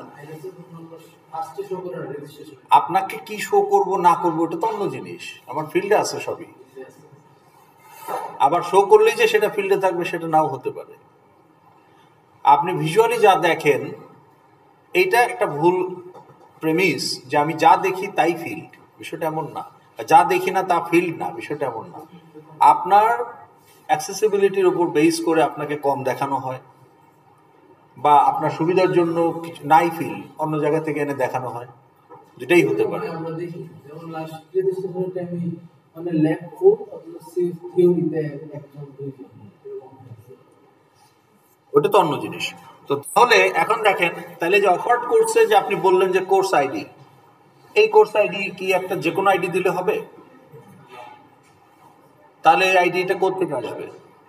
আপনাকে কি শো করব না করবো ওটা তো অন্য জিনিস, আমার ফিল্ডে আছে সবই। আবার শো করলেই যে সেটা ফিল্ডে থাকবে সেটা নাও হতে পারে। আপনি ভিজুয়ালি যা দেখেন এইটা একটা ভুল প্রেমিস যে আমি যা দেখি তাই ফিল্ড, বিষয়টা এমন না। যা দেখি না তা ফিল্ড না, বিষয়টা এমন না। আপনার অ্যাক্সেসিবিলিটির উপর বেস করে আপনাকে কম দেখানো হয়, বা আপনার সুবিধার জন্য কিছু নাই ফিল্ড অন্য জায়গা থেকে এনে দেখানো হয়, যেটাই হতে পারে। ওটা তো অন্য জিনিস। তো তাহলে এখন দেখেন, তাহলে যে অফার্ড কোর্সে যে আপনি বললেন যে কোর্স আইডি, এই কোর্স আইডি কি একটা যে কোনো আইডি দিলে হবে? তাহলে এই আইডিটা কোথা থেকে আসবে?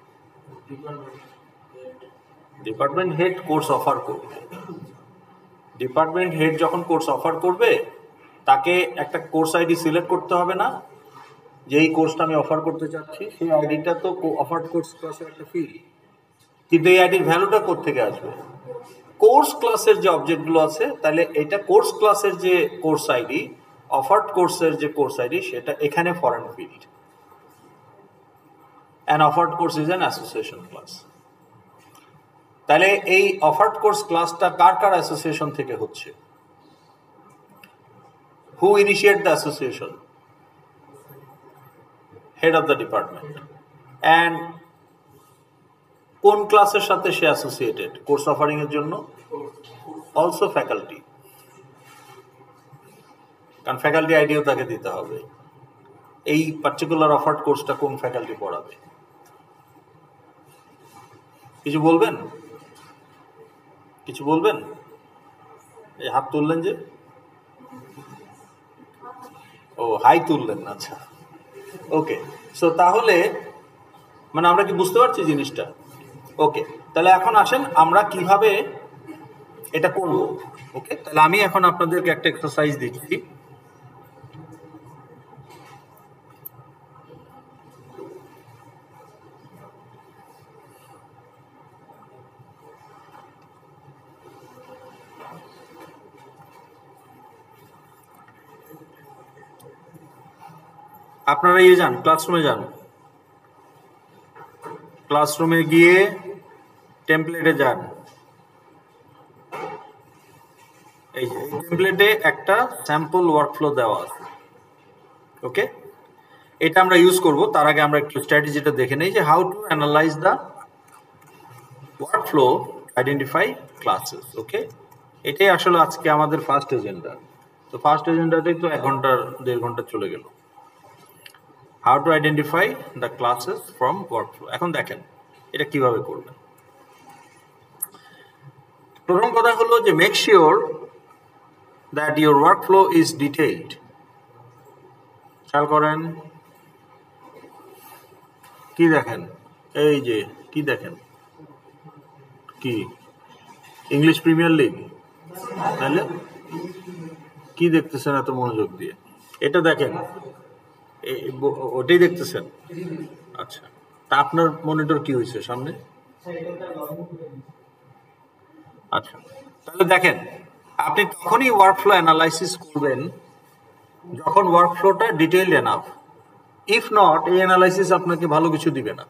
ডিপার্টমেন্ট হেড কোর্স অফার করবে। ডিপার্টমেন্ট হেড যখন কোর্স অফার করবে তাকে একটা কোর্স আইডি সিলেক্ট করতে হবে না, যে এই কোর্সটা আমি অফার করতে চাচ্ছি। সেই আইডিটা তো অফার্ড কোর্স ক্লাসের একটা ফিল্ড, কিন্তু এই আইডির ভ্যালুটা কোথা থেকে আসবে? কোর্স ক্লাসের যে অবজেক্টগুলো আছে, তাহলে এটা কোর্স ক্লাসের যে কোর্স আইডি, অফার্ড কোর্সের যে কোর্স আইডি, সেটা এখানে foreign field. An offered course is an association class. তাহলে এই অফার্ড কোর্স ক্লাসটা কার কার অ্যাসোসিয়েশন থেকে হচ্ছে? Who initiate the association? Head of the department. And কোন ক্লাসের সাথে সে অ্যাসোসিয়েটেড কোর্স অফারিং এর জন্য? অলসো ফ্যাকাল্টি, কারণ ফ্যাকাল্টি আইডিও তাকে দিতে হবে। এই পার্টিকুলার অফার্ড কোর্সটা কোন ফ্যাকাল্টি পড়াবে? কিছু বলবেন? কিছু বলবেন? এই হাত তুললেন যে, ও হাই তুললেন, আচ্ছা ওকে। সো তাহলে মানে আমরা কি বুঝতে পারছি জিনিসটা? ওকে, তাহলে এখন আসেন আমরা কিভাবে এটা করব। ওকে, তাহলে আমি এখন আপনাদেরকে একটা এক্সারসাইজ দিচ্ছি। আপনারা ইয়ে যান, ক্লাসরুমে যান। ক্লাসরুমে গিয়ে টেমপ্লেটে যান। এই যে টেমপ্লেটে একটা স্যাম্পল ওয়ার্কফ্লো দেওয়া আছে। ওকে, এটা আমরা ইউজ করব। তার আগে আমরা একটু স্ট্র্যাটেজিটা দেখে নেই যে how to analyse the workflow, identify classes. Okay, এটাই আসলে আজকে আমাদের ফার্স্ট এজেন্ডা। তো ফার্স্ট এজেন্ডাতেই তো এক ঘন্টার দেড় ঘন্টা চলে গেল। How to identify the classes from workflow. এখন দেখেন এটা কিভাবে করবেন। প্রথম কথা হলো যে make sure that your workflow is detailed. খেয়াল করেন কি দেখেন, এই যে কি দেখেন, কি ইংলিশ প্রিমিয়ার লিগ? তাহলে কি দেখতেছেন এত মনোযোগ দিয়ে? এটা দেখেন, ওটাই দেখতেছেন? আচ্ছা, তা আপনার মনিটর কি হয়েছে সামনে? আচ্ছা, তাহলে দেখেন, আপনি তখনই ওয়ার্কফ্লো অ্যানালাইসিস করবেন যখন ওয়ার্কফ্লোটা ডিটেইলড এনাফ। ইফ নট, এই অ্যানালাইসিস আপনাকে ভালো কিছু দিবে না।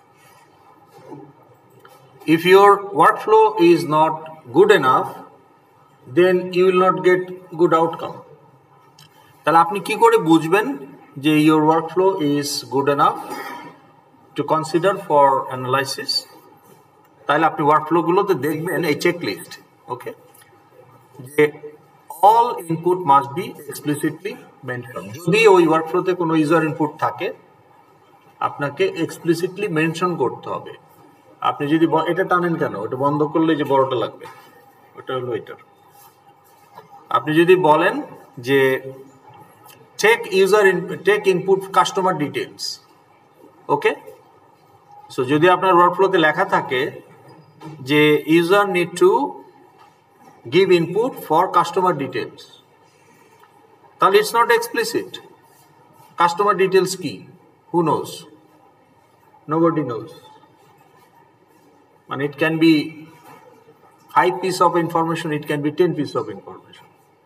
If your workflow is not good enough, then you will not get good outcome. তাহলে আপনি কি করে বুঝবেন যে your workflow is good enough to consider for analysis? তাহলে আপনি ওয়ার্কফ্লো গুলোতে দেখবেন এই চেকলিস্ট, ওকে, যে all input must be explicitly mentioned. যদি ওই ওয়ার্কফ্লোতে কোনো ইউজার ইনপুট থাকে, আপনাকে এক্সপ্লিসিটলি মেনশন করতে হবে। আপনি যদি এটা টানেন কেন, ওটা বন্ধ করলে যে বড়টা লাগবে, ওটা হলো এটার। আপনি যদি বলেন যে take user take input customer details, okay, so যদি আপনার ওয়ার্কফ্লোতে লেখা থাকে যে user need to give input for customer details, তাহলে it's not explicit. Customer details কি? Who knows? Nobody knows. And it can be five piece of information, it can be ten piece of information.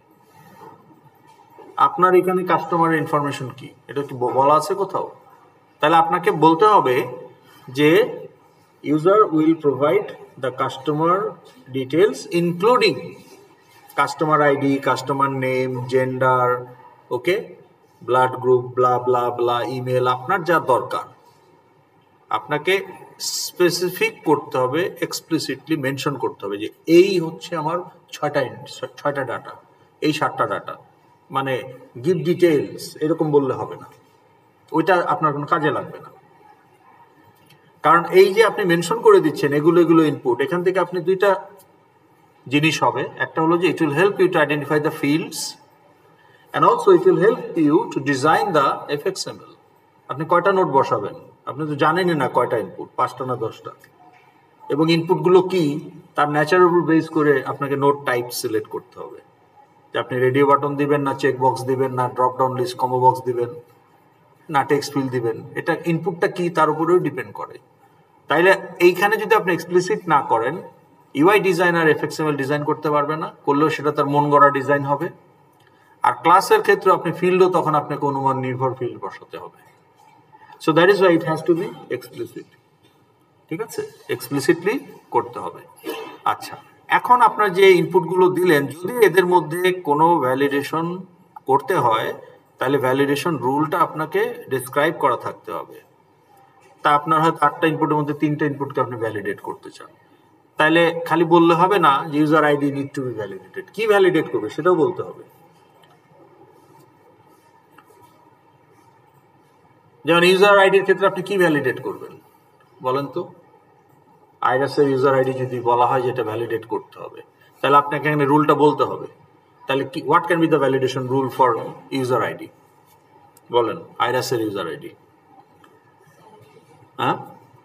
আপনার এখানে কাস্টমারের information কি, এটা কি বলা আছে কোথাও? তাহলে আপনাকে বলতে হবে যে user will provide the customer details including customer ID, customer name, gender, okay, blood group, blah blah blah, email, আপনার যা দরকার আপনাকে স্পেসিফিক করতে হবে, এক্সপ্লিসিটলি মেনশন করতে হবে যে এই হচ্ছে আমার ছয়টা ছয়টা ডাটা, এই সাতটা ডাটা, মানে গিভ ডিটেলস এরকম বললে হবে না, ওইটা আপনার কোনো কাজে লাগবে না। কারণ এই যে আপনি মেনশন করে দিচ্ছেন এগুলো এগুলো ইনপুট, এখান থেকে আপনি দুইটা জিনিস হবে। একটা হলো যে it will help you to identify the fields and also it will help you to design the FXML. আপনি কয়টা নোট বসাবেন আপনি তো জানেনই না, কয়টা ইনপুট, পাঁচটা না দশটা, এবং ইনপুটগুলো কি তার ন্যাচারের উপর বেস করে আপনাকে নোট টাইপ সিলেক্ট করতে হবে, যে আপনি রেডিও বাটন দিবেন না চেক বক্স দিবেন না drop down list combo box দিবেন না টেক্সট ফিল্ড দিবেন, এটা ইনপুটটা কি তার উপরেও ডিপেন্ড করে। তাইলে এইখানে যদি আপনি এক্সপ্লিসিট না করেন, ইউআই ডিজাইনার এফএক্সএমএল ডিজাইন করতে পারবে না, করলেও সেটা তার মন গড়া ডিজাইন হবে। আর ক্লাসের ক্ষেত্রে আপনি ফিল্ডও তখন আপনাকে অনুমান নির্ভর ফিল্ড বসাতে হবে। So that is why it has to be explicit. ঠিক আছে, এক্সপ্লিসিটলি করতে হবে। আচ্ছা, এখন আপনার যে ইনপুটগুলো দিলেন, যদি এদের মধ্যে কোনো ভ্যালিডেশন করতে হয় তাহলে ভ্যালিডেশন রুলটা আপনাকে ডিসক্রাইব করা থাকতে হবে। তা আপনার হয়তো আটটা ইনপুটের মধ্যে তিনটা ইনপুটকে আপনি ভ্যালিডেট করতে চান, তাহলে খালি বললে হবে না যে user ID need to be validated. কি ভ্যালিডেট করবে সেটাও বলতে হবে। যেমন ইউজার আইডির ক্ষেত্রে আপনি কি ভ্যালিডেট করবেন বলেন তো? আইরাসের ইউজার আইডি যদি বলা হয় যেটা ভ্যালিডেট করতে হবে, তাহলে আপনাকে এখানে রুলটা বলতে হবে। তাহলে কি, what can be the validation rule for user ID বলেন? আইরাসের ইউজার আইডি, হ্যাঁ,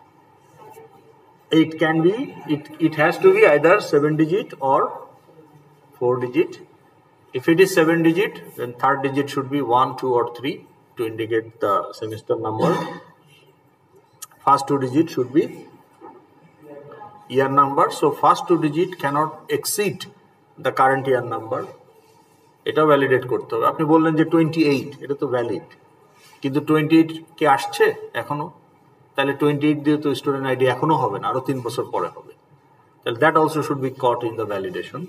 it can be, it it has to be either seven digit or four digit. If it is seven digit, then third digit should be one, two, or three to indicate the semester number. First two digit should be year number. So first two digit cannot exceed the current year number. এটা validate করতে হবে। আপনি বললেন যে twenty eight, এটা তো valid, কিন্তু twenty eight কে আসছে এখনো, তাহলে টোয়েন্টি এইট দিয়ে তো স্টুডেন্ট আইডি এখনো হবে না, আরো তিন বছর পরে হবে। তাহলে that also should be caught in the validation.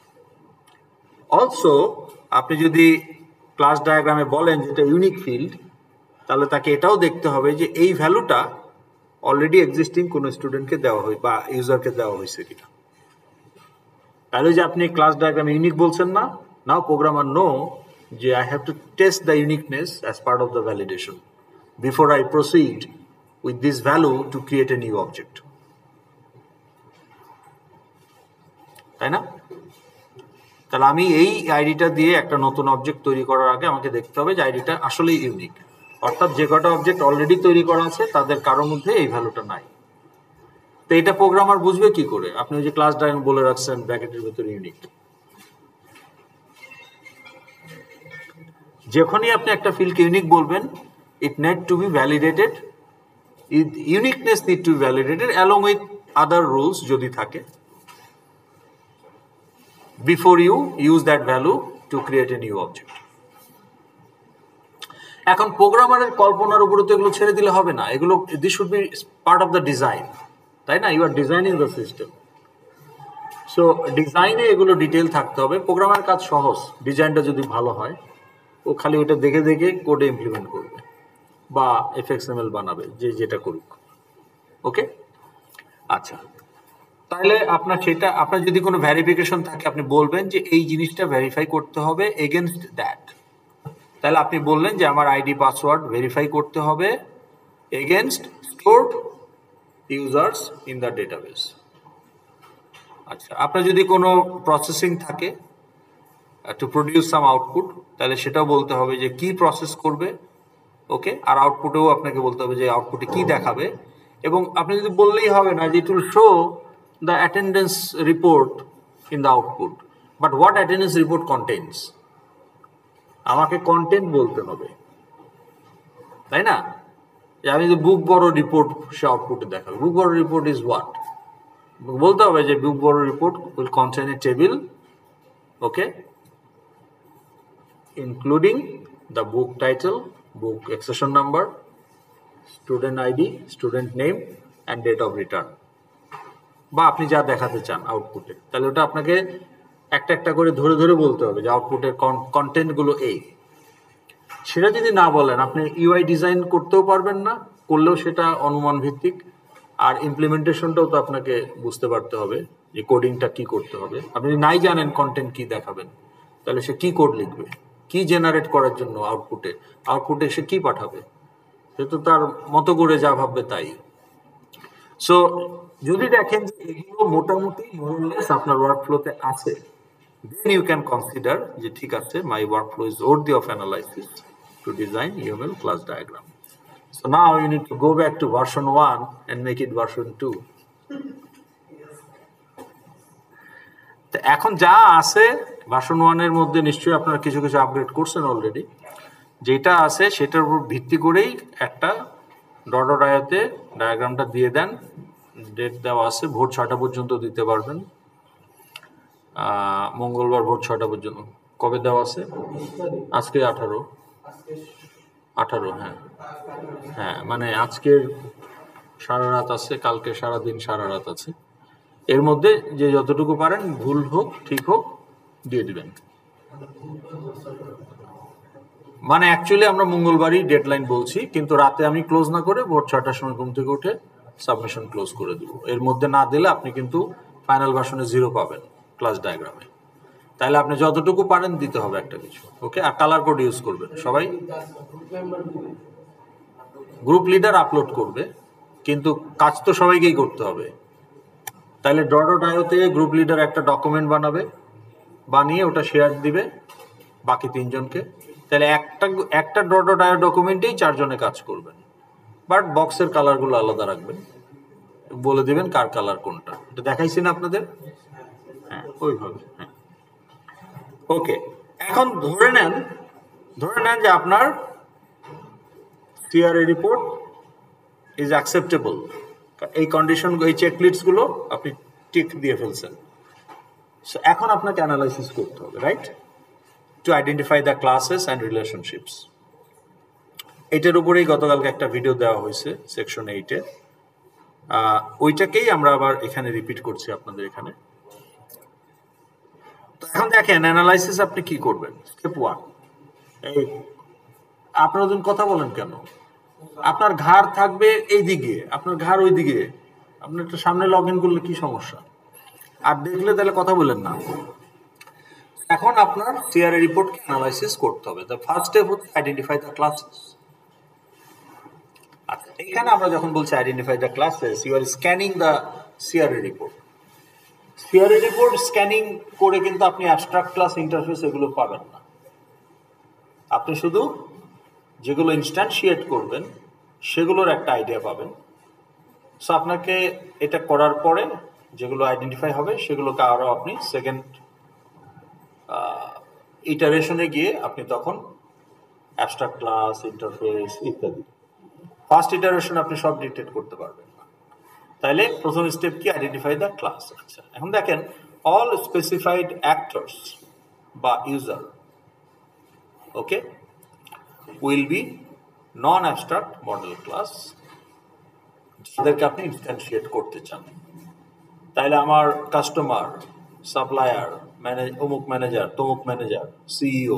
Also আপনি যদি ক্লাস ডায়াগ্রামে বলেন যেটা ইউনিক ফিল্ড, তাহলে তাকে এটাও দেখতে হবে যে এই ভ্যালুটা অলরেডি এক্সিস্টিং কোনো স্টুডেন্টকে দেওয়া হয় বা ইউজারকে দেওয়া হয়েছে কিনা। তাহলে যে আপনি ক্লাস ডায়াগ্রামে ইউনিক বলছেন না, নাও প্রোগ্রামার নো যে I have to test the uniqueness as part of the validation before I proceed with this value to create a new object. তাই না? তাহলে আমি এই আইডিটা দিয়ে একটা নতুন অবজেক্ট তৈরি করার আগে আমাকে দেখতে হবে যে আইডিটা আসলেই ইউনিক, অর্থাৎ যে কটা অবজেক্ট অলরেডি তৈরি করা আছে তাদের কারোর মধ্যে এই ভ্যালুটা নাই। তো তো এটা প্রোগ্রামার বুঝবে কি করে? আপনি ওই যে ক্লাস ডায়াগ্রাম বলে রাখছেন ব্র্যাকেটের ভিতরে ইউনিক, যখনই আপনি একটা ফিল্ডকে ইউনিক বলবেন, it need to be validated, it, uniqueness need to be validated along with other rules যদি থাকে before you use that value to create a new object. এখন প্রোগ্রামারের কল্পনার উপরে তো এগুলো ছেড়ে দিলে হবে না, এগুলো this should be part of the design, তাই না? You are designing the system, so ডিজাইনে এগুলো ডিটেইল থাকতে হবে। প্রোগ্রামার কাজ সহজ, ডিজাইনটা যদি ভালো হয়, ও খালি ওটা দেখে দেখে কোডে ইমপ্লিমেন্ট করবে বা এফএক্সএমএল বানাবে, যে যেটা করুক। ওকে, আচ্ছা, তাহলে আপনার সেটা, আপনার যদি কোনো ভেরিফিকেশন থাকে আপনি বলবেন যে এই জিনিসটা ভেরিফাই করতে হবে এগেনস্ট দ্যাট। তাহলে আপনি বললেন যে আমার আইডি পাসওয়ার্ড ভেরিফাই করতে হবে against stored users in the database. আচ্ছা, আপনার যদি কোনো প্রসেসিং থাকে টু প্রডিউস সাম আউটপুট, তাহলে সেটাও বলতে হবে যে কি প্রসেস করবে। ওকে, আর আউটপুটেও আপনাকে বলতে হবে যে আউটপুটে কি দেখাবে। এবং আপনি যদি বললেই হবে না যে it will show the attendance report in the output, but what attendance report contents, আমাকে কন্টেন্ট বলতে হবে, তাই না? যে আমি যদি বুক বড় রিপোর্ট সে আউটপুটে দেখাবে, বুক বড় রিপোর্ট ইজ হোয়াট, বলতে হবে যে book borrow report will contain a table, okay, including the book title, book accession number, student I D, student name and date of return, বা আপনি যা দেখাতে চান আউটপুটে, তাহলে ওটা আপনাকে একটা একটা করে ধরে ধরে বলতে হবে যে আউটপুটের কন্টেন্টগুলো এই। সেটা যদি না বলেন, আপনি ইউআই ডিজাইন করতেও পারবেন না, করলেও সেটা অনুমান ভিত্তিক, আর ইমপ্লিমেন্টেশনটাও তো আপনাকে বুঝতে পারতে হবে যে কোডিংটা কি করতে হবে। আপনি নাই জানেন কন্টেন্ট কি দেখাবেন, তাহলে সে কি কোড লিখবে, কি জেনারেট করার জন্য আউটপুটে, আউটপুটে সে কি পাঠাবে, সে তো তার মতো করে যা ভাববে তাই। সো যদি দেখেন যে এগুলো মোটামুটি মোরলেস আপনার ওয়ার্কফ্লোতে আছে, then you can consider যে ঠিক আছে, my workflow is worthy of analysis to design U M L class diagram. So now you need to go back to version one and make it version two. তো এখন যা আছে version ওয়ানের মধ্যে নিশ্চয়ই আপনারা কিছু কিছু আপগ্রেড করছেন অলরেডি, যেটা আছে সেটার উপর ভিত্তি করেই একটা ডট ডট আইওতে ডায়াগ্রামটা দিয়ে দেন। ডেট দেওয়া আছে, ভোর ছটা পর্যন্ত দিতে পারবেন, মঙ্গলবার ভোর ছটা পর্যন্ত। কবে দেওয়া আছে? আজকে আঠারো আঠারো হ্যাঁ হ্যাঁ মানে আজকের সারা রাত আছে, কালকে সারাদিন সারা রাত আছে, এর মধ্যে যে যতটুকু পারেন, ভুল হোক ঠিক হোক, দিয়ে দিবেন। মানে অ্যাকচুয়ালি আমরা মঙ্গলবারই ডেডলাইন বলছি, কিন্তু রাতে আমি ক্লোজ না করে ভোর ছটার সময় ঘুম থেকে উঠে সাবমিশন ক্লোজ করে দিব। এর মধ্যে না দিলে আপনি কিন্তু ফাইনাল ভার্সনে জিরো পাবেন ক্লাস ডায়াগ্রামে। তাহলে আপনি যতটুকু পারেন দিতে হবে একটা কিছু। ওকে, আর কালার কোড ইউজ করবেন সবাই। গ্রুপ লিডার আপলোড করবে, কিন্তু কাজ তো সবাইকেই করতে হবে। তাহলে ডট ডট আইওতে গ্রুপ লিডার একটা ডকুমেন্ট বানাবে, বানিয়ে ওটা শেয়ার দিবে বাকি তিনজনকে। তাহলে একটা একটা ডট ডট আইও ডকুমেন্টেই চারজনে কাজ করবেন, বাট বক্সের কালারগুলো আলাদা রাখবেন, বলে দিবেন কার কালার কোনটা। এটা দেখাইছি না আপনাদের? হ্যাঁ, ওইভাবে। হ্যাঁ, ওকে। এখন ধরে নেন ধরে নেন যে আপনার সিআরএ রিপোর্ট ইজ অ্যাকসেপ্টেবল, এই কন্ডিশন, এই চেকলিস্টগুলো আপনি টিক দিয়ে ফেলছেন। সো এখন আপনাকে অ্যানালাইসিস করতে হবে, right, to identify the classes and relationships. এটার উপরেই গতকালকে একটা ভিডিও দেওয়া হয়েছে সেকশন এইটে, ওইটাকেই আমরা আবার এখানে রিপিট করছি আপনাদের এখানে। তো এখন দেখেন অ্যানালাইসিস আপনি কি করবেন। স্টেপ ওয়ান, এই আপনারা যখন কথা বলেন কেন, আপনার ঘাড় থাকবে এই দিকে, আপনার ঘাড় ওই দিকে, আপনি একটা সামনে লগ ইন করলে কি সমস্যা? আর দেখলে তাহলে কথা বলেন না। এখন আপনার সিআরএ রিপোর্টকে অ্যানালাইসিস করতে হবে। দ্য ফার্স্ট স্টেপ হচ্ছে আইডেন্টিফাই দ্য ক্লাসেস। আচ্ছা, এখানে আমরা যখন বলছি identify the classes, you are scanning the CRA report. CRA report scanning করে কিন্তু আপনি অ্যাবস্ট্রাক্ট ক্লাস ইন্টারফেস এগুলো পাবেন না। আপনি শুধু যেগুলো ইনস্ট্যান্সিয়েট করবেন সেগুলোর একটা আইডিয়া পাবেন। সো আপনাকে এটা করার পরে যেগুলো আইডেন্টিফাই হবে সেগুলোকে আরও আপনি সেকেন্ড ইটারেশনে গিয়ে আপনি তখন অ্যাবস্ট্রাক্ট ক্লাস, ইন্টারফেস ইত্যাদি ফার্স্ট ইটারেশন আপনি সব ডিটেক্ট করতে পারবেন না। তাইলে প্রথম স্টেপ কি? Identify the class. আচ্ছা, এখন দেখেন অল স্পেসিফাইড অ্যাক্টরস বা user okay will be non abstract model class যাদেরকে আপনি ইনস্ট্যান্সিয়েট করতে চান। তাইলে আমার কাস্টমার, সাপ্লায়ার, ম্যানেজ অমুক ম্যানেজার, তমুক ম্যানেজার, সিইও,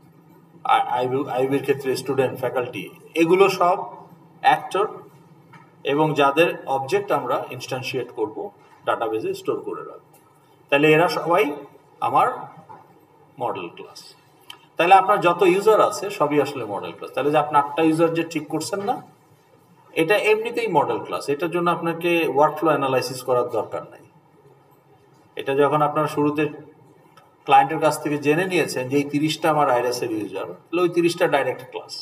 আইবির ক্ষেত্রে স্টুডেন্ট, ফ্যাকাল্টি, এগুলো সব অ্যাক্টর এবং যাদের অবজেক্ট আমরা ইনস্ট্যান্সিয়েট করব, ডাটাবেজে স্টোর করে রাখবো। তাহলে এরা সবাই আমার মডেল ক্লাস। তাহলে আপনার যত ইউজার আছে সবই আসলে মডেল ক্লাস। তাহলে যে আপনি আটটা ইউজার যে ঠিক করছেন না, এটা এমনিতেই মডেল ক্লাস। এটার জন্য আপনাকে ওয়ার্কফ্লো অ্যানালাইসিস করার দরকার নাই। এটা যখন আপনার শুরুতে ক্লায়েন্টের কাছ থেকে জেনে নিয়েছেন যে এই তিরিশটা আমার আইরাসের ইউজার, তাহলে ওই তিরিশটা ডাইরেক্ট ক্লাস,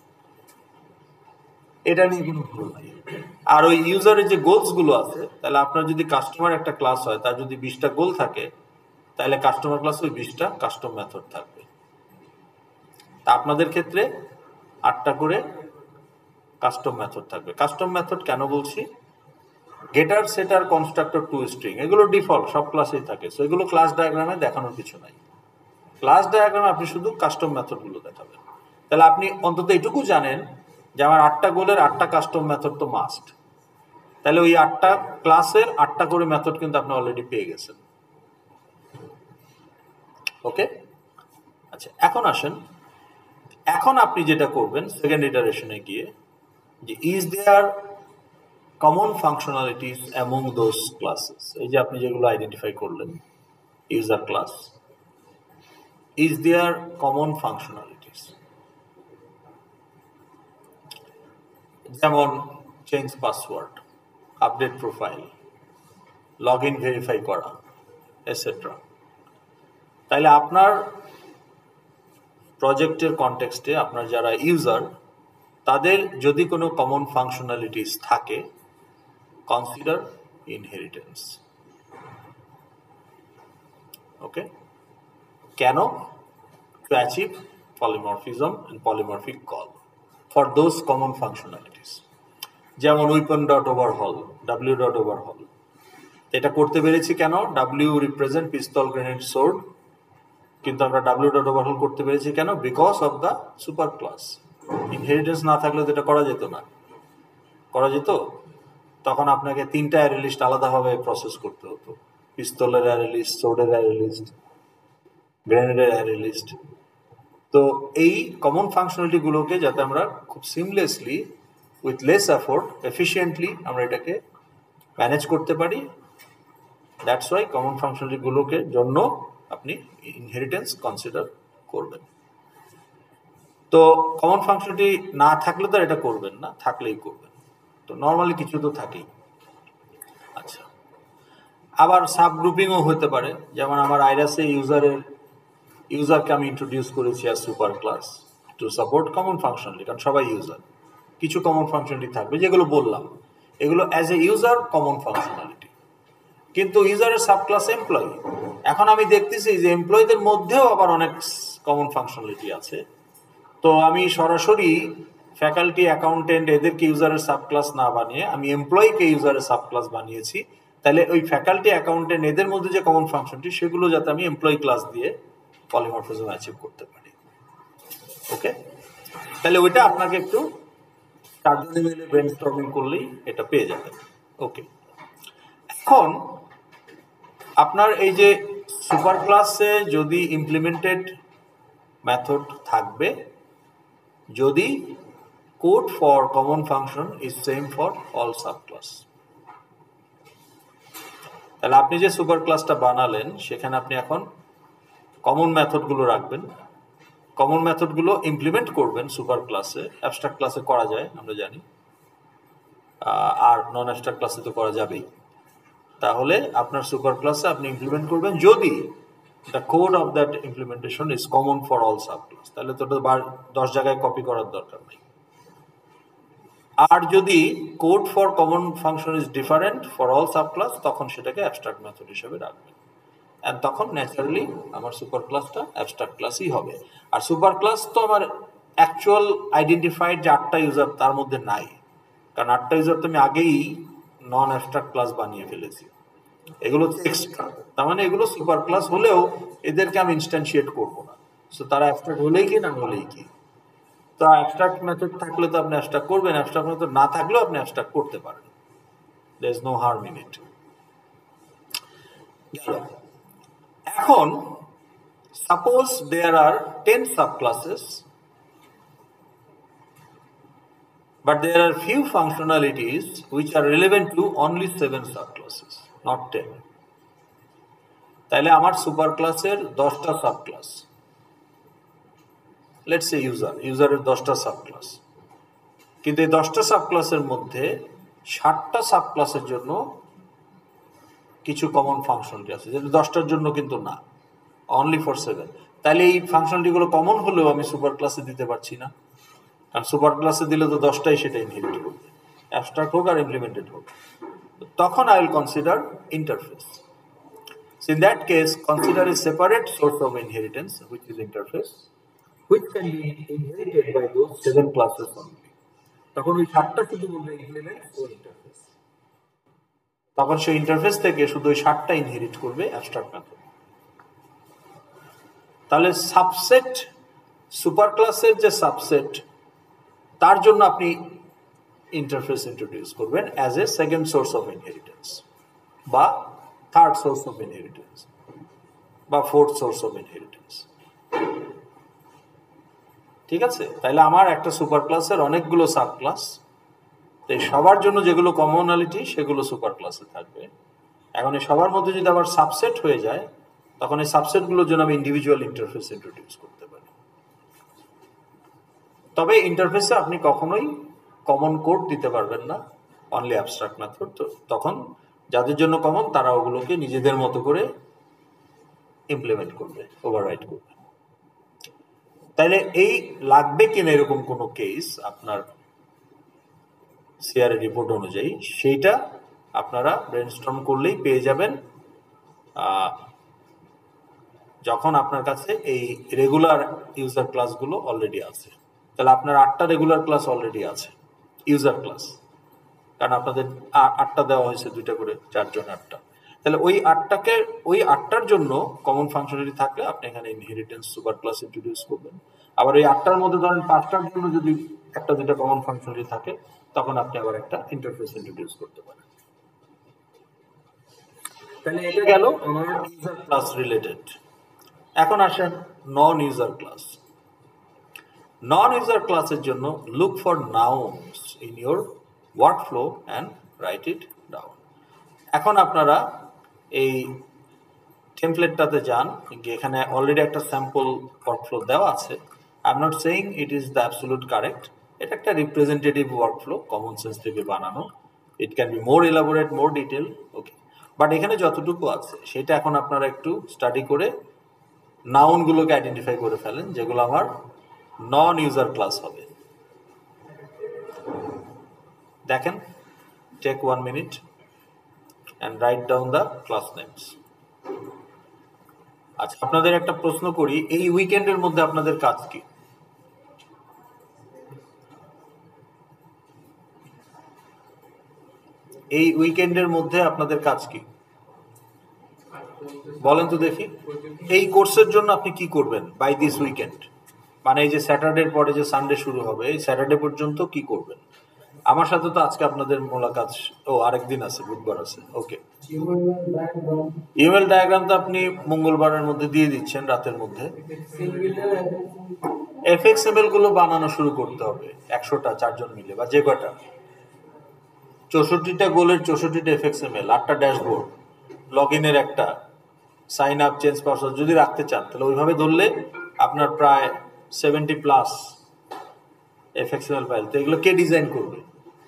এটা নিয়ে কোনো ভুল নাই। আর ওই ইউজারের যে গোলসগুলো আছে, তাহলে আপনার যদি কাস্টমার একটা ক্লাস হয়, তার যদি বিশটা গোল থাকে, তাহলে কাস্টমার ক্লাস ওই বিশটা কাস্টম মেথড থাকবে। তা আপনাদের ক্ষেত্রে আটটা করে কাস্টম মেথড থাকবে। কাস্টম মেথড কেন বলছি? Getter, setter, constructor, to string, এগুলো ডিফল্ট সব ক্লাসেই থাকে। সো এগুলো ক্লাস ডায়াগ্রামে দেখানোর কিছু নাই। ক্লাস ডায়াগ্রামে আপনি শুধু কাস্টম মেথডগুলো দেখাবেন। তাহলে আপনি অন্তত এটুকু জানেন যে আমার আটটা গোলের আটটা কাস্টম মেথড তো মাস্ট। তাহলে ওই আটটা ক্লাসের আটটা করে মেথড কিন্তু আপনি অলরেডি পেয়ে গেছেন। ওকে, আচ্ছা, এখন আসেন, এখন আপনি যেটা করবেন সেকেন্ড ইটারেশনে গিয়ে, যে is there common functionalities among those classes. এই যে আপনি যেগুলো আইডেন্টিফাই করলেন user class, is there common functionalities, যেমন change password, update profile, log in verify করা, এটসেট্রা। তাইলে আপনার প্রজেক্টের কনটেক্সটে আপনার যারা ইউজার, তাদের যদি কোনো কমন ফাংশনালিটিস থাকে, কনসিডার ইনহেরিটেন্স। ওকে, কেন? To achieve polymorphism and polymorphic call for those common functionalities. যেমন weapon dot overhaul, W dot overhaul, এটা করতে পেরেছি কেন? W represent pistol, grenade, sword, কিন্তু আমরা ডাব্লিউ ডট ওভারহল করতে পেরেছি কেন? Because of the super class. Inheritance না থাকলে তো এটা করা যেত না। করা যেত? তখন আপনাকে তিনটা অ্যারে লিস্ট আলাদাভাবে প্রসেস করতে হতো, পিস্তলের অ্যারে লিস্ট, সোর্ডের অ্যারে লিস্ট, গ্রেনেডের অ্যারে লিস্ট। তো এই কমন ফাংশনালিটিগুলোকে যাতে আমরা খুব seamlessly with less effort efficiently আমরা এটাকে ম্যানেজ করতে পারি, দ্যাটস ওয়াই কমন ফাংশনালিটিগুলোকে জন্য আপনি ইনহেরিটেন্স কনসিডার করবেন। তো কমন ফাংশনালিটি না থাকলে তো এটা করবেন না, থাকলেই করবেন। তো নর্মালি কিছু তো থাকেই। আচ্ছা, আবার সাব গ্রুপিংও হতে পারে। যেমন আমার আইরাসে ইউজারের ইউজারকে আমি ইন্ট্রোডিউস করেছি আর super class to support common functionality, কারণ সবাই ইউজার। কিছু কমন ফাংশনালিটি থাকবে যেগুলো বললাম, এগুলো as a user common functionality. কিন্তু ইউজারের সাব ক্লাস এমপ্লয়ি, এখন আমি দেখতেছি যে এমপ্লয়ীদের মধ্যেও আবার অনেক কমন ফাংশনালিটি আছে। তো আমি সরাসরি ফ্যাকাল্টি, অ্যাকাউন্টেন্ট এদেরকে ইউজারের সাব ক্লাস না বানিয়ে আমি এমপ্লয়িকে ইউজারের সাব ক্লাস বানিয়েছি। তাহলে ওই ফ্যাকাল্টি, অ্যাকাউন্টেন্ট এদের মধ্যে যে কমন ফাংশনটি, সেগুলো যাতে আমি এমপ্লয়ি ক্লাস দিয়ে পলিমরফিজম অ্যাচিভ করতে পারি। ওকে, তাহলে ওইটা আপনাকে একটু চারজনে মিলে ব্রেনস্টর্মিং করলেই এটা পেয়ে যাবেন। ওকে, এখন আপনার এই যে সুপার ক্লাসে যদি ইমপ্লিমেন্টেড মেথড থাকবে, যদি code for common function is same for all sub class. তাহলে আপনি যে সুপার ক্লাসটা বানালেন সেখানে আপনি এখন কমন মেথডগুলো রাখবেন, কমন মেথডগুলো ইমপ্লিমেন্ট করবেন সুপার ক্লাসে। অ্যাবস্ট্রাক্ট ক্লাসে করা যায় আমরা জানি, আর নন অ্যাবস্ট্রাক্ট ক্লাসে তো করা যাবেই। তাহলে আপনার সুপার ক্লাসে আপনি ইমপ্লিমেন্ট করবেন যদি the code of that implementation is common for all sub class. তাহলে তো ওটা দশ জায়গায় কপি করার দরকার নেই। আর যদি code for common function is different for all subclass, তখন সেটাকে অ্যাবস্ট্রাক্ট মেথড হিসেবে রাখবেন। অ্যান্ড তখন ন্যাচারালি আমার সুপার ক্লাসটা অ্যাবস্ট্রাক্ট ক্লাসই হবে। আর সুপার ক্লাস তো আমার অ্যাকচুয়াল আইডেন্টিফাইড যে আটটা ইউজার তার মধ্যে নাই, কারণ আটটা ইউজার তো আমি আগেই নন অ্যাবস্ট্রাক্ট ক্লাস বানিয়ে ফেলেছি, এগুলো হচ্ছে এক্সট্রা। তার মানে এগুলো সুপার ক্লাস হলেও এদেরকে আমি ইনস্ট্যান্সিয়েট করবো না। সো তারা অ্যাবস্ট্রাক্ট হলেই কি না হলেই কি। তো অ্যাবস্ট্রাক্ট মেথড থাকলে তো আপনি অ্যাবস্ট্রাক্ট করবেন, অ্যাবস্ট্রাক্ট মেথড না থাকলেও আপনি অ্যাবস্ট্রাক্ট করতে পারেন, there is no harm in it. এখন suppose there are ten subclasses, but there are few functionalities which are relevant to only seven subclasses, not ten. তাহলে আমার সুপার ক্লাসের দশটা সাবক্লাস, লেটস সে ইউজার, ইউজারের দশটা subclass, কিন্তু এই দশটা সাবক্লাসের মধ্যে ষাটটা সাবক্লাসের জন্য কিছু কমন ফাংশনালিটি আছে, যেটা দশটার জন্য কিন্তু না, অনলি ফর সেভেন। তাহলে এই ফাংশনালিটিগুলো কমন হলেও আমি সুপার ক্লাসে দিতে পারছি না, কারণ সুপার ক্লাসে দিলে তো দশটাই সেটা ইনহেরিট করবে, অ্যাবস্ট্রাক্ট হোক আর ইমপ্লিমেন্টেড হোক। তখন I will consider interface. So in that case, consider a separate source of inheritance, which is interface, which can be inherited by those seven classes only. তখন ওই সাতটা শুধু বলবে ইমপ্লিমেন্ট ও ইন্টারফেস, তখন সেই ইন্টারফেস থেকে শুধু ওই সাতটা ইনহেরিট করবে অ্যাবস্ট্রাক্ট মেথড। তাহলে সাবসেট, সুপার ক্লাসের যে সাবসেট, তার জন্য আপনি ইন্টারফেস ইন্ট্রোডিউস করবেন as a second source of inheritance, বা থার্ড সোর্স অফ ইনহেরিটেন্স, বা ফোর্থ সোর্স অফ ইনহেরিটেন্স। ঠিক আছে? তাহলে আমার একটা সুপার ক্লাসের অনেকগুলো সাব ক্লাস, এই সবার জন্য যেগুলো কমনালিটি সেগুলো সুপার ক্লাসে থাকবে। এখন এই সবার মধ্যে যদি আবার সাবসেট হয়ে যায়, তখন এই সাবসেটগুলোর জন্য আমি ইন্ডিভিজুয়াল ইন্টারফেস ইন্ট্রোডিউস করতে পারি। তবে ইন্টারফেসে আপনি কখনোই কমন কোড দিতে পারবেন না, অনলি অ্যাবস্ট্রাক্ট মেথড। তো তখন যাদের জন্য কমন তারা ওগুলোকে নিজেদের মতো করে ইমপ্লিমেন্ট করবে, ওভাররাইট করবে। তাইলে এই লাগবে কিনা এরকম কোনো কেস আপনার সিআরএ রিপোর্ট অনুযায়ী, সেইটা আপনারা ব্রেনস্টর্ম করলেই পেয়ে যাবেন যখন আপনার কাছে এই রেগুলার ইউজার ক্লাসগুলো অলরেডি আছে। তাহলে আপনার আটটা রেগুলার ক্লাস অলরেডি আছে, ইউজার ক্লাস, কারণ আপনাদের আটটা দেওয়া হয়েছে, দুইটা করে, চারজন আটটা। তাহলে ওই আটটাকে, ওই আটটার জন্য কমন ফাংশনালিটি থাকলে আপনি এখানে ইনহেরিটেন্স সুপার ক্লাস ইন্ট্রোডিউস করবেন। আবার ওই আটটার মধ্যে ধরেন পাঁচটার জন্য যদি একটা দুটা কমন ফাংশনালিটি থাকে, তখন আপনি আবার একটা ইন্টারফেস ইন্ট্রোডিউস করতে পারেন। তাহলে এটা গেল আমার ইউজার ক্লাস রিলেটেড। এখন আসেন non user class. Non user ক্লাসের জন্য look for nouns in your workflow and write it down. এখন আপনারা এই টেমপ্লেটটাতে যান, এখানে অলরেডি একটা স্যাম্পল ওয়ার্কফ্লো দেওয়া আছে। I am not saying it is the absolute correct, এটা একটা রিপ্রেজেন্টেটিভ ওয়ার্কফ্লো, কমন সেন্স থেকে বানানো। It can be more elaborate, more detail, okay. But এখানে যতটুকু আছে সেটা এখন আপনারা একটু স্টাডি করে নাউনগুলোকে আইডেন্টিফাই করে ফেলেন, যেগুলো আমার নন ইউজার ক্লাস হবে। দেখেন, take one minute and write down the class names. আচ্ছা, আপনাদের একটা প্রশ্ন করি, এই উইকেন্ডের মধ্যে আপনাদের কাজ কি? এই উইকেন্ডের মধ্যে আপনাদের কাজ কি বলেন তো দেখি। এই কোর্সের জন্য আপনি কি করবেন বাই দিস উইকেন্ড? মানে এই যে স্যাটারডের পরে যে সানডে শুরু হবে, এই স্যাটারডে পর্যন্ত কি করবেন? আমার সাথে তো আজকে আপনাদের মোলাকাত, ও আরেকদিন আছে, বুধবার আছে, ওকে। ইমেল ডায়াগ্রাম তো আপনি মঙ্গলবারের মধ্যে দিয়ে দিচ্ছেন, রাতের মধ্যে। এফএক্সএমএল গুলো বানানো শুরু করতে হবে, একশোটা চারজন মিলে, বা যে কয়টা, চৌষট্টিটা গোলের চৌষট্টিটা এফএক্সএমএল, আটটা ড্যাশবোর্ড, লগ ইনের একটা, সাইন আপ, চেঞ্জ পাসওয়ার্ড যদি রাখতে চান, তাহলে ওইভাবে ধরলে আপনার প্রায় সেভেন্টি প্লাস এফএক্সএমএল ফাইল। তো এগুলো কে ডিজাইন করবে?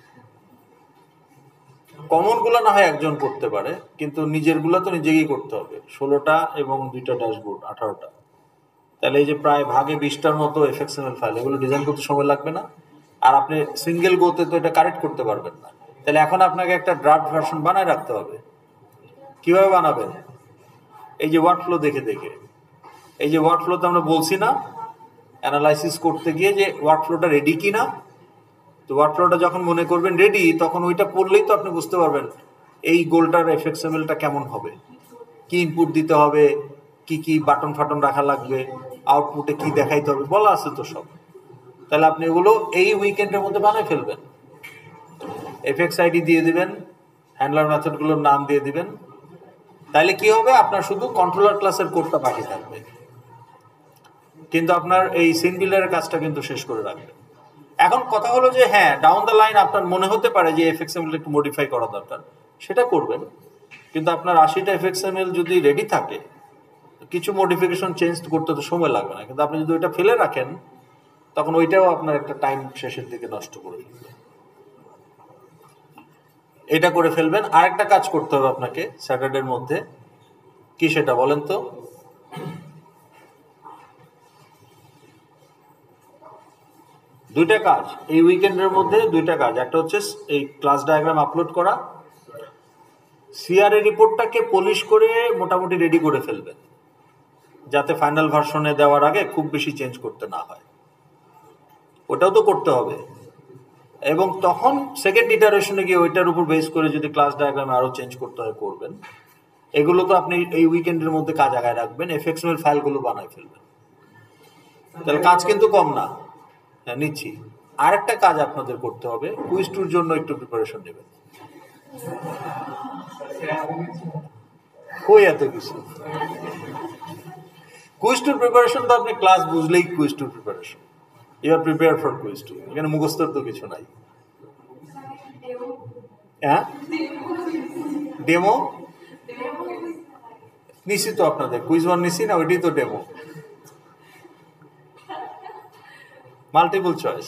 কমন গুলা না হয় একজন করতে পারে, কিন্তু নিজের গুলা তো নিজেকেই করতে হবে। ষোলোটা এবং দুইটা ড্যাশবোর্ড, আঠারোটা। তাহলে এই যে প্রায় ভাগে বিশটার মতো এফএক্সএমএল ফাইল, এগুলো ডিজাইন করতে সময় লাগবে না? আর আপনি সিঙ্গেল গোতে তো এটা কারেক্ট করতে পারবেন না। তাহলে এখন আপনাকে একটা ড্রাফট ভার্সন বানায় রাখতে হবে। কিভাবে বানাবেন? এই যে ওয়ার্কফ্লো দেখে দেখে, এই যে ওয়ার্কফ্লোতে আমরা বলছি না অ্যানালাইসিস করতে গিয়ে যে ওয়ার্কফ্লোটা রেডি কিনা, তো ওয়ার্কফ্লোটা যখন মনে করবেন রেডি, তখন ওইটা পড়লেই তো আপনি বুঝতে পারবেন এই গোলটার এফএক্সএমএলটা কেমন হবে, কি ইনপুট দিতে হবে, কি কি বাটন ফাটন রাখা লাগবে, আউটপুটে কি দেখাইতে হবে, বলা আছে তো সব। তাহলে আপনি এগুলো এই উইকেন্ডের মধ্যে বানিয়ে ফেলবেন। এফএক্স আইডি দিয়ে দিবেন, হ্যান্ডলার মেথডগুলোর নাম দিয়ে দিবেন। তাহলে কি হবে, আপনার শুধু কন্ট্রোলার ক্লাসের কোডটা বাকি থাকবে, কিন্তু আপনার এই সিন বিল্ডারের কাজটা কিন্তু শেষ করে রাখবেন। এখন কথা হলো যে হ্যাঁ, ডাউন দ্য লাইন আপনার মনে হতে পারে যে এফএক্সএমএল একটু মডিফাই করা দরকার, সেটা করবেন। কিন্তু আপনার আশিটা এফএক্সএমএল যদি রেডি থাকে, কিছু মডিফিকেশন চেঞ্জ করতে তো সময় লাগবে না। কিন্তু আপনি যদি ওইটা ফেলে রাখেন, তখন ওইটাও আপনার একটা টাইম শেষের দিকে নষ্ট করে ফেলবে। এটা করে ফেলবেন। আরেকটা কাজ করতে হবে আপনাকে স্যাটারডের মধ্যে, কি সেটা বলেন তো? দুইটা কাজ এই উইকেন্ডের মধ্যে, দুইটা কাজ। একটা হচ্ছে এই ক্লাস ডায়াগ্রাম আপলোড করা, সিআরএ রিপোর্টটাকে পলিশ করে মোটামুটি রেডি করে ফেলবেন, যাতে ফাইনাল ভার্সনে দেওয়ার আগে খুব বেশি চেঞ্জ করতে না হয়। ওটাও তো করতে হবে। এবং তখন সেকেন্ড ইটারেশনে গিয়ে ওইটার উপর বেস করে যদি ক্লাস ডায়াগ্রামে আরো চেঞ্জ করতে হয় করবেন। এগুলো তো আপনি এই উইকেন্ডের মধ্যে কাজ আগায় রাখবেন, এফএক্সএমএল ফাইলগুলো বানায় ফেলবেন। তাহলে কাজ কিন্তু কম না। হ্যাঁ, নিচ্ছি। আরেকটা কাজ আপনাদের করতে হবে, কুইজ টুর জন্য একটু প্রিপারেশন নেবেন। কই এত কিছু? কুইজ টুর প্রিপারেশন তো আপনি ক্লাস বুঝলেই কুইজ টুর preparation. You are prepare for quiz two. এখানে মুখস্থর তো কিছু নাই। হ্যাঁ, ডেমো নিশ্চিত তো আপনাদের কুইজ ওয়ান নিচ্ছি না, ওইটাই তো ডেমো, মাল্টিপল চয়েস।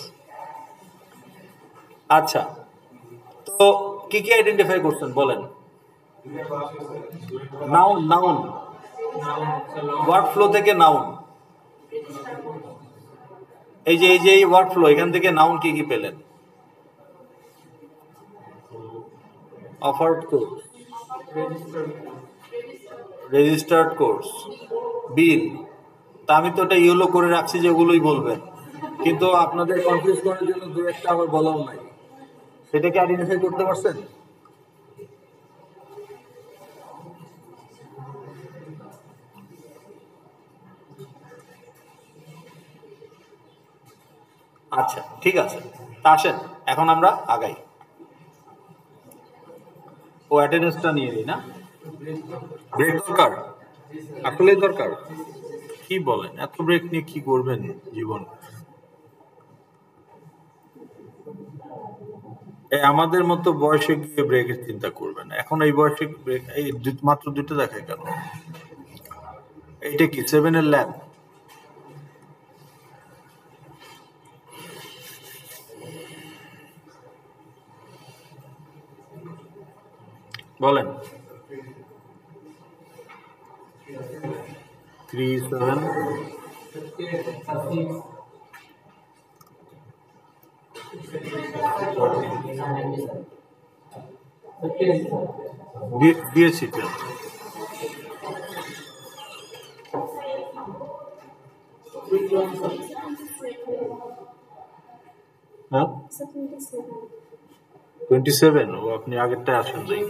আচ্ছা, তো কি কি আইডেন্টিফাই করছেন বলেন? নাউন, নাউন ওয়ার্ড ফ্লো থেকে নাউন। এই যে এই যে এই ওয়ার্ড ফ্লো, এখান থেকে নাউন কি কি পেলেন? Offered course, registered course, bill. তা আমি তো এটা ইয়েলো করে রাখছি যে ওগুলোই বলবেন, কিন্তু আপনাদের কনফিউজ করার জন্য দু একটা আবার বলাও নাই। সেটাকে আইডেন্টিফাই করতে পারছেন? আচ্ছা, ঠিক আছে। তা আসেন এখন আমরা আগাই। ও অ্যাটেন্ডেন্সটা নিয়ে নিই না? ব্রেক দরকার, আসলেই দরকার। কি বলেন, এত ব্রেক নিয়ে কি করবেন জীবন? এই আমাদের মতো বয়সে গিয়ে ব্রেকের চিন্তা করবেন। এখন এই বয়সে ব্রেক, এই মাত্র দুটো দেখায় কেন? এইটা কি সেভেনের ল্যাব? বলেন। থ্রি সেভেন দিয়েছি তো। হ্যাঁ, টোয়েন্টি সেভেন। ও আপনি আগেরটা আসেন নাই।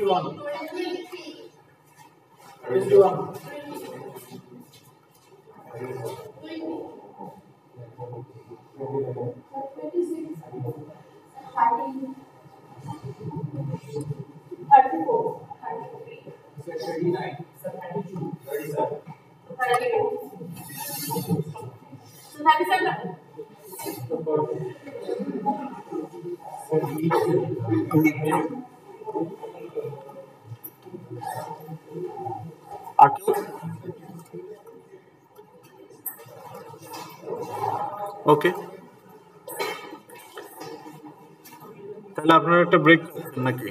ওকে, তাহলে আপনারা একটা ব্রেক নাকি?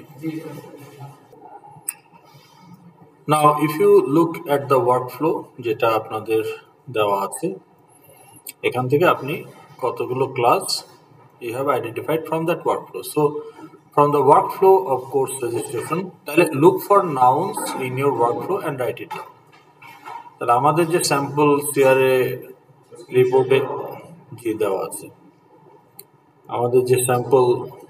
Now if you look at the workflow যেটা আপনাদের দেওয়া আছে, এখান থেকে আপনি কতগুলো class you have identified from that workflow. So from the workflow of course registration, look for nouns in your workflow and write it down. তাহলে আমাদের যে স্যাম্পল সিআরএ রিপোর্টে দিয়ে দেওয়া আছে, আমাদের যে স্যাম্পল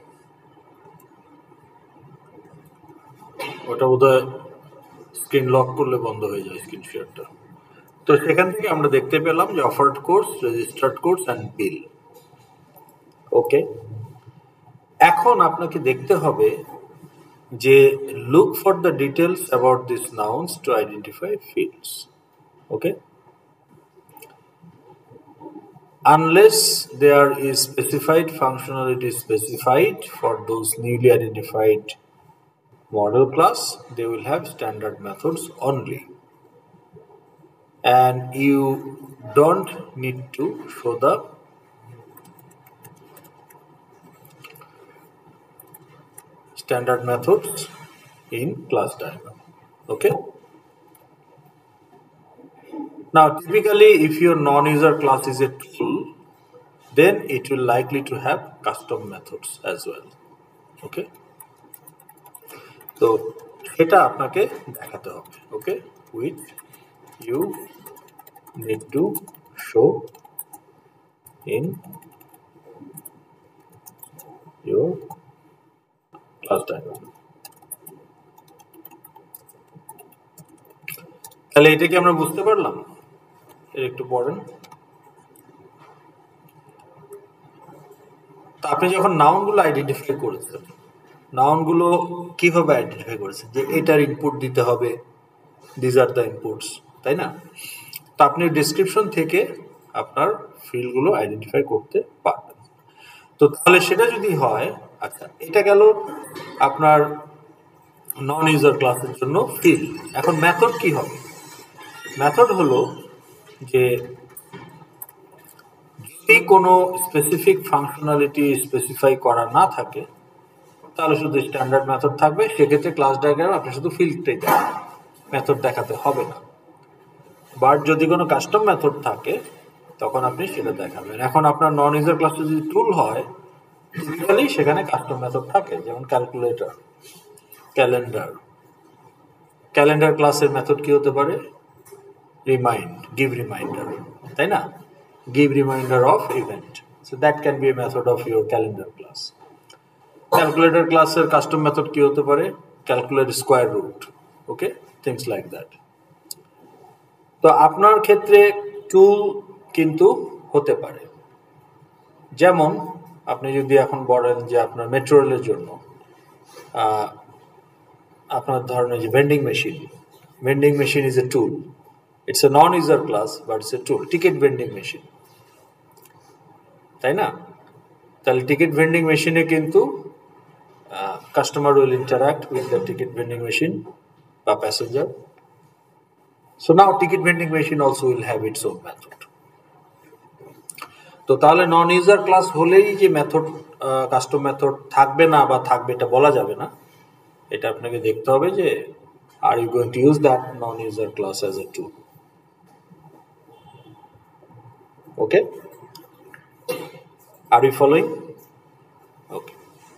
ওটা বোধহয় স্ক্রিন লক করলে বন্ধ হয়ে যায় স্ক্রিন শেয়ারটা। তো সেখান থেকে আমরা দেখতে পেলাম যে offered course, registered course and bill. Okay, এখন আপনাকে দেখতে হবে যে look for the details about this nouns to identify fields. Okay, unless there is specified functionality specified for those newly identified model class, they will have standard methods only, and you don't need to show the standard methods in class diagram. Okay, now typically if your non-user class is a tool, then it will likely to have custom methods as well. Okay, so এটা আপনাকে দেখাতে হবে। ওকে, which you need to show in your class diagram. তাহলে এটা কি আমরা বুঝতে পারলাম? এর একটু পড়েন। তো আপনি যখন নাউনগুলো আইডেন্টিফাই করেছেন, নাউনগুলো কিভাবে আইডেন্টিফাই করেছেন যে এটার ইনপুট দিতে হবে, দিস আর দ্য ইনপুটস, তাই না? তো আপনি ডিসক্রিপশন থেকে আপনার ফিল্ডগুলো আইডেন্টিফাই করতে পারবেন। তো তাহলে সেটা যদি হয়, আচ্ছা এটা গেল আপনার নন ইউজার ক্লাসের জন্য ফিল্ড। এখন মেথড কি হবে? মেথড হলো যে যদি কোনো স্পেসিফিক ফাংশনালিটি স্পেসিফাই করা না থাকে তাহলে শুধু স্ট্যান্ডার্ড মেথড থাকবে। সেক্ষেত্রে ক্লাস ডায়াগ্রামে আপনি শুধু ফিল্ডটাই দেখাবেন, মেথড দেখাতে হবে না। বাট যদি কোনো কাস্টম মেথড থাকে তখন আপনি সেটা দেখাবেন। এখন আপনার নন ইউজার ক্লাসটা যদি টুল হয়, টিপিক্যালি সেখানে কাস্টম মেথড থাকে, যেমন ক্যালকুলেটর, ক্যালেন্ডার। ক্যালেন্ডার ক্লাসের মেথড কি হতে পারে? রিমাইন্ড, গিভ রিমাইন্ডার, তাই না? Give reminder of event, so that can be a method of your calendar class. Calculator ক্লাসের কাস্টম মেথড কি হতে পারে? Calculate square root, okay, things like that. তো আপনার ক্ষেত্রে টুল কিন্তু হতে পারে, যেমন আপনি যদি এখন বলেন যে আপনার মেট্রো রেলের জন্য আপনার ধরেন যে vending machine, vending machine is a tool, it's a non user class but it's a tool. Ticket vending machine, তাই না? তাহলে টিকিট ভেন্ডিং মেশিনে কিন্তু customer will interact with the ticket vending machine বা passenger. So now ticket vending machine also will have its own method. তো তাহলে নন user class হলেই যে মেথড, কাস্টম মেথড থাকবে না বা থাকবে এটা বলা যাবে না। এটা আপনাকে দেখতে হবে যে are you going to use that non user class as a tool. Okay, are you following? Okay,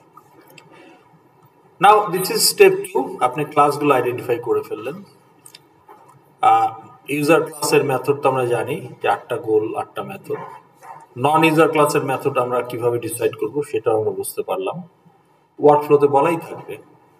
now this is step two. আপনি ক্লাসগুলো আইডেন্টিফাই করে ফেললেন। ইউজার ক্লাসের মেথড তো আমরা জানি যে আটটা গোল, আটটা মেথড। নন ইউজার ক্লাসের মেথড আমরা কিভাবে ডিসাইড করব সেটাও আমরা বুঝতে পারলাম। ওয়ার্কফ্লোতে বলাই থাকবে,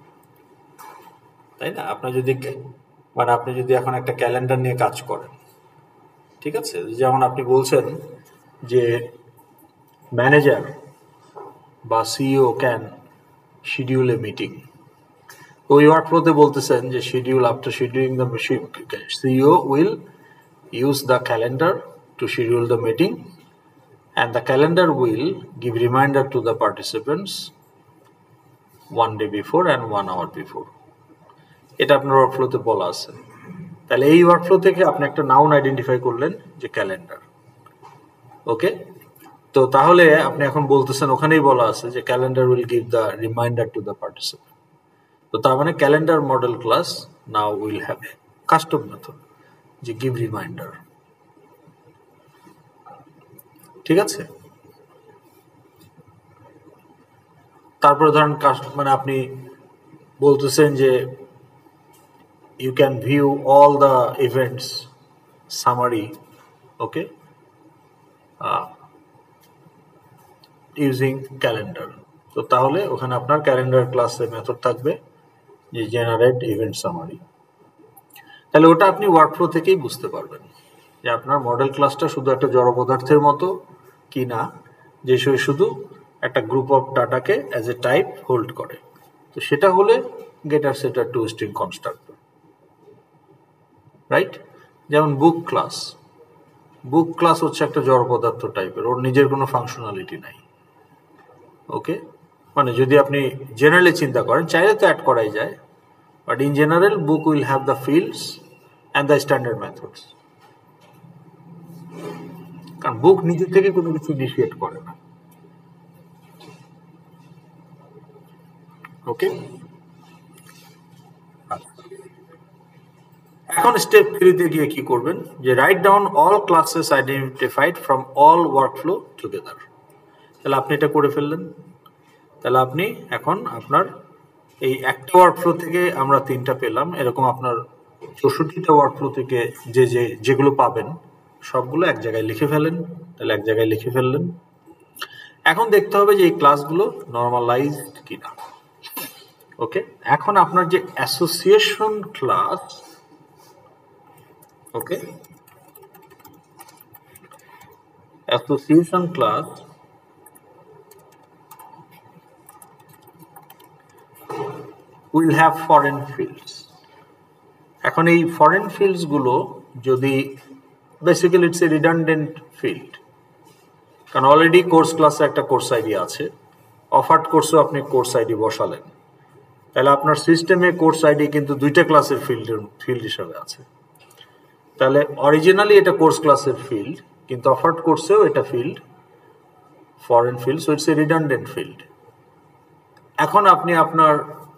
তাই না? আপনার যদি মানে আপনি যদি এখন একটা ক্যালেন্ডার নিয়ে কাজ করেন, ঠিক আছে, যেমন আপনি বলছেন যে ম্যানেজার বা CEO can schedule a meeting. ওই ওয়ার্কফ্লোতে বলতেছেন যে schedule, after scheduling the CEO will use the calendar to schedule the meeting and the calendar will give reminder to the participants one day before and one hour before. এটা আপনার ওয়ার্কফ্লোতে বলা আছে। তাহলে এই ওয়ার্কফ্লো থেকে আপনি একটা নাউন আইডেন্টিফাই করলেন যে ক্যালেন্ডার। ওকে, তো তাহলে আপনি এখন বলতেছেন ওখানেই বলা আছে যে calendar will give the reminder to the participant. তো তার মানে calendar model class now will have custom method যে গিভ রিমাইন্ডার। ঠিক আছে? তারপরে ধরেন মানে আপনি বলতেছেন যে you can view all the events summary, okay, uh, using calendar. তো তাহলে ওখানে আপনার ক্যালেন্ডার ক্লাসে মেথড থাকবে যে জেনারেট ইভেন্ট সামারি। তাহলে ওটা আপনি ওয়ার্কফ্লো থেকেই বুঝতে পারবেন যে আপনার মডেল ক্লাসটা শুধু একটা জড় পদার্থের মতো কি না, যে সে শুধু একটা গ্রুপ অফ ডাটাকে অ্যাজ এ টাইপ হোল্ড করে। তো সেটা হলে গেটার setter to string constructor, right? যেমন বুক ক্লাস, বুক ক্লাস হচ্ছে একটা জড় পদার্থ টাইপের, ওর নিজের কোনো ফাংশনালিটি নাই, ওকে? মানে যদি আপনি জেনারেলি চিন্তা করেন, চাইলে তো অ্যাড করাই যায়, but in general book will have the fields and the standard methods. কারণ বুক নিজে থেকে কোনো কিছু ইনিশিয়েট করে না, ওকে? এখন স্টেপ থ্রিতে গিয়ে কি করবেন, যে write down all classes identified from all workflow together. তাহলে আপনি এটা করে ফেললেন। তাহলে আপনি এখন আপনার এই একটা ওয়ার্কফ্লো থেকে আমরা তিনটা পেলাম, এরকম আপনার চৌষট্টিটা ওয়ার্কফ্লো থেকে যে যে যেগুলো পাবেন সবগুলো এক জায়গায় লিখে ফেলেন। তাহলে এক জায়গায় লিখে ফেললেন। এখন দেখতে হবে যে এই ক্লাসগুলো নর্মালাইজড কিনা, ওকে? এখন আপনার যে association class, okay, association class will have foreign fields. এখন এই ফরেন ফিল্ডস গুলো যদি basically it's a redundant field, কারণ অলরেডি কোর্স ক্লাসে একটা কোর্স আইডি আছে, অফার্ড কোর্সেও আপনি কোর্স আইডি বসালেন, তাহলে আপনার সিস্টেমে কোর্স আইডি কিন্তু দুইটা ক্লাসের ফিল্ড ফিল্ড হিসাবে আছে। তাহলে অরিজিনালি এটা কোর্স ক্লাসের ফিল্ড, কিন্তু অফার্ড কোর্সেও এটা field, foreign field, so it's a redundant field. এখন আপনি আপনার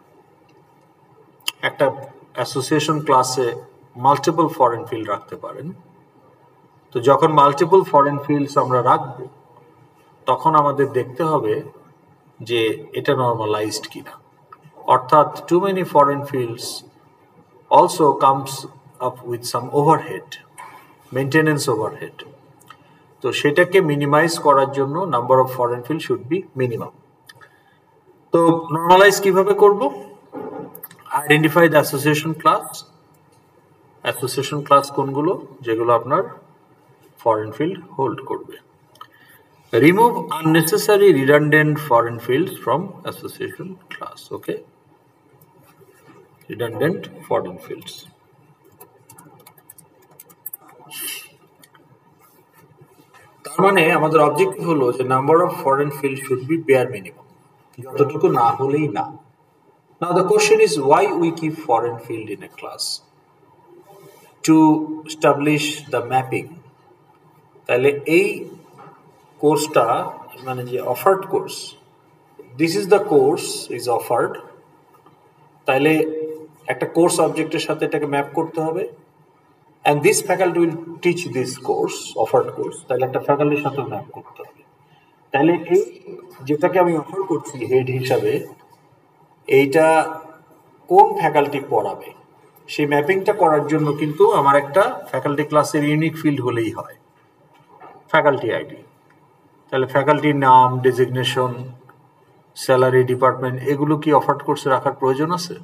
একটা অ্যাসোসিয়েশন ক্লাসে মাল্টিপল ফরেন ফিল্ড রাখতে পারেন। তো যখন মাল্টিপল ফরেন ফিল্ডস আমরা রাখব, তখন আমাদের দেখতে হবে যে এটা নর্মালাইজড কিনা, অর্থাৎ too many foreign fields also comes up with some overhead, maintenance overhead. তো সেটাকে মিনিমাইজ করার জন্য number of foreign field should be minimum. তো নর্মালাইজ কিভাবে করব? Identify the association class. Association class কোনগুলো? যেগুলো আপনার ফরেন ফিল্ড হোল্ড করবে। Remove unnecessary redundant foreign fields from association class, okay? Redundant foreign fields. তার মানে আমাদের অবজেক্টিভ হলো যে number of foreign field should be bear minimum, যতটুকু না হলেই না। Now the question is why we keep foreign field in a class? To establish the mapping. তাহলে এই কোর্সটা মানে যে offered course, this is the course is offered, তাহলে একটা কোর্স অবজেক্টের সাথে এটাকে ম্যাপ করতে হবে, and this faculty will teach this course, offered course, তাহলে একটা ফ্যাকাল্টির সাথে ম্যাপ করতে হবে। তাহলে এই যেটাকে আমি অফার করছি হেড হিসাবে, এইটা কোন ফ্যাকাল্টি পড়াবে সেই ম্যাপিংটা করার জন্য কিন্তু আমার একটা ফ্যাকাল্টি ক্লাসের ইউনিক ফিল্ড হলেই হয়, ফ্যাকাল্টি আইডি। তাহলে ফ্যাকাল্টির নাম, ডেজিগনেশন, স্যালারি, ডিপার্টমেন্ট, এগুলো কি অফার্ড কোর্সে রাখার প্রয়োজন আছে?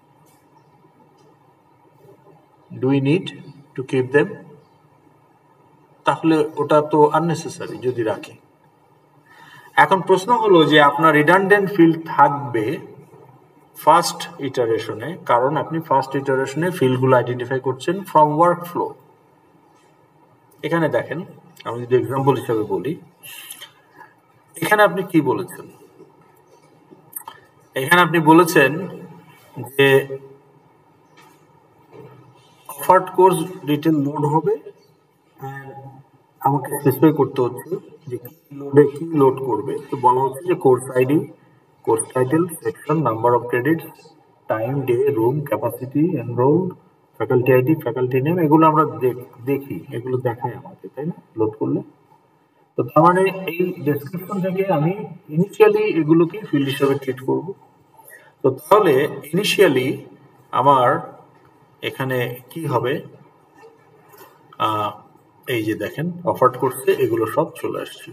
Do we need to keep them? তাহলে ওটা তো আননেসেসারি যদি রাখি। এখন প্রশ্ন হলো যে আপনার রিডান্ডেন্ট ফিল্ড থাকবে ফার্স্ট ইটারেশনে, কারণ আপনি ফার্স্ট ইটারেশনে ফিল্ডগুলো আইডেন্টিফাই করছেন ফ্রম ওয়ার্কফ্লো। এখানে দেখেন, আমি যদি এক্সাম্পল হিসাবে বলি, এখানে আপনি কি বলেছেন? এখানে আপনি বলেছেন যে অফার্ড কোর্স ডিটেল লোড হবে, আমাকে স্পেসিফাই করতে হচ্ছে যে কি লোডে কি লোড করবে। তো বলা হচ্ছে যে course ID, course title, section, number of credits, time, day, room, capacity, enrolled, faculty ID, faculty name, এগুলো আমরা দেখি, এগুলো দেখায় আমাকে, তাই না? লোড করলে তো তার মানে এই ডেসক্রিপশন থেকে আমি ইনিশিয়ালি এগুলোকে ফিল্ড হিসেবে ট্রিট করব। তো তাহলে ইনিশিয়ালি আমার এখানে কি হবে, এই যে দেখেন অফার করছে এগুলো সব চলে আসছে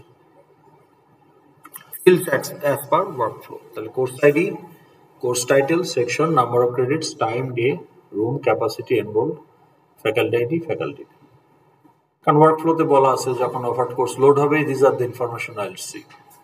fields as, as per workflow. তাহলে course ID, course title, section, number of credits, time, day, room, capacity, enrolled, faculty ID, faculty. কারণ ওয়ার্কফ্লোতে বলা আছে যখন অফার কোর্স লোড হবে this are the information I will see.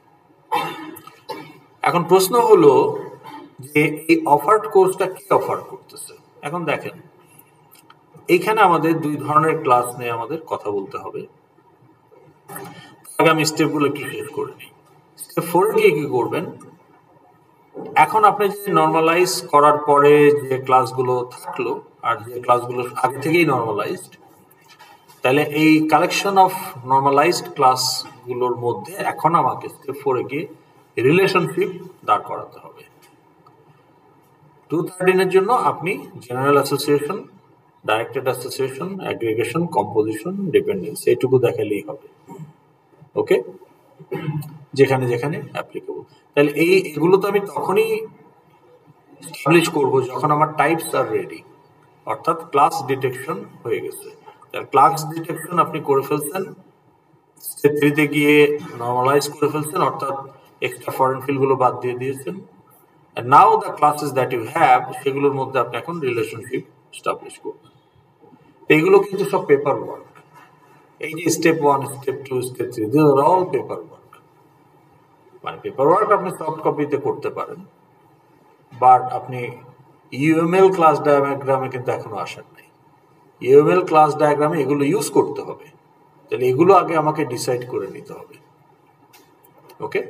এখন প্রশ্ন হলো যে এই অফার্ড কোর্সটা কি অফার করতেছে। এখন দেখেন এইখানে আমাদের দুই ধরনের ক্লাস নিয়ে আমাদের কথা বলতে হবে। আগামী স্টেপগুলো কি শেষ করে নিই। স্টেপ ফোরে গিয়ে কি করবেন, এখন আপনি যে নর্মালাইজ করার পরে যে ক্লাসগুলো থাকলো আর যে ক্লাসগুলো আগে থেকেই নর্মালাইজড, তাহলে এই কালেকশন অফ নর্মালাইজড ক্লাসগুলোর মধ্যে এখন আমাকে স্টেপ ফোরে গিয়ে রিলেশনশিপ দাঁড় করাতে হবে। টু থার্টিনের জন্য আপনি general association, directed association, aggregation, composition, dependence এইটুকু দেখালেই হবে। ওকে, যেখানে যেখানে অ্যাপ্লিকেবল। তাহলে এই এগুলো তো আমি তখনই এস্টাবলিশ করব যখন আমার টাইপস আর রেডি, অর্থাৎ ক্লাস ডিটেকশন হয়ে গেছে। ক্লাস ডিটেকশন আপনি করে ফেলছেন, স্টেপ থ্রিতে গিয়ে নর্মালাইজ করে ফেলছেন, অর্থাৎ এক্সট্রা ফরেন ফিল্ডগুলো বাদ দিয়ে দিয়েছেন। And now the classes that you have সেগুলোর মধ্যে আপনি এখন রিলেশনশিপ এস্টাবলিশ করবেন। এইগুলো কিন্তু সব পেপার ওয়ার্ক। এই যে step one, step two, step three, this are all paperwork. মানে পেপার ওয়ার্ক আপনি সফট কপিতে করতে পারেন, বাট আপনি ইউএমএল ক্লাস ডায়াগ্রামে কিন্তু এখনো আসেন নাই। ইউএমএল ক্লাস ডায়াগ্রামে এগুলো ইউজ করতে হবে, তাহলে এগুলো আগে আমাকে ডিসাইড করে নিতে হবে। ওকে,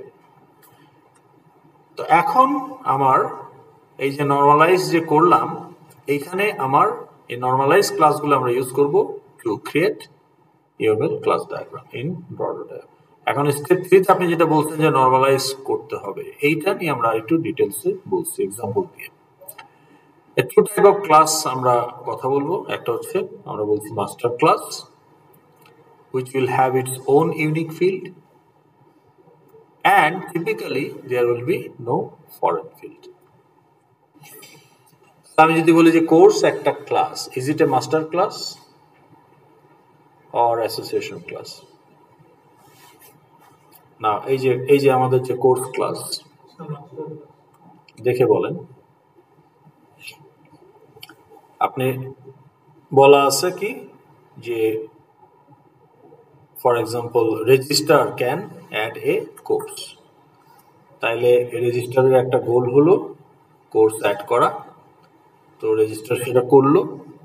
তো এখন আমার এই যে নর্মালাইজ যে করলাম, এইখানে আমার এই নর্মালাইজ ক্লাসগুলো আমরা ইউজ করব to create UML class diagram in broader diagram. এখন স্টেপ থ্রিতে আপনি যেটা বলছেন যে নর্মালাইজ করতে হবে, এইটা নিয়ে আমরা একটু ডিটেলসে বলছি এক্সাম্পল দিয়ে। টু টাইপ অফ ক্লাস আমরা কথা বলবো। একটা হচ্ছে আমরা বলছি master class, which will have its own unique field, and typically there will be no foreign field. আমি যদি বলি যে কোর্স একটা class, is it a master class or association class? না, এই যে এই যে আমাদের যে কোর্স ক্লাস, দেখে বলেন। আপনি বলা আছে কি যে for example register can add a course, তাইলে রেজিস্টারের একটা গোল হলো কোর্স অ্যাড করা। তো রেজিস্টার সেটা করলো।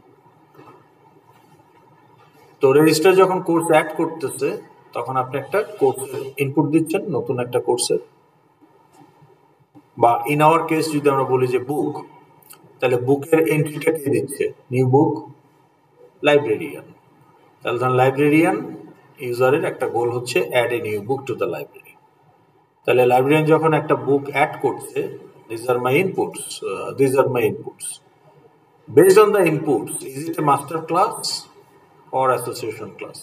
তো রেজিস্টার যখন কোর্স অ্যাড করতেছে তখন আপনি একটা কোর্সের ইনপুট দিচ্ছেন, নতুন একটা কোর্সের। বা ইন আওয়ার কেস যদি আমরা বলি যে বুক, তাহলে বুকের এন্ট্রিটা কে দিচ্ছে, নিউ বুক লাইব্রেরিয়ান। তাহলে ধরেন লাইব্রেরিয়ান ইউজারের একটা গোল হচ্ছে add a new book to the library. তাহলে লাইব্রেরিয়ান যখন একটা বুক অ্যাড করছে, this are my inputs, this are my inputs. Based on the inputs, is it a master class or association class?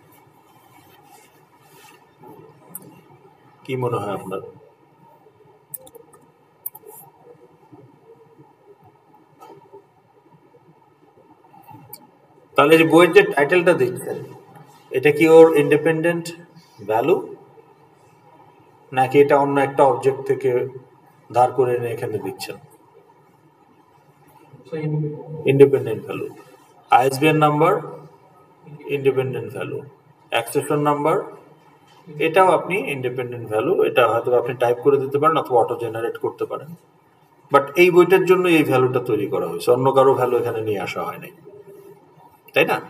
কি মনে হয় আপনার? তাহলে যে বইয়ের যে টাইটেলটা দিচ্ছেন, এটা কি ওর ইন্ডিপেন্ডেন্ট ভ্যালু, নাকি এটা অন্য একটা অবজেক্ট থেকে ধার করে এনে এখানে দিচ্ছেন? Independent value. ISBN number independent value, accession number এটাও আপনি ইন্ডিপেন্ডেন্ট ভ্যালু। এটা হয়তো আপনি টাইপ করে দিতে পারেন অথবা অটো জেনারেট করতে পারেন, বাট এই বইটার জন্য এই ভ্যালুটা তৈরি করা হয়েছে, অন্য কারো ভ্যালু এখানে নিয়ে আসা হয় নাই, তাই না?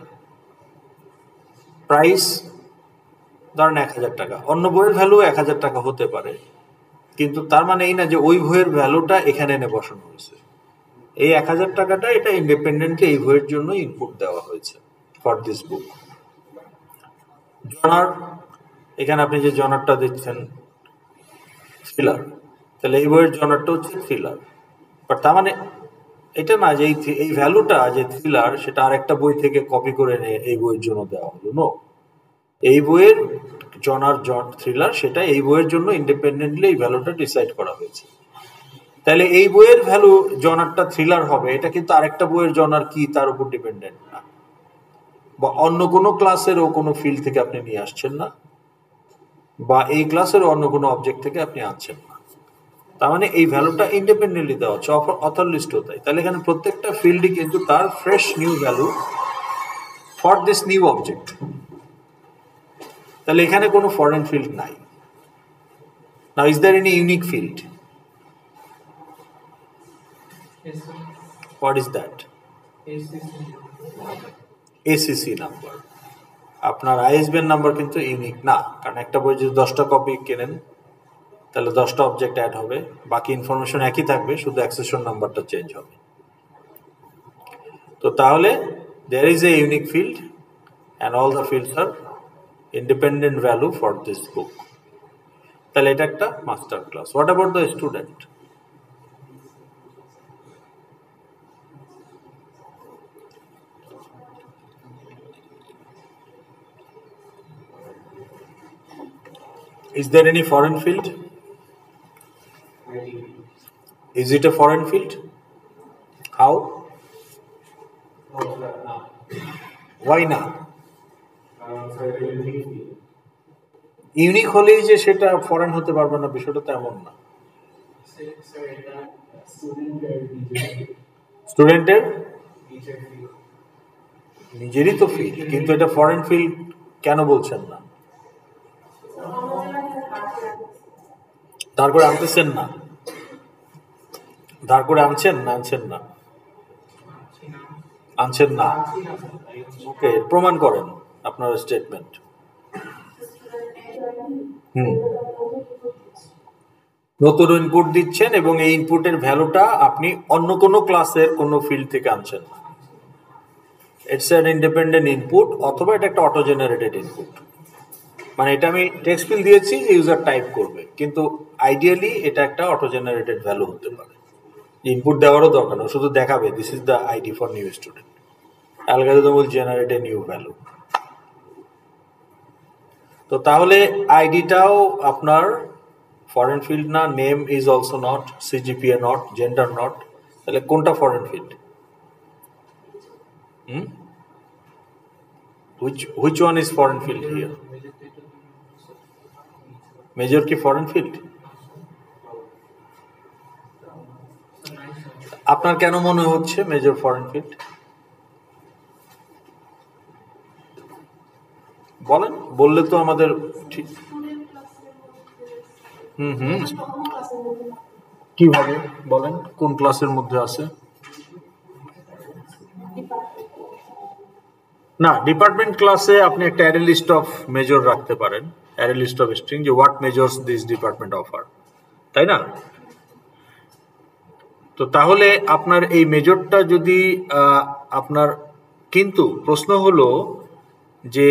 প্রাইস ধরেন এক হাজার টাকা, অন্য বইয়ের ভ্যালু এক হাজার টাকা হতে পারে, কিন্তু তার মানে এই না যে ওই বইয়ের ভ্যালুটা এখানে এনে বসানো হয়েছে। এই এক হাজার টাকাটা এটা ইন্ডিপেন্ডেন্টলি এই বইয়ের জন্য ইনপুট দেওয়া হয়েছে ফর দিস বুক। জনার, এখানে আপনি যে জনারটা দিচ্ছেন থ্রিলার, তাহলে এই বইয়ের জনারটা হচ্ছে থ্রিলার। বাট তার মানে এটা না যে এই ভ্যালুটা যে থ্রিলার সেটা আরেকটা বই থেকে কপি করে এনে এই বইয়ের জন্য দেওয়া হলো, নো। এই বইয়ের জনার জন থ্রিলার, সেটা এই বইয়ের জন্য ইন্ডিপেন্ডেন্টলি এই ভ্যালুটা ডিসাইড করা হয়েছে। তাহলে এই বইয়ের ভ্যালু জনারটা থ্রিলার হবে, এটা কিন্তু আরেকটা বইয়ের জনার কি তার উপর ডিপেন্ডেন্ট না, বা অন্য কোনো ক্লাসের ও কোনো ফিল্ড থেকে আপনি নিয়ে আসছেন না, বা এই ক্লাসের অন্য কোনো অবজেক্ট থেকে আপনি আনছেন না। তার মানে এই ভ্যালুটা ইন্ডিপেন্ডেন্টলি দেওয়া হচ্ছে, অথর লিস্টও তাই। তাহলে এখানে প্রত্যেকটা ফিল্ডই কিন্তু তার fresh new value for this new object. তাহলে এখানে কোনো ফরেন ফিল্ড নাই। Now is there any unique field? Yes, sir. What is that? A C C. A C C number. আপনার আইএসবিএন নাম্বার কিন্তু ইউনিক না, কারণ একটা বই যদি দশটা কপি কেনেন তাহলে দশটা অবজেক্ট অ্যাড হবে, বাকি ইনফরমেশন একই থাকবে, শুধু অ্যাক্সেশন নাম্বারটা চেঞ্জ হবে। তো তাহলে there is a unique field and all the fields are independent value for this book. তাহলে এটা একটা master class. What about the student? Is there any foreign field? Is it a foreign field? How? Why not? Unique হলেই যে সেটা foreign হতে পারবে না, বিষয়টা তো এমন না। স্টুডেন্টের নিজেরই তো ফিল্ড, কিন্তু এটা ফরেন ফিল্ড কেন বলছেন না? ধার করে আনতেছেন না? ধার করে আনছেন না আনছেন না আনছেন না ওকে, প্রমাণ করেন আপনার স্টেটমেন্ট। হুম, নতুন ইনপুট দিচ্ছেন এবং এই ইনপুটের ভ্যালুটা আপনি অন্য কোনো ক্লাসের কোনো ফিল্ড থেকে আনছেন না। ইটস অ্যান ইন্ডিপেন্ডেন্ট ইনপুট, অথবা এটা একটা অটো জেনারেটেড ইনপুট। মানে এটা আমি টেক্সট ফিল্ড দিয়েছি, ইউজার টাইপ করবে, কিন্তু আইডিয়ালি এটা একটা অটো জেনারেটেড ভ্যালু হতে পারে। ইনপুট দেওয়ারও দরকার না, শুধু দেখাবে this is the ID for new student. Algorithm will generate a new value. তো তাহলে আইডিটাও আপনার ফরেন ফিল্ড না, name is also not, CGPA not, gender not. তাহলে কোনটা foreign field? Hmm, which which one is foreign field here? Major কি foreign field? আপনার কেন মনে হচ্ছে মেজর ফরেন ফিল্ড? বলেন, বললে তো আমাদের ঠিক। হুম হুম কিভাবে বলেন, কোন ক্লাসের মধ্যে আছে? না, ডিপার্টমেন্ট ক্লাসে আপনি একটা অ্যারে লিস্ট অফ মেজর রাখতে পারেন, অ্যারে লিস্ট অফ স্ট্রিং, যে what majors this department offer, তাই না? তো তাহলে আপনার এই মেজরটা যদি আপনার, কিন্তু প্রশ্ন হলো যে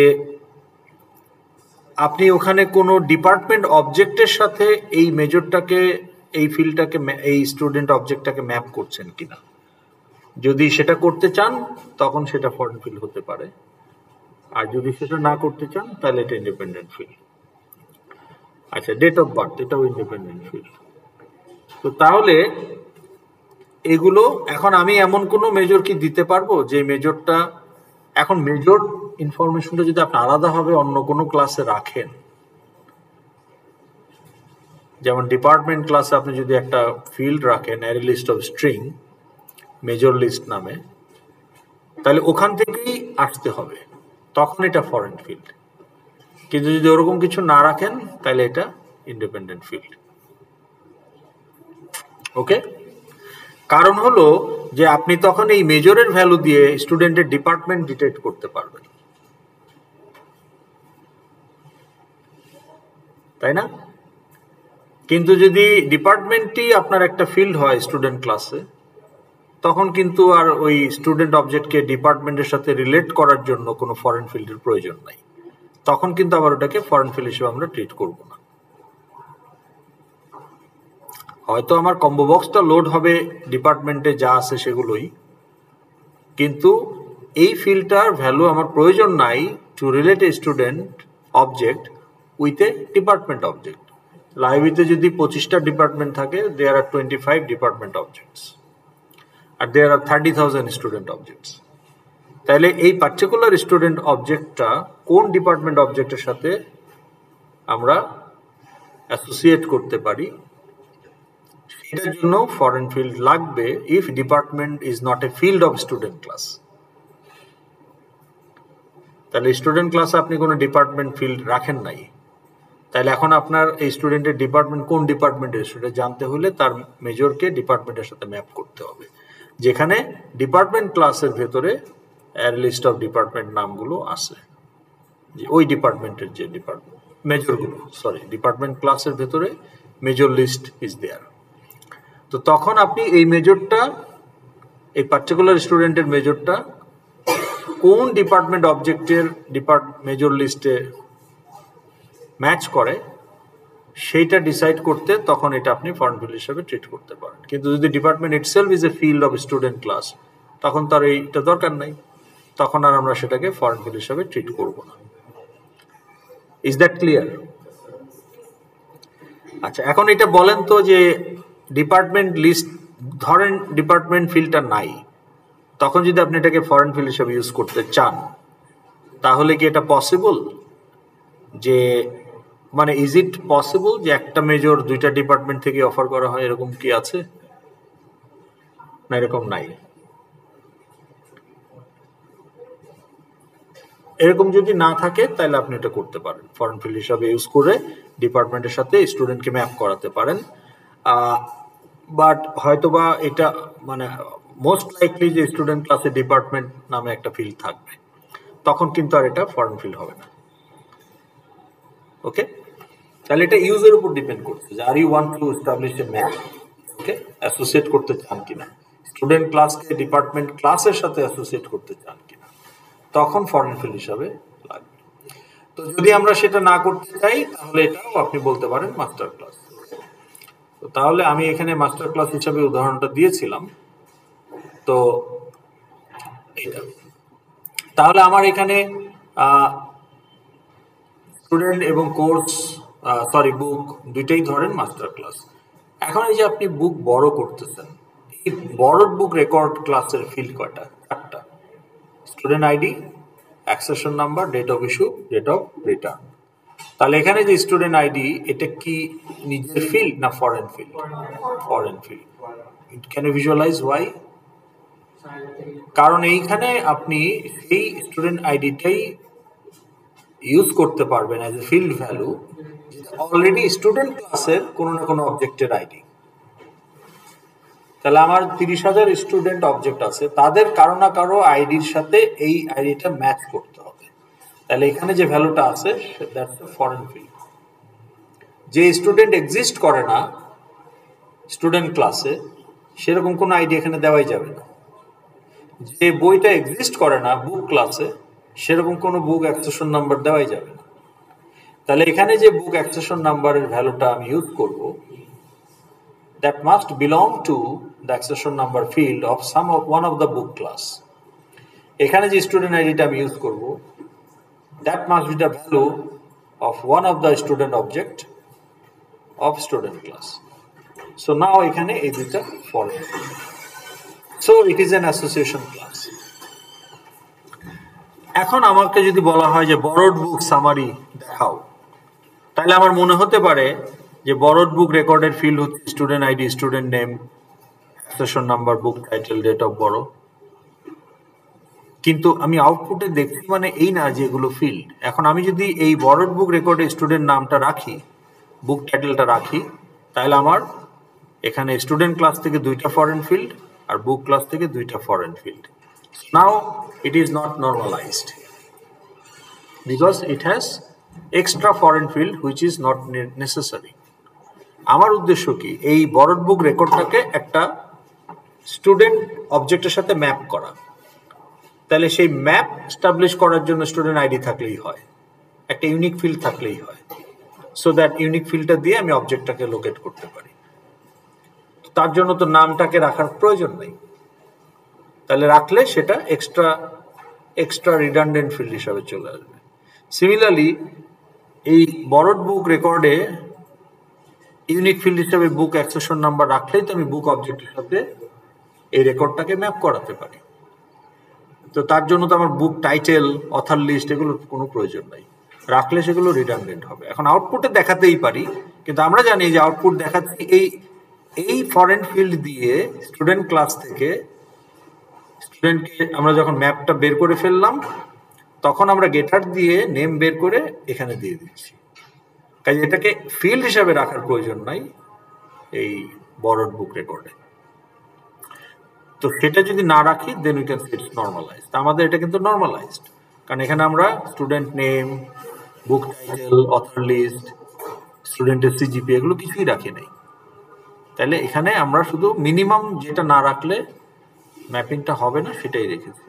আপনি ওখানে কোনো ডিপার্টমেন্ট অবজেক্টের সাথে এই মেজরটাকে, এই ফিল্ডটাকে, এই স্টুডেন্ট অবজেক্টটাকে ম্যাপ করছেন কিনা। যদি সেটা করতে চান তখন সেটা ফরেন ফিল্ড হতে পারে, আর যদি সেটা না করতে চান তাহলে এটা ইন্ডিপেন্ডেন্ট ফিল্ড। আচ্ছা, ডেট অফ বার্থ, এটাও ইন্ডিপেন্ডেন্ট ফিল্ড। তো তাহলে এগুলো এখন আমি এমন কোনো মেজর কি দিতে পারবো যে মেজরটা, এখন মেজর ইনফরমেশনটা যদি আপনি আলাদাভাবে অন্য কোনো ক্লাসে রাখেন, যেমন ডিপার্টমেন্ট ক্লাসে আপনি যদি একটা ফিল্ড রাখেন array list of string major list নামে, তাহলে ওখান থেকেই আসতে হবে, তখন এটা ফরেন ফিল্ড। কিন্তু যদি ওরকম কিছু না রাখেন তাহলে এটা ইন্ডিপেন্ডেন্ট ফিল্ড। ওকে, কারণ হলো যে আপনি তখন এই মেজরের ভ্যালু দিয়ে স্টুডেন্টের ডিপার্টমেন্ট ডিটেক্ট করতে পারবেন, তাই না? কিন্তু যদি ডিপার্টমেন্টই আপনার একটা ফিল্ড হয় স্টুডেন্ট ক্লাসে, তখন কিন্তু আর ওই স্টুডেন্ট অবজেক্টকে ডিপার্টমেন্টের সাথে রিলেট করার জন্য কোনো ফরেন ফিল্ডের প্রয়োজন নাই। তখন কিন্তু আবার ওটাকে ফরেন ফিল্ড হিসেবে আমরা ট্রিট করব না। হয়তো আমার কম্বো বক্সটা লোড হবে ডিপার্টমেন্টে যা আছে সেগুলোই, কিন্তু এই ফিল্ডটার ভ্যালু আমার প্রয়োজন নাই to relate a student object with a department object. লাইব্রেরিতে যদি পঁচিশটা ডিপার্টমেন্ট থাকে, there are twenty-five department objects and there are thirty thousand student objects. তাহলে এই পার্টিকুলার স্টুডেন্ট অবজেক্টটা কোন ডিপার্টমেন্ট অবজেক্টের সাথে আমরা অ্যাসোসিয়েট করতে পারি, সেটার জন্য ফরেন ফিল্ড লাগবে if department is not a field of student class. তাহলে স্টুডেন্ট ক্লাসে আপনি কোনো ডিপার্টমেন্ট ফিল্ড রাখেন নাই, তাহলে এখন আপনার এই স্টুডেন্টের ডিপার্টমেন্ট কোন ডিপার্টমেন্টের সেটা জানতে হলে তার মেজরকে ডিপার্টমেন্টের সাথে ম্যাপ করতে হবে, যেখানে ডিপার্টমেন্ট ক্লাসের ভেতরে এর লিস্ট অফ ডিপার্টমেন্ট নামগুলো আছে, যে ওই ডিপার্টমেন্টের যে ডিপার্টমেন্ট মেজরগুলো, সরি ডিপার্টমেন্ট ক্লাসের ভেতরে মেজর লিস্ট ইজ দেয়ার। তো তখন আপনি এই মেজরটা, এই পার্টিকুলার স্টুডেন্টের মেজরটা কোন ডিপার্টমেন্ট অবজেক্টের ডিপার্ট মেজর লিস্টে ম্যাচ করে সেইটা ডিসাইড করতে তখন এটা আপনি ফরেন ফিল্ড হিসেবে ট্রিট করতে পারেন। কিন্তু যদি department itself is a field of student class, তখন তার এইটা দরকার নাই, তখন আর আমরা সেটাকে ফরেন ফিল্ড হিসেবে ট্রিট করব না। Is that clear? আচ্ছা, এখন এটা বলেন তো যে ডিপার্টমেন্ট লিস্ট, ধরেন ডিপার্টমেন্ট ফিল্ডটা নাই, তখন যদি আপনি এটাকে ফরেন ফিল্ড হিসেবে ইউজ করতে চান, তাহলে কি এটা পসিবল? যে মানে ইজ ইট পসিবল যে একটা মেজর দুইটা ডিপার্টমেন্ট থেকে অফার করা হয়, এরকম কি আছে? না, এরকম নাই। এরকম যদি না থাকে তাহলে আপনি এটা করতে পারেন, ফরেন ফিল্ড হিসাবে ইউজ করে ডিপার্টমেন্টের সাথে স্টুডেন্টকে ম্যাপ করাতে পারেন। বাট হয়তোবা এটা মানে মোস্ট লাইকলি যে স্টুডেন্ট ক্লাসে ডিপার্টমেন্ট নামে একটা ফিল্ড থাকবে, তখন কিন্তু আর এটা ফরেন ফিল্ড হবে না। ওকে, তাহলে এটা ইউজের উপর ডিপেন্ড করছে যে are you want to establish a map, okay, associate করতে চান কিনা, স্টুডেন্ট ক্লাসকে ডিপার্টমেন্ট ক্লাসের সাথে অ্যাসোসিয়েট করতে চান কিনা, তখন ফরেন ফিল্ড হিসাবে লাগবে। তো যদি আমরা সেটা না করতে চাই, তাহলে এটাও আপনি বলতে পারেন মাস্টার ক্লাস। তো তাহলে আমি এখানে মাস্টার ক্লাস হিসাবে উদাহরণটা দিয়েছিলাম। তো এটা তাহলে আমার এখানে স্টুডেন্ট এবং কোর্স, সরি বুক, দুইটাই ধরেন মাস্টার ক্লাস। এখন এই যে আপনি বুক বড় করতেছেন, এই বড় বুক রেকর্ড ক্লাসের ফিল্ড কয়টা? চারটা। Student ID, accession number, date of issue, date of return. তাহলে এখানে যে স্টুডেন্ট আইডি, এটা কি নিজের ফিল্ড না foreign field? Foreign field. Can you visualise why? কারণ এইখানে আপনি সেই স্টুডেন্ট আইডিটাই ইউজ করতে পারবেন as a field value, already student ক্লাসের কোনো না কোনো অবজেক্টের আইডি। তাহলে আমার তিরিশ হাজার স্টুডেন্ট অবজেক্ট আছে, তাদের কারো না কারো আইডির সাথে এই আইডিটা ম্যাচ করতে হবে। তাহলে এখানে যে ভ্যালুটা আছে দ্যাটস এ ফরেন ফিল্ড। যে স্টুডেন্ট এক্সিস্ট করে না স্টুডেন্ট ক্লাসে, সেরকম কোনো আইডি এখানে দেওয়াই যাবে না। যে বইটা এক্সিস্ট করে না বুক ক্লাসে, সেরকম কোনো বুক অ্যাক্সেশন নাম্বার দেওয়াই যাবে না। তাহলে এখানে যে বুক অ্যাক্সেশন নাম্বারের ভ্যালুটা আমি ইউজ করব, that must belong to the accession number field of some of one of the book class. এখানে যে স্টুডেন্ট আইডিটা আমি ইউজ করব, that must be the value of one of the student object of student class. So now এখানে এই দুইটা foreign. So it is an association class. এখন আমাকে যদি বলা হয় যে বরোড বুক সামারি দেখাও, তাহলে আমার মনে হতে পারে যে বরোড বুক রেকর্ডের ফিল্ড হচ্ছে student ID, student name, accession number, book title, date of borrow. কিন্তু আমি আউটপুটে দেখছি মানে এই না যে এগুলো ফিল্ড। এখন আমি যদি এই বরোড বুক রেকর্ডে স্টুডেন্ট নামটা রাখি, বুক টাইটেলটা রাখি, তাহলে আমার এখানে স্টুডেন্ট ক্লাস থেকে দুইটা ফরেন ফিল্ড আর বুক ক্লাস থেকে দুইটা foreign field. Now it is not normalised because it has extra foreign field which is not necessary. আমার উদ্দেশ্য কি, এই বরোড বুক রেকর্ডটাকে একটা স্টুডেন্ট অবজেক্টের সাথে ম্যাপ করা। তাহলে সেই ম্যাপ এস্টাবলিশ করার জন্য স্টুডেন্ট আইডি থাকলেই হয়, একটা ইউনিক ফিল্ড থাকলেই হয়, সো দ্যাট ইউনিক ফিল্ডটা দিয়ে আমি অবজেক্টটাকে লোকেট করতে পারি। তার জন্য তো নামটাকে রাখার প্রয়োজন নেই, তাহলে রাখলে সেটা এক্সট্রা এক্সট্রা রিডান্ডেন্ট ফিল্ড হিসাবে চলে আসবে। সিমিলারলি এই বরড বুক রেকর্ডে ইউনিক ফিল্ড হিসেবে বুক অ্যাক্সেশন নাম্বার রাখলেই তো আমি বুক অবজেক্টের সাথে এই রেকর্ডটাকে ম্যাপ করাতে পারি। তো তার জন্য তো আমার বুক টাইটেল, অথার লিস্ট এগুলোর কোনো প্রয়োজন নাই, রাখলে সেগুলো রিডান্ডেন্ট হবে। এখন আউটপুটে দেখাতেই পারি, কিন্তু আমরা জানি যে আউটপুট দেখাচ্ছি এই এই ফরেন ফিল্ড দিয়ে স্টুডেন্ট ক্লাস থেকে স্টুডেন্টকে আমরা যখন ম্যাপটা বের করে ফেললাম তখন আমরা গেটার দিয়ে নেম বের করে এখানে দিয়ে দিচ্ছি। কাজে এটাকে ফিল্ড হিসাবে রাখার প্রয়োজন নাই এই বরড বুক রেকর্ডে। তো সেটা যদি না রাখি then we can say it's normalised. আমাদের এটা কিন্তু নর্মালাইজড, কারণ এখানে আমরা student name, book title, author list, স্টুডেন্টের সিজিপি এগুলো কিছুই রাখি নাই। তাহলে এখানে আমরা শুধু মিনিমাম যেটা না রাখলে ম্যাপিংটা হবে না সেটাই রেখেছি।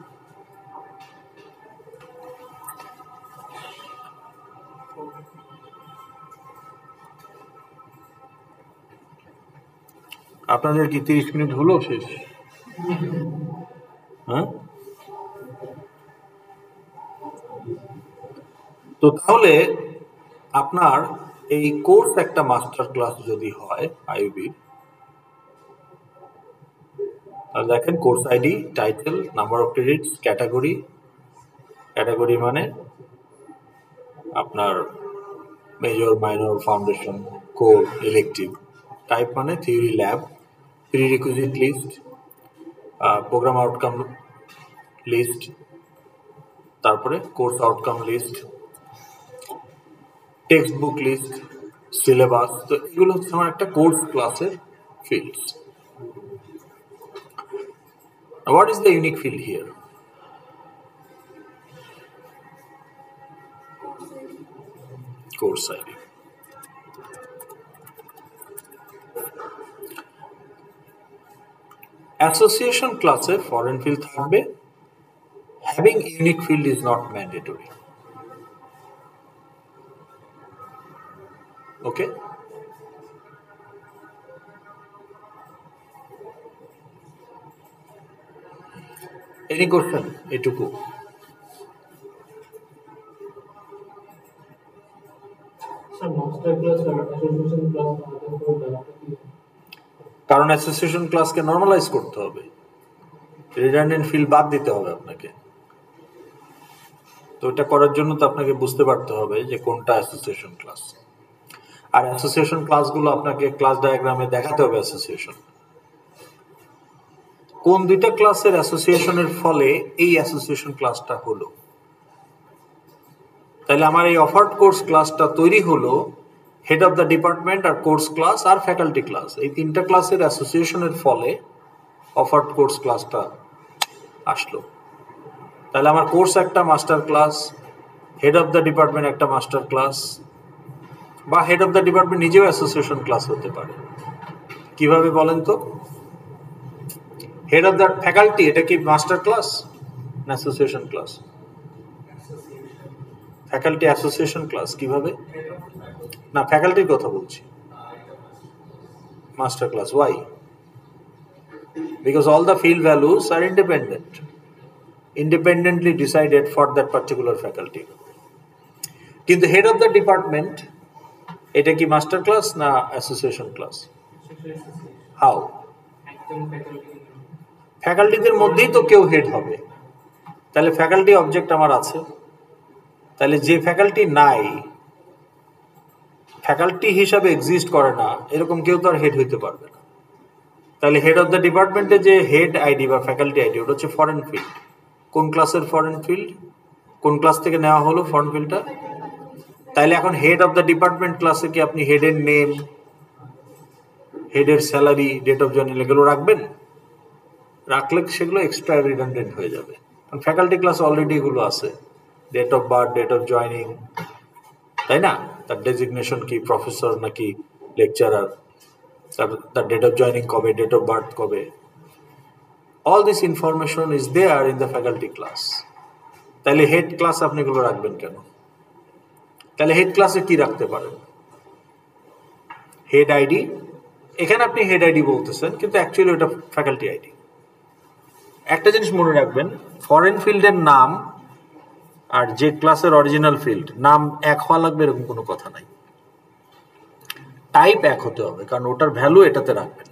আপনাদের কি তিরিশ মিনিট হলো শেষ? হ্যাঁ, তো তাহলে আপনার এই কোর্স একটা মাস্টার ক্লাস যদি হয় আইইউবির, তাহলে দেখেন course ID, title, number of credits, category, category মানে আপনার major, minor, foundation, core, elective, type মানে theory, lab, prerequisite list, programme outcome list, তারপরে course outcome list, text book list, syllabus. তো এগুলো হচ্ছে আমার একটা কোর্স ক্লাসের fields. What is the unique field here? Course I D. Association class এ foreign field থাকবে, having unique field is not mandatory. Okay? Any question? এটুকু। কারণ অ্যাসোসিয়েশন ক্লাসকে নরমালাইজ করতে হবে, রিডান্ডেন্ট ফিল্ড বাদ দিতে হবে আপনাকে। তো এটা করার জন্য তো আপনাকে বুঝতে পারতে হবে যে কোনটা অ্যাসোসিয়েশন ক্লাস, আর অ্যাসোসিয়েশন ক্লাসগুলো আপনাকে ক্লাস ডায়াগ্রামে দেখাতে হবে। অ্যাসোসিয়েশন কোন দুইটা ক্লাসের অ্যাসোসিয়েশনের ফলে এই অ্যাসোসিয়েশন ক্লাসটা হলো। তাহলে আমার এই অফার্ড কোর্স ক্লাসটা তৈরি হলো হেড অফ দ্য ডিপার্টমেন্ট আর কোর্স ক্লাস আর ফ্যাকাল্টি ক্লাস, এই তিনটা ক্লাসের অ্যাসোসিয়েশনের ফলে অফার্ড কোর্স ক্লাসটা আসলো। তাহলে আমার কোর্স একটা master class, head of the department একটা মাস্টার ক্লাস, বা হেড অফ দ্য ডিপার্টমেন্ট নিজেও অ্যাসোসিয়েশন ক্লাস হতে পারে। কিভাবে বলেন তো? হেড অফ দ্য ফ্যাকাল্টি এটা কি মাস্টার ক্লাস না association class? Faculty association class কিভাবে? না, ফ্যাকাল্টির কথা বলছি। Master class, why? Because all the field values are independent, independently decided for that particular faculty. কিন্তু হেড অফ দ্য ডিপার্টমেন্ট এটা কি মাস্টার ক্লাস না অ্যাসোসিয়েশন ক্লাস? হাউ? ফ্যাকাল্টিদের মধ্যেই তো কেউ হেড হবে, তাহলে ফ্যাকাল্টি অবজেক্ট আমার আছে। তাহলে যে ফ্যাকাল্টি নাই, ফ্যাকাল্টি হিসাবে এক্সিস্ট করে না, এরকম কেউ তো আর হেড হইতে পারবে না। তাহলে হেড অফ দ্য ডিপার্টমেন্টে যে হেড আইডি বা ফ্যাকাল্টি আইডি ওটা হচ্ছে ফরেন ফিল্ড। কোন ক্লাসের ফরেন ফিল্ড? কোন ক্লাস থেকে নেওয়া হলো ফরেন ফিল্ডটা? তাইলে এখন হেড অফ দ্য ডিপার্টমেন্ট ক্লাসে কি আপনি হেডের নেম, হেডের স্যালারি, ডেট অফ জয়েনিং এগুলো রাখবেন? রাখলে সেগুলো এক্সট্রা রিডান্ডেন্ট হয়ে যাবে। কারণ ফ্যাকাল্টি ক্লাস অলরেডি এগুলো আছে, date of birth, date of joining, তাই না? তার ডেজিগনেশন কি, প্রফেসর নাকি লেকচারার, তার তার ডেট অফ জয়েনিং কবে, ডেট অফ বার্থ কবে, all this information is there in the faculty class. তাহলে হেড ক্লাস আপনি এগুলো রাখবেন কেন? তাহলে হেড ক্লাসে কি রাখতে পারেন? হেড আইডি, এখানে আপনি হেড আইডি বলতেছেন কিন্তু অ্যাকচুয়ালি ওটা ফ্যাকাল্টি আইডি। একটা জিনিস মনে রাখবেন, ফরেন ফিল্ডের নাম আর যে ক্লাসের অরিজিনাল ফিল্ড নাম এক হওয়া লাগবে এরকম কোনো কথা নাই, টাইপ এক হতে হবে, কারণ ওটার ভ্যালু এটাতে রাখবেন।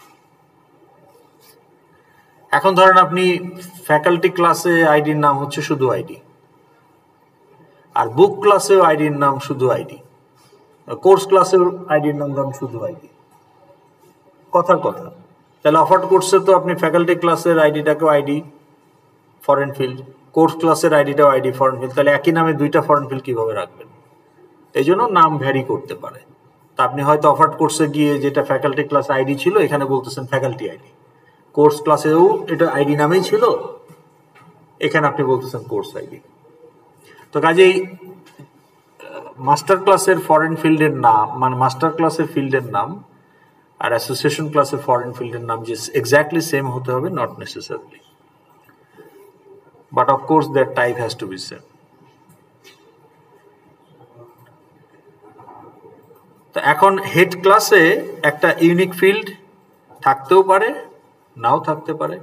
এখন ধরেন আপনি ফ্যাকাল্টি ক্লাসে আইডির নাম হচ্ছে শুধু আইডি, আর বুক ক্লাসেও আইডির নাম শুধু আইডি, কোর্স ক্লাসেও আইডির নাম নাম শুধু আইডি, কথার কথা। তাহলে অফার্ড কোর্সে তো আপনি ফ্যাকাল্টি ক্লাসের আইডিটাকেও আইডি ফরেন ফিল্ড, কোর্স ক্লাসের আইডিটাও আইডি ফরেন ফিল্ড, তাহলে একই নামে দুইটা ফরেন ফিল্ড কিভাবে রাখবেন? এই জন্য নাম ভ্যারি করতে পারে। তা আপনি হয়তো অফার্ড কোর্সে গিয়ে যেটা ফ্যাকাল্টি ক্লাস আইডি ছিল এখানে বলতেছেন ফ্যাকাল্টি আইডি, কোর্স ক্লাসেও এটা আইডি নামেই ছিল, এখানে আপনি বলতেছেন কোর্স আইডি। তো কাজেই মাস্টার ক্লাসের ফরেন ফিল্ডের নাম মানে মাস্টার ক্লাসের ফিল্ডের নাম আর অ্যাসোসিয়েশন ক্লাসের ফরেন ফিল্ডের নাম যে এক্স্যাক্টলি সেম হতে হবে, not necessarily, but of course that type has to be same. তো এখন হেড ক্লাসে একটা ইউনিক ফিল্ড থাকতেও পারে নাও থাকতে পারে,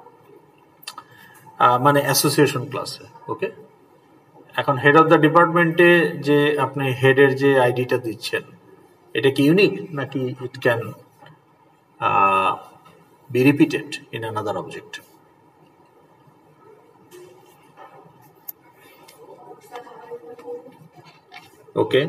মানে অ্যাসোসিয়েশন ক্লাসে। ওকে, এখন হেড অফ দ্য ডিপার্টমেন্টে যে আপনি হেডের যে আইডিটা দিচ্ছেন এটা কি ইউনিক নাকি it can be repeated in another object? Okay,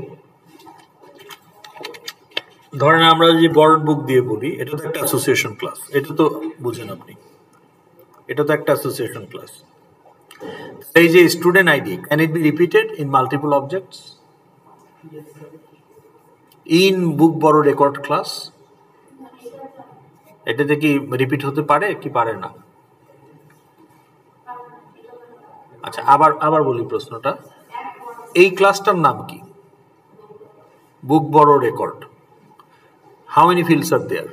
ধরেন আমরা যদি বর্ড বুক দিয়ে বলি এটা তো একটা অ্যাসোসিয়েশন ক্লাস, এটা তো বুঝেন আপনি, এটা তো একটা অ্যাসোসিয়েশন ক্লাস। এই যে student ID, can it be repeated in multiple objects in book borrow record class? এটাতে কি রিপিট হতে পারে কি পারে না? আচ্ছা, আবার আবার বলি প্রশ্নটা, এই ক্লাসটার নাম কি? Book borrow record. How many fields are there?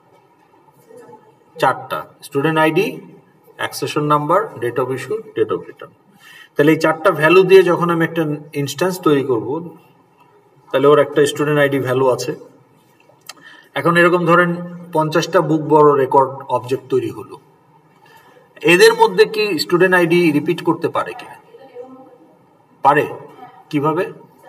চারটা, student ID, accession number, date of issue, date of return. তাহলে এই চারটা ভ্যালু দিয়ে যখন আমি একটা ইনস্ট্যান্স তৈরি করব তাহলে ওর একটা স্টুডেন্ট আইডি ভ্যালু আছে। এখন এরকম ধরেন পঞ্চাশটা বুক বড় রেকর্ড অবজেক্ট তৈরি হলো, এদের মধ্যে কি স্টুডেন্ট আইডি রিপিট করতে পারে কিনা? পারে। কিভাবে?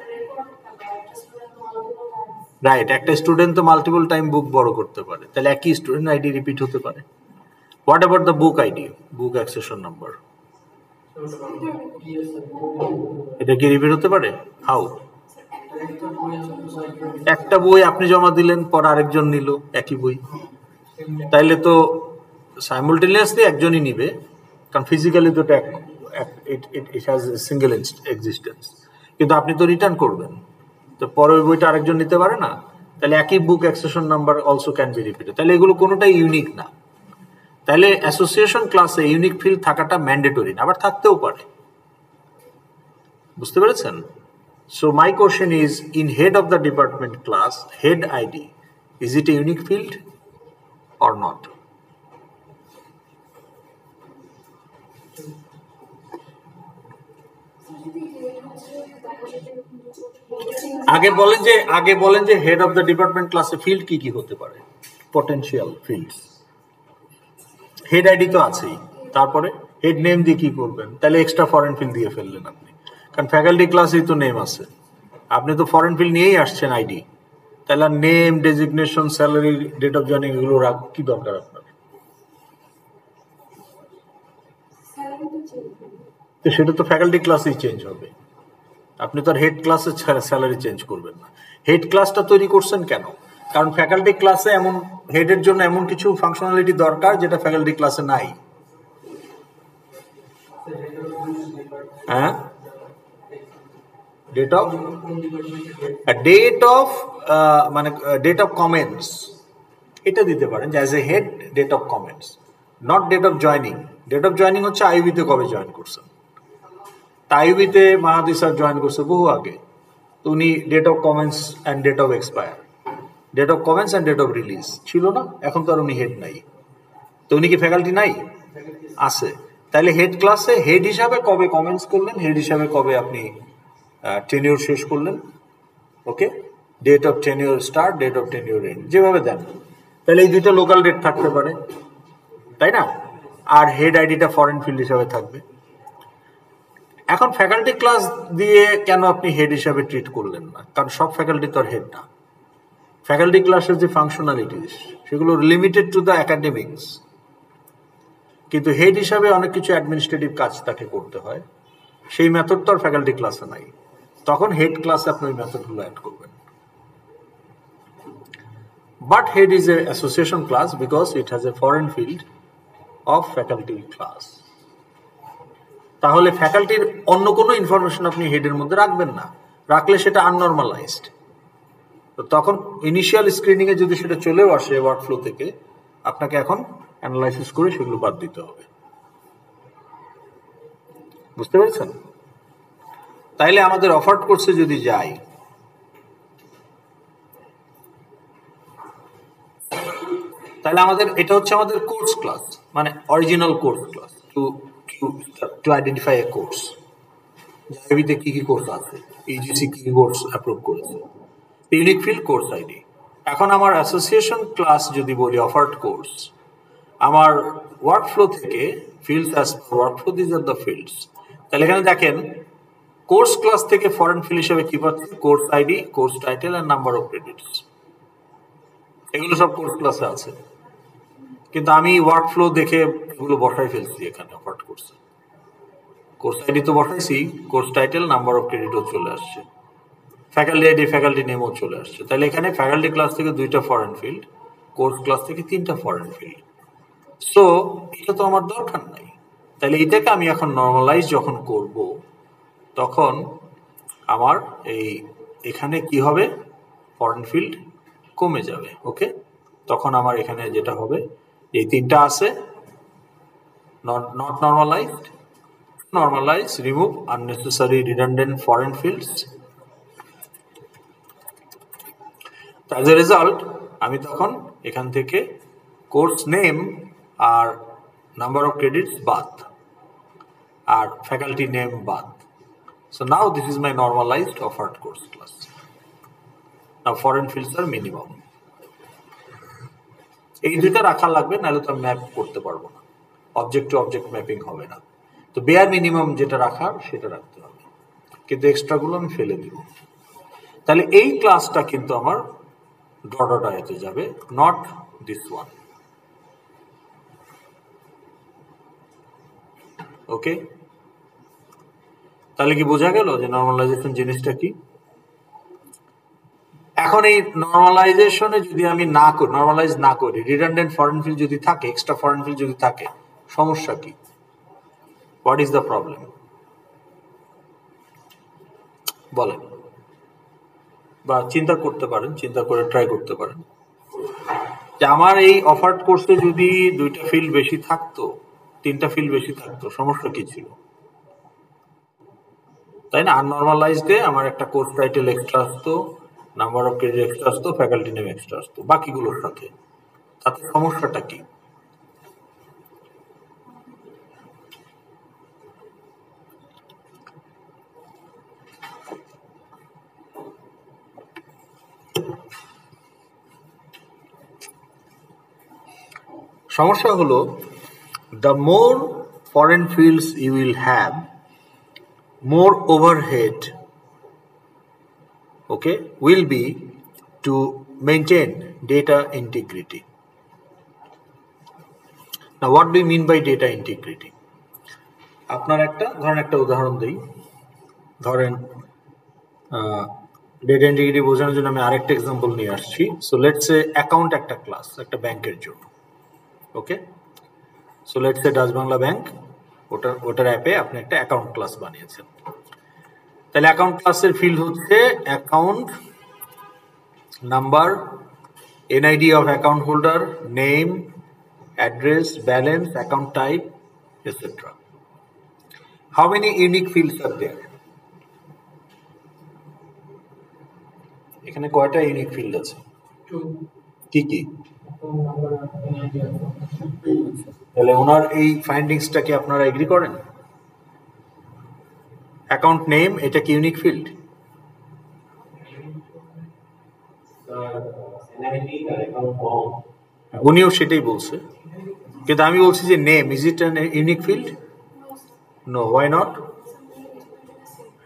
রাইট, একটা স্টুডেন্ট তো মাল্টিপল টাইম বুক বড় করতে পারে, তাহলে একই স্টুডেন্ট আইডি রিপিট হতে পারে। What about the book ID, book accession number? এটা কি রিপিট হতে পারে? হাউ? একটা বই আপনি জমা দিলেন, পর আরেকজন নিল একই বই, তাইলে তো সাইমultaneously একজনই নিবে, কারণ ফিজিক্যালি তো ইট হ্যাজ সিঙ্গেল এক্সিস্টেন্স, কিন্তু আপনি তো রিটার্ন করবেন, তো পরে ওই বইটা আরেকজন নিতে পারে না, তাহলে একই book accession number also can be repeated. তাহলে এগুলো কোনোটাই ইউনিক না, তাহলে অ্যাসোসিয়েশন ক্লাসে ইউনিক ফিল্ড থাকাটা ম্যান্ডেটরি না, আবার থাকতেও পারে। বুঝতে পেরেছেন? So my question is, in head of the department class, head I D, is it a unique field or not? আগে বলেন যে আগে বলেন যে হেড অফ দ্য ডিপার্টমেন্ট ক্লাসে ফিল্ড কি কি হতে পারে, পটেনশিয়াল ফিল্ডস। হেড আইডি তো আছেই, তারপরে হেড নেম দিয়ে কি করবেন? তাহলে এক্সট্রা ফরেন ফিল্ড দিয়ে ফেললেন আপনি, কারণ ফ্যাকাল্টি ক্লাসেই তো নেম আছে, আপনি তো ফরেন ফিল্ড নিয়েই আসছেন আইডি, তাহলে name, designation, salary, date of joining এগুলো রাখ কি দরকার আপনার? তো সেটা তো ফ্যাকাল্টি ক্লাসেই চেঞ্জ হবে, আপনি তো আর হেড ক্লাসে স্যালারি চেঞ্জ করবেন না। হেড ক্লাসটা তৈরি করছেন কেন? কারণ ফ্যাকাল্টি ক্লাসে এমন হেডের জন্য এমন কিছু ফাংশনালিটি দরকার যেটা ফ্যাকাল্টি ক্লাসে নাই। হ্যাঁ, ডেট অফ ডেট অফ মানে ডেট অফ কমেন্টস এটা দিতে পারেন যে as a head date of comments, not date of joining. Date of joining হচ্ছে আইউবিতে কবে জয়েন করছেন, তা আইউবিতে মাহাদি স্যার জয়েন করছে বহু আগে, তো উনি date of comments and date of expire, date of comments and date of release ছিল না, এখন তো আর উনি হেড নাই, তো উনি কি ফ্যাকাল্টি নাই? আছে। তাহলে হেড ক্লাসে হেড হিসাবে কবে কমেন্টস করলেন, হেড হিসাবে কবে আপনি টেনিউর শেষ করলেন, okay, date of tenure start, date of tenure end, যেভাবে দেন। তাহলে এই দুটো লোকাল ডেট থাকতে পারে, তাই না? আর হেড আইডিটা ফরেন ফিল্ড হিসাবে থাকবে। এখন ফ্যাকাল্টি ক্লাস দিয়ে কেন আপনি হেড হিসাবে ট্রিট করলেন না? কারণ সব ফ্যাকাল্টি তো আর হেড না। ফ্যাকাল্টি ক্লাসের যে ফাংশনালিটিস সেগুলো লিমিটেড টু দ্য একাডেমিক্স, কিন্তু হেড হিসাবে অনেক কিছু অ্যাডমিনিস্ট্রেটিভ কাজ তাকে করতে হয়। সেই মেথড তো আর ফ্যাকাল্টি ক্লাসে নাই। তখন হেড ক্লাসে আপনি ওই মেথডগুলো অ্যাড করবেন। But head is a association class because it has a foreign field of faculty class. তাহলে ফ্যাকাল্টির অন্য কোনো ইনফরমেশন আপনি হেডের মধ্যে রাখবেন না, রাখলে সেটা আননর্মালাইজড। তো তখন ইনিশিয়াল স্ক্রিনিংয়ে যদি সেটা চলেও আসে ওয়ার্কফ্লো থেকে, আপনাকে এখন অ্যানালাইসিস করে সেগুলো বাদ দিতে হবে। বুঝতে পেরেছেন? তাইলে আমাদের অফার্ড কোর্সে যদি যাই, তাহলে আমাদের এটা হচ্ছে আমাদের কোর্স ক্লাস, মানে original course class to to identify a course. জাইভিতে কি কি কোর্স আছে, ইউজিসি কি কি কোর্স অ্যাপ্রুভ করেছে, ইউনিক ফিল্ড কোর্স আইডি। এখন আমার অ্যাসোসিয়েশন ক্লাস যদি বলি অফার্ড কোর্স, আমার ওয়ার্কফ্লো থেকে fields as workflow these are the fields. তাহলে এখানে দেখেন কোর্স ক্লাস থেকে ফরেন ফিল্ড হিসেবে কি পাচ্ছি? কোর্স আইডি, কোর্স টাইটেল আর নাম্বার অফ ক্রেডিটস। এগুলো সব কোর্স ক্লাসে আছে, কিন্তু আমি ওয়ার্কফ্লো দেখে এগুলো বসাই ফেলছি এখানে অফার্ড কোর্সে। কোর্স আইডি তো বসাইছি, কোর্স টাইটেল, নাম্বার অফ ক্রেডিটও চলে আসছে, ফ্যাকাল্টি আইডি, ফ্যাকাল্টি নেমও চলে আসছে। তাহলে এখানে ফ্যাকাল্টি ক্লাস থেকে দুইটা ফরেন ফিল্ড, কোর্স ক্লাস থেকে তিনটা ফরেন ফিল্ড। সো এটা তো আমার দরকার নাই। তাহলে এটাকে আমি এখন নর্মালাইজ যখন করব, তখন আমার এই এখানে কি হবে? ফরেন ফিল্ড কমে যাবে। ওকে, তখন আমার এখানে যেটা হবে, এই তিনটা আছে not not normalized, normalize, remove unnecessary redundant foreign fields. As a result আমি তখন এখান থেকে কোর্স নেম আর নাম্বার অফ ক্রেডিটস বাদ, আর ফ্যাকাল্টি নেম বাদ। So now this is my normalized offered course class. Now foreign fields are minimum. এই দুইটা রাখা লাগবে, নাহলে তো ম্যাপ করতে পারবো না, অবজেক্ট টু অবজেক্ট ম্যাপিং হবে না। তো বেয়ার মিনিমাম যেটা রাখার সেটা রাখতে হবে, কিন্তু এক্সট্রাগুলো আমি ফেলে দিব। তাহলে এই ক্লাসটা কিন্তু আমার ডট আয়াতে যাবে, নট দিস ওয়ান। ওকে, তাহলে কি বোঝা গেল যে নর্মালাইজেশন জিনিসটা কি? এখন এই নর্মালাইজেশনে যদি আমি না করি, নর্মালাইজ না করি, রিডান্ডেন্ট ফরেন ফিল্ড যদি থাকে, এক্সট্রা ফরেন ফিল্ড যদি থাকে, সমস্যা কি? হোয়াট ইজ দ্য প্রবলেম বলেন, বা চিন্তা করতে পারেন, চিন্তা করে ট্রাই করতে পারেন যে আমার এই অফার্ড কোর্সে যদি দুইটা ফিল্ড বেশি থাকতো, তিনটা ফিল্ড বেশি থাকতো, সমস্যা কি ছিল? তাই না? আননর্মালাইজডে আমার একটা কোর্স টাইটেল এক্সট্রা আসতো, নাম্বার অফ ক্রেডিট এক্সট্রা আসতো, ফ্যাকাল্টি নেম এক্সট্রা আসতো বাকিগুলোর সাথে। তাতে সমস্যাটা কি? সমস্যা হলো the more foreign fields you will have, more overhead, okay, will be to maintain data integrity. Now what do you mean by data integrity? আপনার একটা ধরেন একটা উদাহরণ দিই, ধরেন ডেটা ইন্টিগ্রিটি বোঝানোর জন্য আমি আরেকটা এক্সাম্পল নিয়ে আসছি। সো লেটস সে অ্যাকাউন্ট একটা ক্লাস, একটা ব্যাংকের জন্য। Okay, so let's say Dutch Bangla bank, ওটার ওটার অ্যাপে আপনি একটা অ্যাকাউন্ট ক্লাস বানিয়েছেন। তাহলে অ্যাকাউন্ট ক্লাসের ফিল্ড হচ্ছে account number, NID of account holder, name, address, balance, account type, etcetera. How many unique fields are there? এখানে কয়টা ইউনিক ফিল্ড আছে? কি কি? তাহলে ওনার এই ফাইন্ডিংসটা কি আপনারা এগ্রি করেন? অ্যাকাউন্ট নেম, এটা কি ইউনিক ফিল্ড? উনিও সেটাই বলছে, কিন্তু আমি বলছি যে name, is it an unique field? No, why not?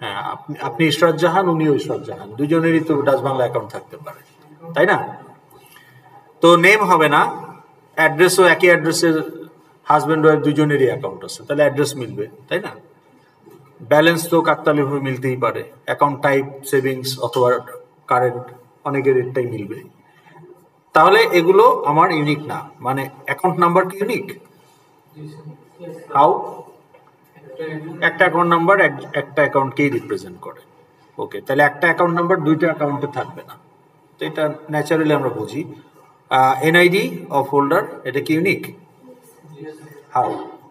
হ্যাঁ, আপনি আপনি ইশরাত জাহান, উনিও ইশরাত জাহান, দুজনেরই তো ডাচ বাংলা অ্যাকাউন্ট থাকতে পারে, তাই না? তো নেম হবে না, অ্যাড্রেসও একই অ্যাড্রেসের হাজব্যান্ড ওয়াইফ দুজনেরই অ্যাকাউন্ট আছে, তাহলে অ্যাড্রেস মিলবে, তাই না? ব্যালেন্স তো কাকতালীয়ভাবে মিলতেই পারে, অ্যাকাউন্ট টাইপ সেভিংস অথবা কারেন্ট অনেকের এটাই মিলবে। তাহলে এগুলো আমার ইউনিক না, মানে অ্যাকাউন্ট নাম্বার কি ইউনিক? হাউ? একটা অ্যাকাউন্ট নাম্বার একটা অ্যাকাউন্টকেই রিপ্রেজেন্ট করে। ওকে, তাহলে একটা অ্যাকাউন্ট নাম্বার দুইটা অ্যাকাউন্টে থাকবে না, তো এটা ন্যাচারালি আমরা বুঝি। এনআইডি অফ হোল্ডার, এটা কি unique? How?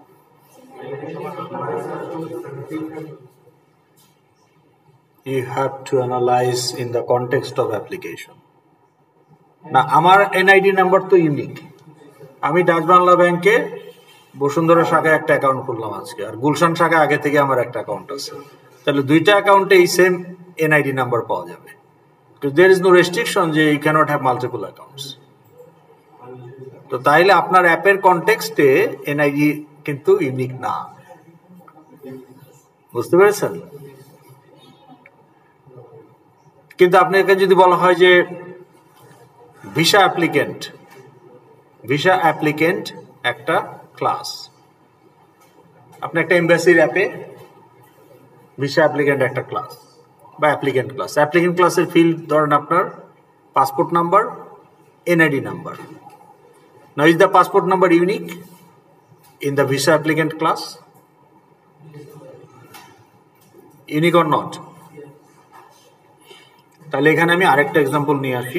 You have to analyze in the context of application. না, আমার এনআইডি নাম্বার তো ইউনিক। আমি ডাচ বাংলা ব্যাংকে বসুন্ধরা শাখায় একটা অ্যাকাউন্ট খুললাম আজকে, আর গুলশান শাখায় আগে থেকে আমার একটা অ্যাকাউন্ট আছে, তাহলে দুইটা অ্যাকাউন্টে এই সেম এনআইডি নাম্বার পাওয়া যাবে। দেয়ার ইজ নো রেস্ট্রিকশন যে you can't have multiple accounts. তো তাইলে আপনার অ্যাপের কনটেক্সটে এনআইডি কিন্তু ইউনিক না, বুঝতে পেরেছেন? কিন্তু আপনাকে যদি বলা হয় যে ভিসা অ্যাপ্লিকেন্ট, ভিসা অ্যাপ্লিকেন্ট একটা ক্লাস, আপনি একটা এমবাসির অ্যাপে ভিসা অ্যাপ্লিকেন্ট একটা ক্লাস বা অ্যাপ্লিকেন্ট ক্লাস, অ্যাপ্লিকেন্ট ক্লাসের ফিল্ড ধরেন আপনার passport number, NID number. Now is the passport number unique in the visa applicant class? Unique or not? তাহলে এখানে আমি আরেকটা এক্সাম্পল নিয়ে আসি,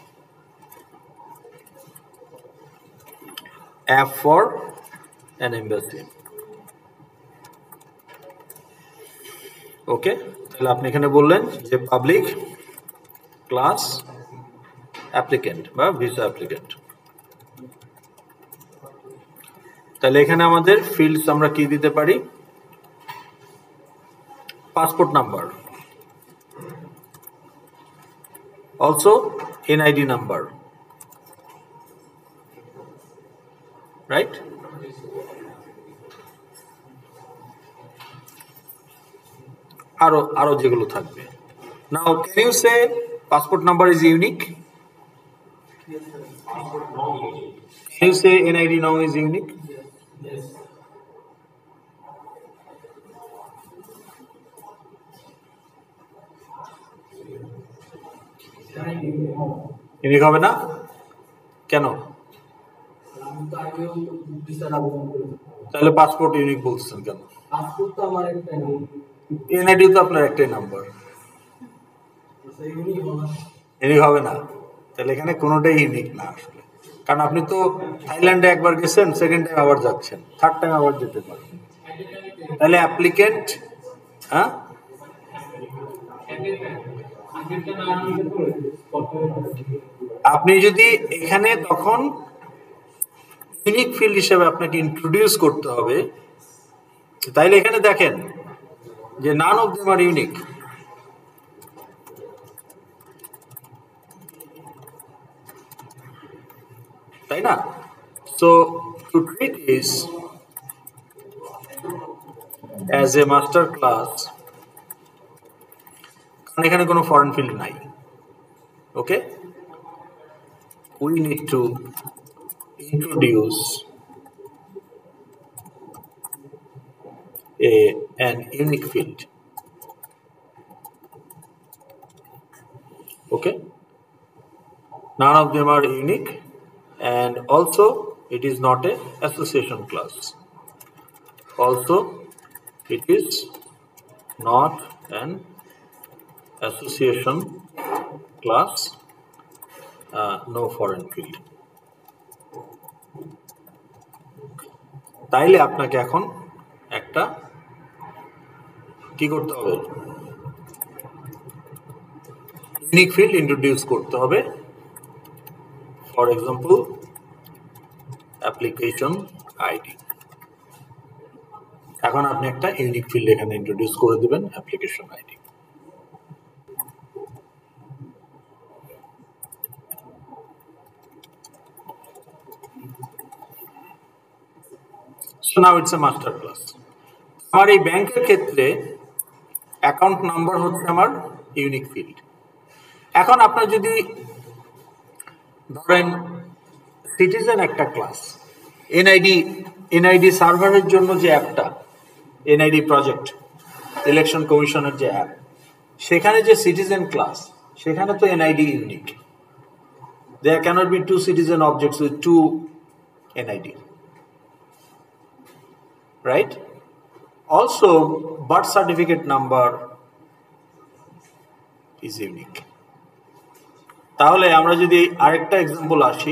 app for an embassy. Okay, তাহলে আপনি এখানে বললেন যে পাবলিক ক্লাস অ্যাপ্লিকেন্ট বা ভিসা অ্যাপ্লিকেন্ট। তাহলে এখানে আমাদের ফিল্ডস আমরা কি দিতে পারি? Passport number, also N I D number, right? আরো আরো যেগুলো থাকবে। Now can you say passport number is unique? Can you say N I D now is unique? Yes. Unique হবে না? কেন? তাহলে পাসপোর্ট ইউনিক বলছেন কেন? পাসপোর্ট তো আমার একটা এনআইডি তো আপনার একটাই নাম্বার, ইউনিক হবে না। তাহলে এখানে কোনোটাই ইউনিক না আসলে, কারণ আপনি তো থাইল্যান্ডে একবার গেছেন, সেকেন্ড টাইম আবার যাচ্ছেন, থার্ড টাইম আবার যেতে পারেন। তাহলে অ্যাপ্লিকেন্ট, হ্যাঁ আপনি যদি এখানে তখন ইউনিক ফিল্ড হিসেবে আপনাকে ইন্ট্রোডিউস করতে হবে, তাইলে এখানে দেখেন যে none of them are unique. তাই না? So to treat this as a master class, কারণ এখানে কোনো ফরেন ফিল্ড নাই, ওকে, we need to introduce a an unique field. Okay, none of them are unique, and also it is not a association class. Also it is not an association class. Uh, no foreign field. তাইলে আপনাকে এখন একটা কি করতে হবে? Unique field introduce করতে হবে। For example application ID. এখন আপনি একটা ইউনিক ফিল্ড এখানে ইন্ট্রোডিউস করে দিবেন, application ID. So now it's a master class. আমার এই ব্যাংকের ক্ষেত্রে অ্যাকাউন্ট নাম্বার হচ্ছে আমার ইউনিক ফিল্ড। এখন আপনার যদি ধরেন সিটিজেন একটা ক্লাস, এনআইডি এনআইডি সার্ভারের জন্য যে অ্যাপটা, এনআইডি প্রজেক্ট, ইলেকশন কমিশনের যে অ্যাপ, সেখানে যে সিটিজেন ক্লাস, সেখানে তো NID unique. There can't be two citizen objects with two NID, right? Also birth certificate number is unique. তাহলে আমরা যদি আরেকটা এক্সাম্পল আসি,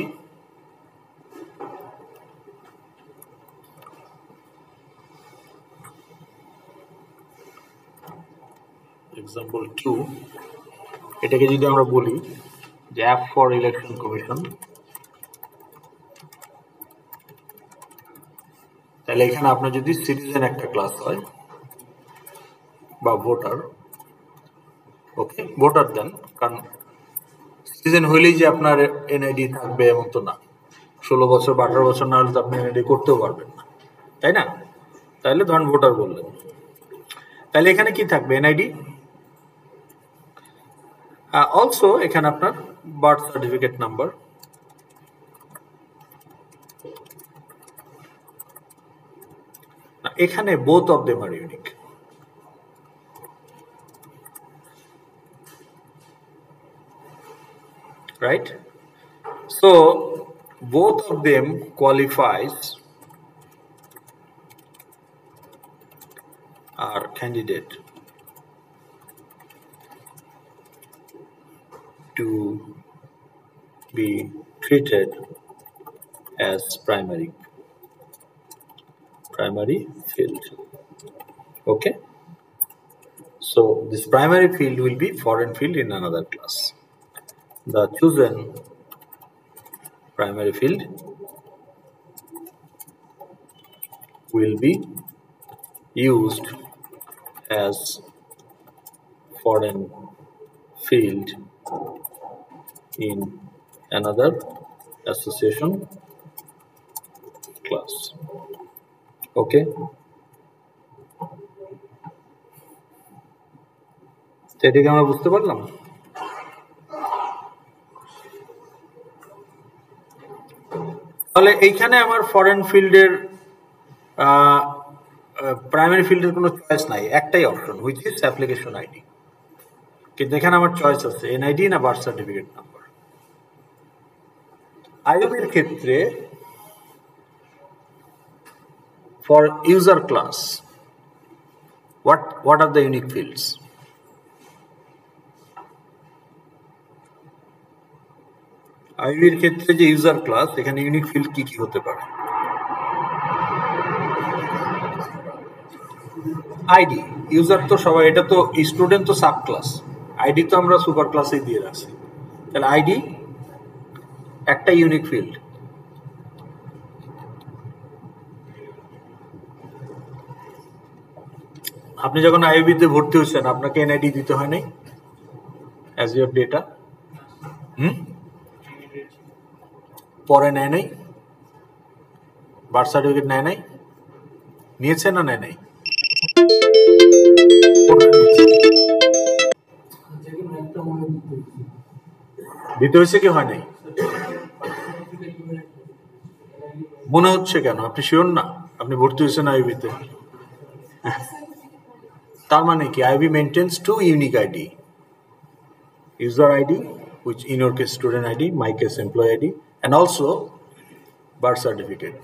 এক্সাম্পল টু, এটাকে যদি আমরা বলি যে অ্যাপ ফর ইলেকশন কমিশন, তাহলে এখানে আপনার যদি সিটিজেন একটা ক্লাস হয় বা ভোটার, ওকে ভোটার দেন, কারণ সিটিজেন হইলেই যে আপনার এনআইডি থাকবে এমন তো না। ষোলো বছর বা আঠারো বছর না হলে তো আপনি এনআইডি করতেও পারবেন না, তাই না? তাহলে ধরেন ভোটার বললেন, তাহলে এখানে কি থাকবে? এনআইডি। অলসো এখানে আপনার বার্থ সার্টিফিকেট নাম্বার, এখানে both of them are unique. Right? So both of them qualifies our candidate to be treated as primary primary field. Okay, so this primary field will be foreign field in another class. The chosen primary field will be used as foreign field in another association class. Okay, এটাকে আমরা বুঝতে পারলাম। তাহলে এইখানে আমার foreign ফিল্ডের primary ফিল্ডের কোনো চয়েস নাই, একটাই option, which is application ID. কিন্তু এখানে আমার চয়েস আছে এনআইডি না বার্থ সার্টিফিকেট নাম্বার। আইওবির ক্ষেত্রে for user class, what what are the unique fields? আইভির ক্ষেত্রে যে ইউজার ক্লাস, এখানে ইউনিক ফিল্ড কি কি হতে পারে? আইডি, ইউজার তো সবাই, এটা তো স্টুডেন্ট তো সাব ক্লাস, আইডি তো আমরা সুপার ক্লাসে দিয়ে রাখছি। তাহলে আইডি একটা ইউনিক ফিল্ড। আপনি যখন আইবিতে ভর্তি হয়েছেন আপনাকে এনআইডি দিতে হয় নাই অ্যাজ ইউর ডেটা? হুম, পরে নেয় নাই? বার্থ সার্টিফিকেট নেয় নাই? নিয়েছে না নেয় নাই? দিতে হয়েছে কি হয় নাই? মনে হচ্ছে কেন? আপনি শিওর না আপনি ভর্তি হয়েছেন আইবিতে? তার মানে কি, IB maintains two unique ID, user I D, which in your case student I D, my case employee I D, and also birth certificate.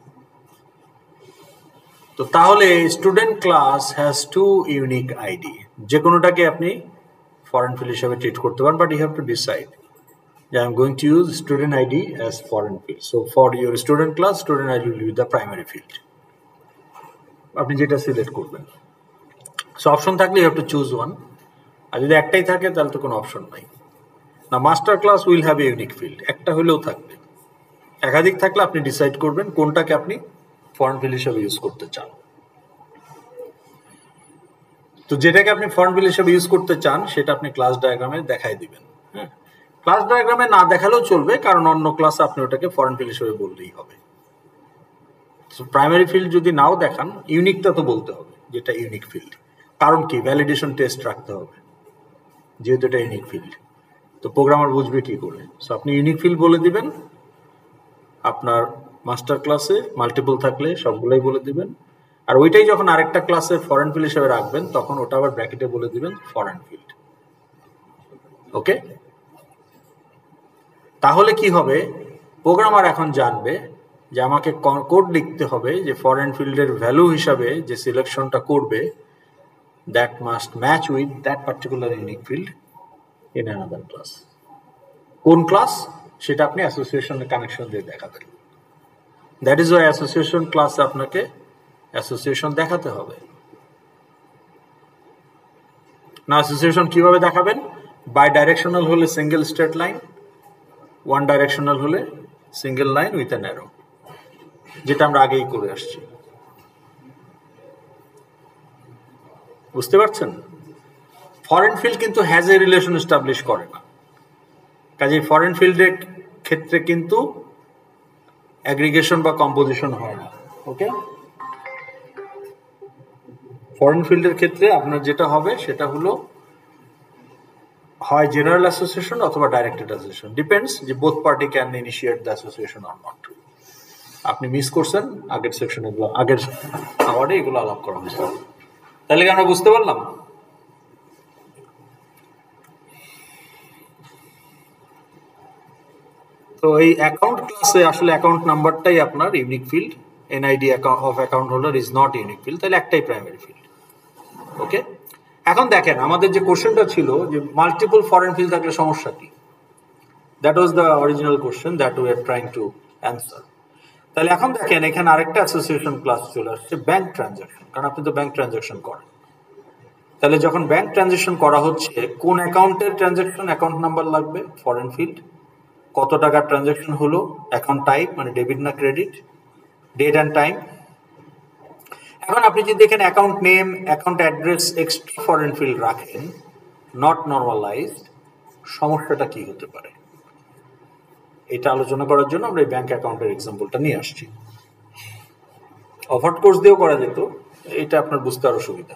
তো তাহলে student class has two unique ID, যে কোনোটাকে আপনি ফরেন ফিল্ড হিসাবে treat করতে পারেন, but you have to decide যে I am going to use student ID as foreign field. So for your student class, student ID will be the primary field. আপনি যেটা select করবেন। So option থাকলে you have to choose one, আর যদি একটাই থাকে তাহলে তো কোনো অপশন নাই। না, master class will have a unique field, একটা হলেও থাকবে। একাধিক থাকলে আপনি ডিসাইড করবেন কোনটাকে আপনি ফরেন ফিল্ড হিসেবে ইউজ করতে চান। তো যেটাকে আপনি ফরেন ফিল্ড হিসেবে ইউজ করতে চান সেটা আপনি ক্লাস ডায়াগ্রামে দেখাই দিবেন। হ্যাঁ, ক্লাস ডায়াগ্রামে না দেখালেও চলবে, কারণ অন্য ক্লাসে আপনি ওটাকে ফরেন ফিল্ড হিসেবে বললেই হবে। প্রাইমারি ফিল্ড যদি নাও দেখান, ইউনিকটা তো বলতে হবে, যেটা ইউনিক ফিল্ড। কারণ কি, ভ্যালিডেশন টেস্ট রাখতে হবে যেহেতু এটা ইউনিক ফিল্ড। তো প্রোগ্রামার বুঝবে কি করে? সো আপনি ইউনিক ফিল্ড বলে দিবেন, আপনার মাস্টার ক্লাসে মাল্টিপল থাকলে সবগুলোই বলে দিবেন, আর ওইটাই যখন আরেকটা ক্লাসে ফরেন ফিল্ড হিসেবে রাখবেন তখন ওটা আবার ব্র্যাকেটে বলে দিবেন ফরেন ফিল্ড। ওকে, তাহলে কি হবে, প্রোগ্রামার এখন জানবে যে আমাকে কোড লিখতে হবে যে ফরেন ফিল্ডের ভ্যালু হিসাবে যে সিলেকশনটা করবে that must match with that particular unique field in another class. কোন ক্লাস সেটা আপনি অ্যাসোসিয়েশনের কানেকশন দিয়ে দেখাবেন। দ্যাট ইজ ওয়াই অ্যাসোসিয়েশন ক্লাসে আপনাকে অ্যাসোসিয়েশন দেখাতে হবে না। অ্যাসোসিয়েশন কিভাবে দেখাবেন? বাই ডাইরেকশনাল হলে single straight line, one directional হলে single line with an arrow, যেটা আমরা আগেই করে আসছি। বুঝতে পারছেন? ফরেন ফিল্ড কিন্তু হ্যাজ এ রিলেশন এস্টাবলিশ করে না, কাজে ফরেন ফিল্ডের ক্ষেত্রে কিন্তু অ্যাগ্রিগেশন বা কম্পোজিশন হয় না। ওকে, ফরেন ফিল্ডের ক্ষেত্রে আপনার যেটা হবে সেটা হলো হয় জেনারেল অ্যাসোসিয়েশন অথবা ডাইরেক্টেড অ্যাসোসিয়েশন, ডিপেন্ডস যে both party can initiate the association or not. আপনি মিস করছেন আগের সেকশনে, এগুলো আগের আওয়ার্ডে এগুলো আলাপ করা হয়েছে। তাহলে কি আমরা বুঝতে পারলাম? তো এই অ্যাকাউন্ট ক্লাসে আসলে অ্যাকাউন্ট নাম্বারটাই আপনার unique field, NID of account holder is not unique field, তাহলে একটাই প্রাইমারি ফিল্ড। ওকে, এখন দেখেন আমাদের যে কোশ্চেনটা ছিল যে মাল্টিপল ফরেন ফিল্ড থাকলে সমস্যা কি, that was the original question that we are trying to answer. তাহলে এখন দেখেন এখানে আরেকটা অ্যাসোসিয়েশন ক্লাস চলে আসছে, ব্যাংক ট্রানজাকশন, কারণ আপনি তো ব্যাংক ট্রানজাকশন করেন। তাহলে যখন ব্যাংক ট্রানজাকশন করা হচ্ছে, কোন অ্যাকাউন্টের ট্রানজাকশন, অ্যাকাউন্ট নাম্বার লাগবে, ফরেন ফিল্ড, কত টাকার ট্রানজাকশন হলো, অ্যাকাউন্ট টাইপ মানে ডেবিট না ক্রেডিট, ডেট অ্যান্ড টাইম। এখন আপনি যদি দেখেন account name, account address extra foreign field রাখেন, নট নর্মালাইজড, সমস্যাটা কি হতে পারে এটা আলোচনা করার জন্য আমরা এই ব্যাংক অ্যাকাউন্টের এক্সাম্পলটা নিয়ে আসছি। অফার্ড কোর্স দিয়েও করা যেত, এটা আপনার বুঝতে আরো সুবিধা।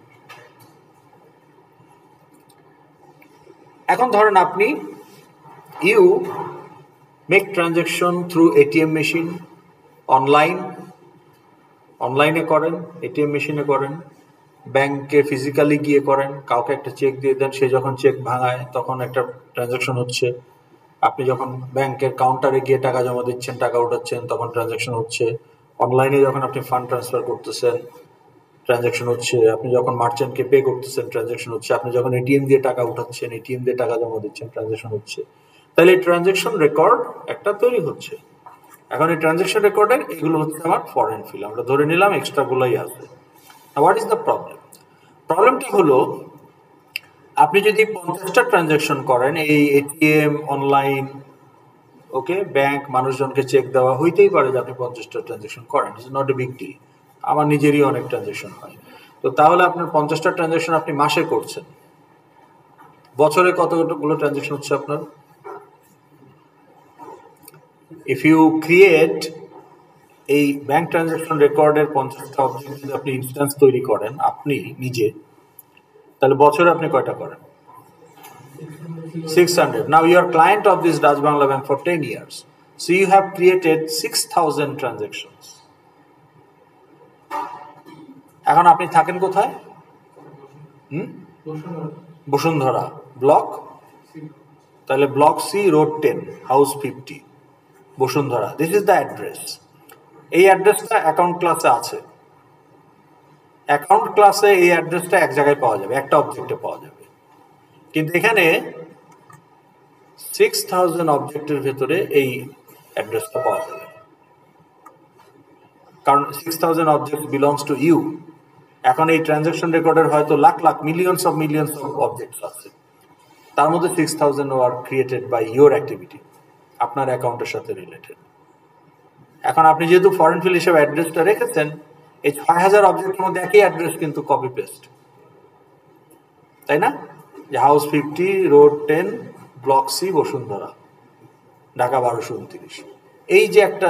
এখন ধরেন আপনি you make transaction through ATM machine, online, অনলাইনে করেন, এটিএম মেশিনে করেন, ব্যাংকে ফিজিক্যালি গিয়ে করেন, কাউকে একটা চেক দিয়ে দেন, সে যখন চেক ভাঙায় তখন একটা ট্রানজাকশন হচ্ছে, আপনি যখন ব্যাংকের কাউন্টারে গিয়ে টাকা জমা দিচ্ছেন, টাকা উঠাচ্ছেন, তখন ট্রানজাকশন হচ্ছে, অনলাইনে যখন আপনি ফান্ড ট্রান্সফার করতেছেন ট্রানজাকশন হচ্ছে, আপনি যখন মার্চেন্টকে পে করতেছেন ট্রানজাকশন হচ্ছে, আপনি যখন এটিএম দিয়ে টাকা উঠাচ্ছেন, এটিএম দিয়ে টাকা জমা দিচ্ছেন, ট্রানজাকশন হচ্ছে। তাহলে এই ট্রানজাকশন রেকর্ড একটা তৈরি হচ্ছে। এখন এই ট্রানজাকশন রেকর্ডের এগুলো হচ্ছে আমার ফরেন ফিল্ড, আমরা ধরে নিলাম এক্সট্রা গুলোই আছে। What is the problem? প্রবলেমটা হলো আপনি যদি পঞ্চাশটা ট্রানজাকশন করেন, এই এটিএম, অনলাইন, ওকে, ব্যাংক, মানুষজনকে চেক দেওয়া, হইতেই পারে যে আপনি পঞ্চাশটা ট্রানজাকশন করেন, it's not a big deal, আমার নিজেরই অনেক ট্রানজাকশন হয়। তো তাহলে আপনার পঞ্চাশটা ট্রানজাকশন আপনি মাসে করছেন, বছরে কতগুলো ট্রানজাকশন হচ্ছে আপনার? ইফ ইউ ক্রিয়েট এই ব্যাংক ট্রানজাকশন রেকর্ডের পঞ্চাশটা অবজেক্ট যদি আপনি ইনস্ট্যান্স তৈরি করেন আপনি নিজে, তাহলে বছরে আপনি কয়টা করেন? six hundred. Now you are client of this Dutch Bangla Bank for ten years. So you have created six thousand transactions. এখন আপনি থাকেন কোথায়? হুম, বসুন্ধরা ব্লক, তাহলে block C, road ten, house fifty, Bashundhara. This is the address. এই অ্যাড্রেসটা account ক্লাসে আছে। অ্যাকাউন্ট ক্লাসে এই অ্যাড্রেসটা এক জায়গায় পাওয়া যাবে, একটা অবজেক্টে পাওয়া যাবে, কিন্তু এখানে সিক্স থাউজেন্ড অবজেক্টের ভেতরে এই অ্যাড্রেসটা পাওয়া যাবে, কারণ six thousand object belongs to you. এখন এই ট্রানজাকশন রেকর্ডের হয়তো lakh lakh millions of millions of objects আছে, তার মধ্যে six thousand are created by your activity, আপনার অ্যাকাউন্টের সাথে রিলেটেড। এখন আপনি যেহেতু ফরেন ফিল্ড হিসেবে অ্যাড্রেসটা রেখেছেন, এই ছয় হাজার অবজেক্টের মধ্যে একই অ্যাড্রেস কিন্তু কপি পেস্ট, তাই না? যে house fifty, road ten, block C, Bashundhara, Dhaka বারোশো উনত্রিশ। এই যে একটা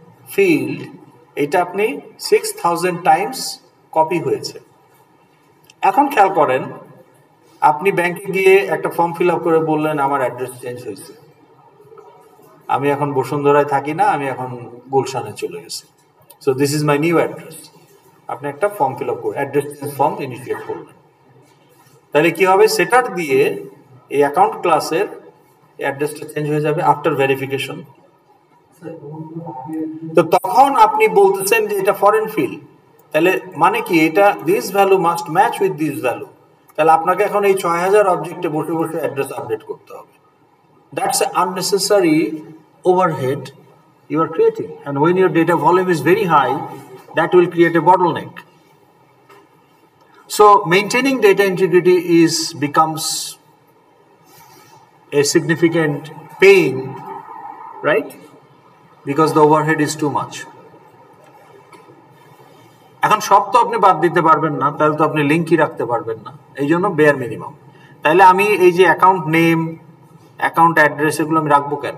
ফিল্ড, এটা আপনি সিক্স থাউজেন্ড টাইমস কপি হয়েছে। এখন খেয়াল করেন, আপনি ব্যাংকে গিয়ে একটা ফর্ম ফিল আপ করে বললেন আমার অ্যাড্রেস চেঞ্জ হয়েছে, আমি এখন বসুন্ধরায় থাকি না, আমি এখন গুলশানে চলে গেছি, so this is my new address. আপনি একটা ফর্ম ফিল আপ করে অ্যাড্রেস চেঞ্জ ফর্ম ইনিশিয়েট করবেন, তাহলে কি হবে, সেটার দিয়ে এই অ্যাকাউন্ট ক্লাসের অ্যাড্রেসটা চেঞ্জ হয়ে যাবে আফটার ভেরিফিকেশন। তো তখন আপনি বলতেছেন যে এটা ফরেন ফিল্ড, তাহলে মানে কি, এটা this value must match with this value, তাহলে আপনাকে এখন এই ছয় হাজার অবজেক্টে বসে বসে অ্যাড্রেস আপডেট করতে হবে। That's unnecessary overhead you are creating, and when your data volume is very high, that will create a bottleneck. So maintaining data integrity is becomes a significant pain, right? Because the overhead is too much. এখন সব তো আপনি বাদ দিতে পারবেন না, তাহলে তো আপনি লিঙ্কই রাখতে পারবেন না, এই জন্য বেয়ার মিনিমাম। তাহলে আমি এই যে অ্যাকাউন্ট নেম, অ্যাকাউন্ট অ্যাড্রেস, এগুলো আমি রাখবো কেন?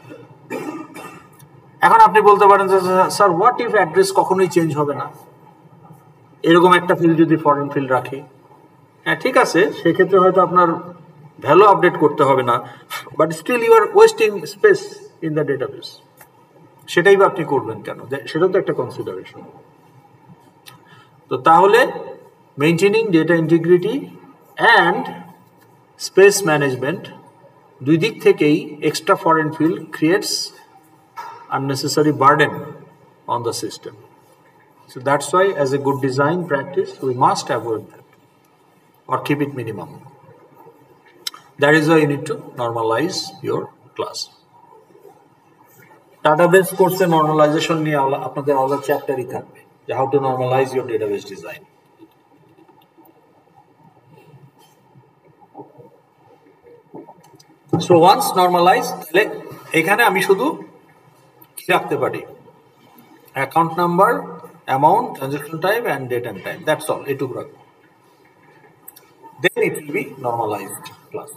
এখন আপনি বলতে পারেন যে স্যার হোয়াট ইফ অ্যাড্রেস কখনোই চেঞ্জ হবে না, এরকম একটা ফিল্ড যদি ফরেন ফিল্ড রাখি, হ্যাঁ ঠিক আছে, সেক্ষেত্রে হয়তো আপনার ভ্যালু আপডেট করতে হবে না, but still you are wasting space in the database. সেটাই বা আপনি করবেন কেন? সেটা তো একটা কনসিডারেশন। তো তাহলে maintaining data integrity and space management দুই দিক থেকেই extra foreign field creates unnecessary burden on the system. So that's why as a good design practice we must avoid that or keep it minimum. That is why you need to normalize your class. Database course e normalization niye apnader aলাদা চ্যাপ্টারই থাকবে, যে how to normalize your database design. So once normalized, তাহলে এখানে আমি শুধু রাখতে পারি account number, amount, transaction type and date and time, that's all, এটুকু রাখবো, then it will be normalized class.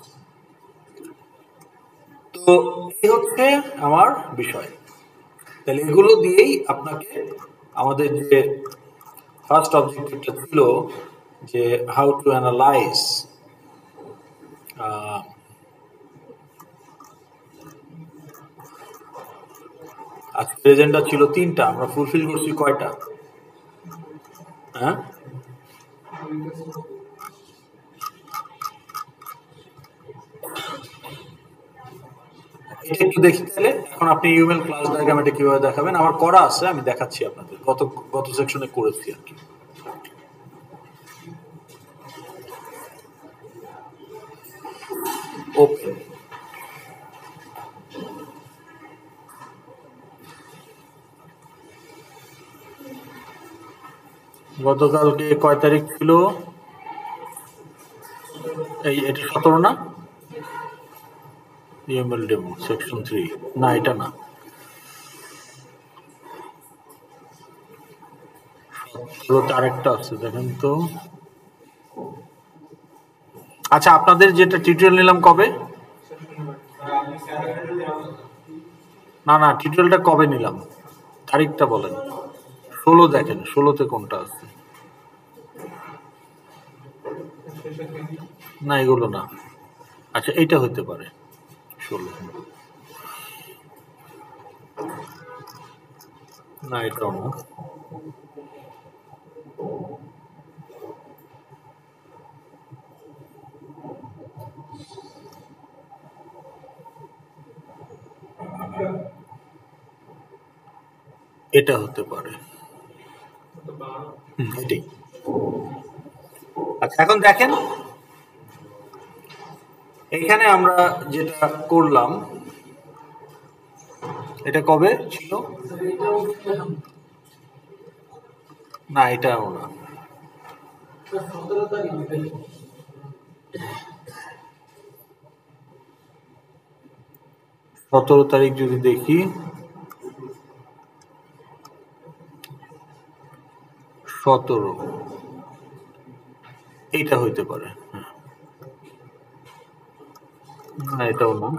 তো এই হচ্ছে আমার বিষয়। তাহলে এগুলো দিয়েই আপনাকে আমাদের যে ফার্স্ট অবজেক্টিভটা ছিল, যে হাউ টু অ্যানালাইজ আজকে এজেন্ডা ছিল তিনটা, আমরা ফুলফিল করছি কয়টা? হ্যাঁ, এটা একটু দেখি তাহলে। এখন আপনি ইউএমএল ক্লাস ডায়াগ্রাম এটা কিভাবে দেখাবেন, আমার করা আছে, আমি দেখাচ্ছি আপনাদের, গত গত সেকশনে করেছি আর কি। ওপেন, গতকালকে কয় তারিখ ছিল? এই এটা সতেরো না? ইউএমএল ডেমো সেকশন থ্রি, না এটা না, সতেরোতে আরেকটা আছে, দেখেন তো। আচ্ছা, আপনাদের যেটা টিউটোরিয়াল নিলাম কবে? না না, টিউটোরিয়ালটা কবে নিলাম, তারিখটা বলেন। ষোলো, দেখেন ষোলোতে কোনটা আছে? না এগুলো না, আচ্ছা এইটা হতে পারে ষোলো, না এটাও না, এটা হতে পারে, এটাই। আচ্ছা এখন দেখেন, এখানে আমরা যেটা করলাম, এটা কবে ছিল? না এটাও না, সতেরো তারিখ যদি দেখি, সতেরো, এইটা হইতে পারে, না এটাও না,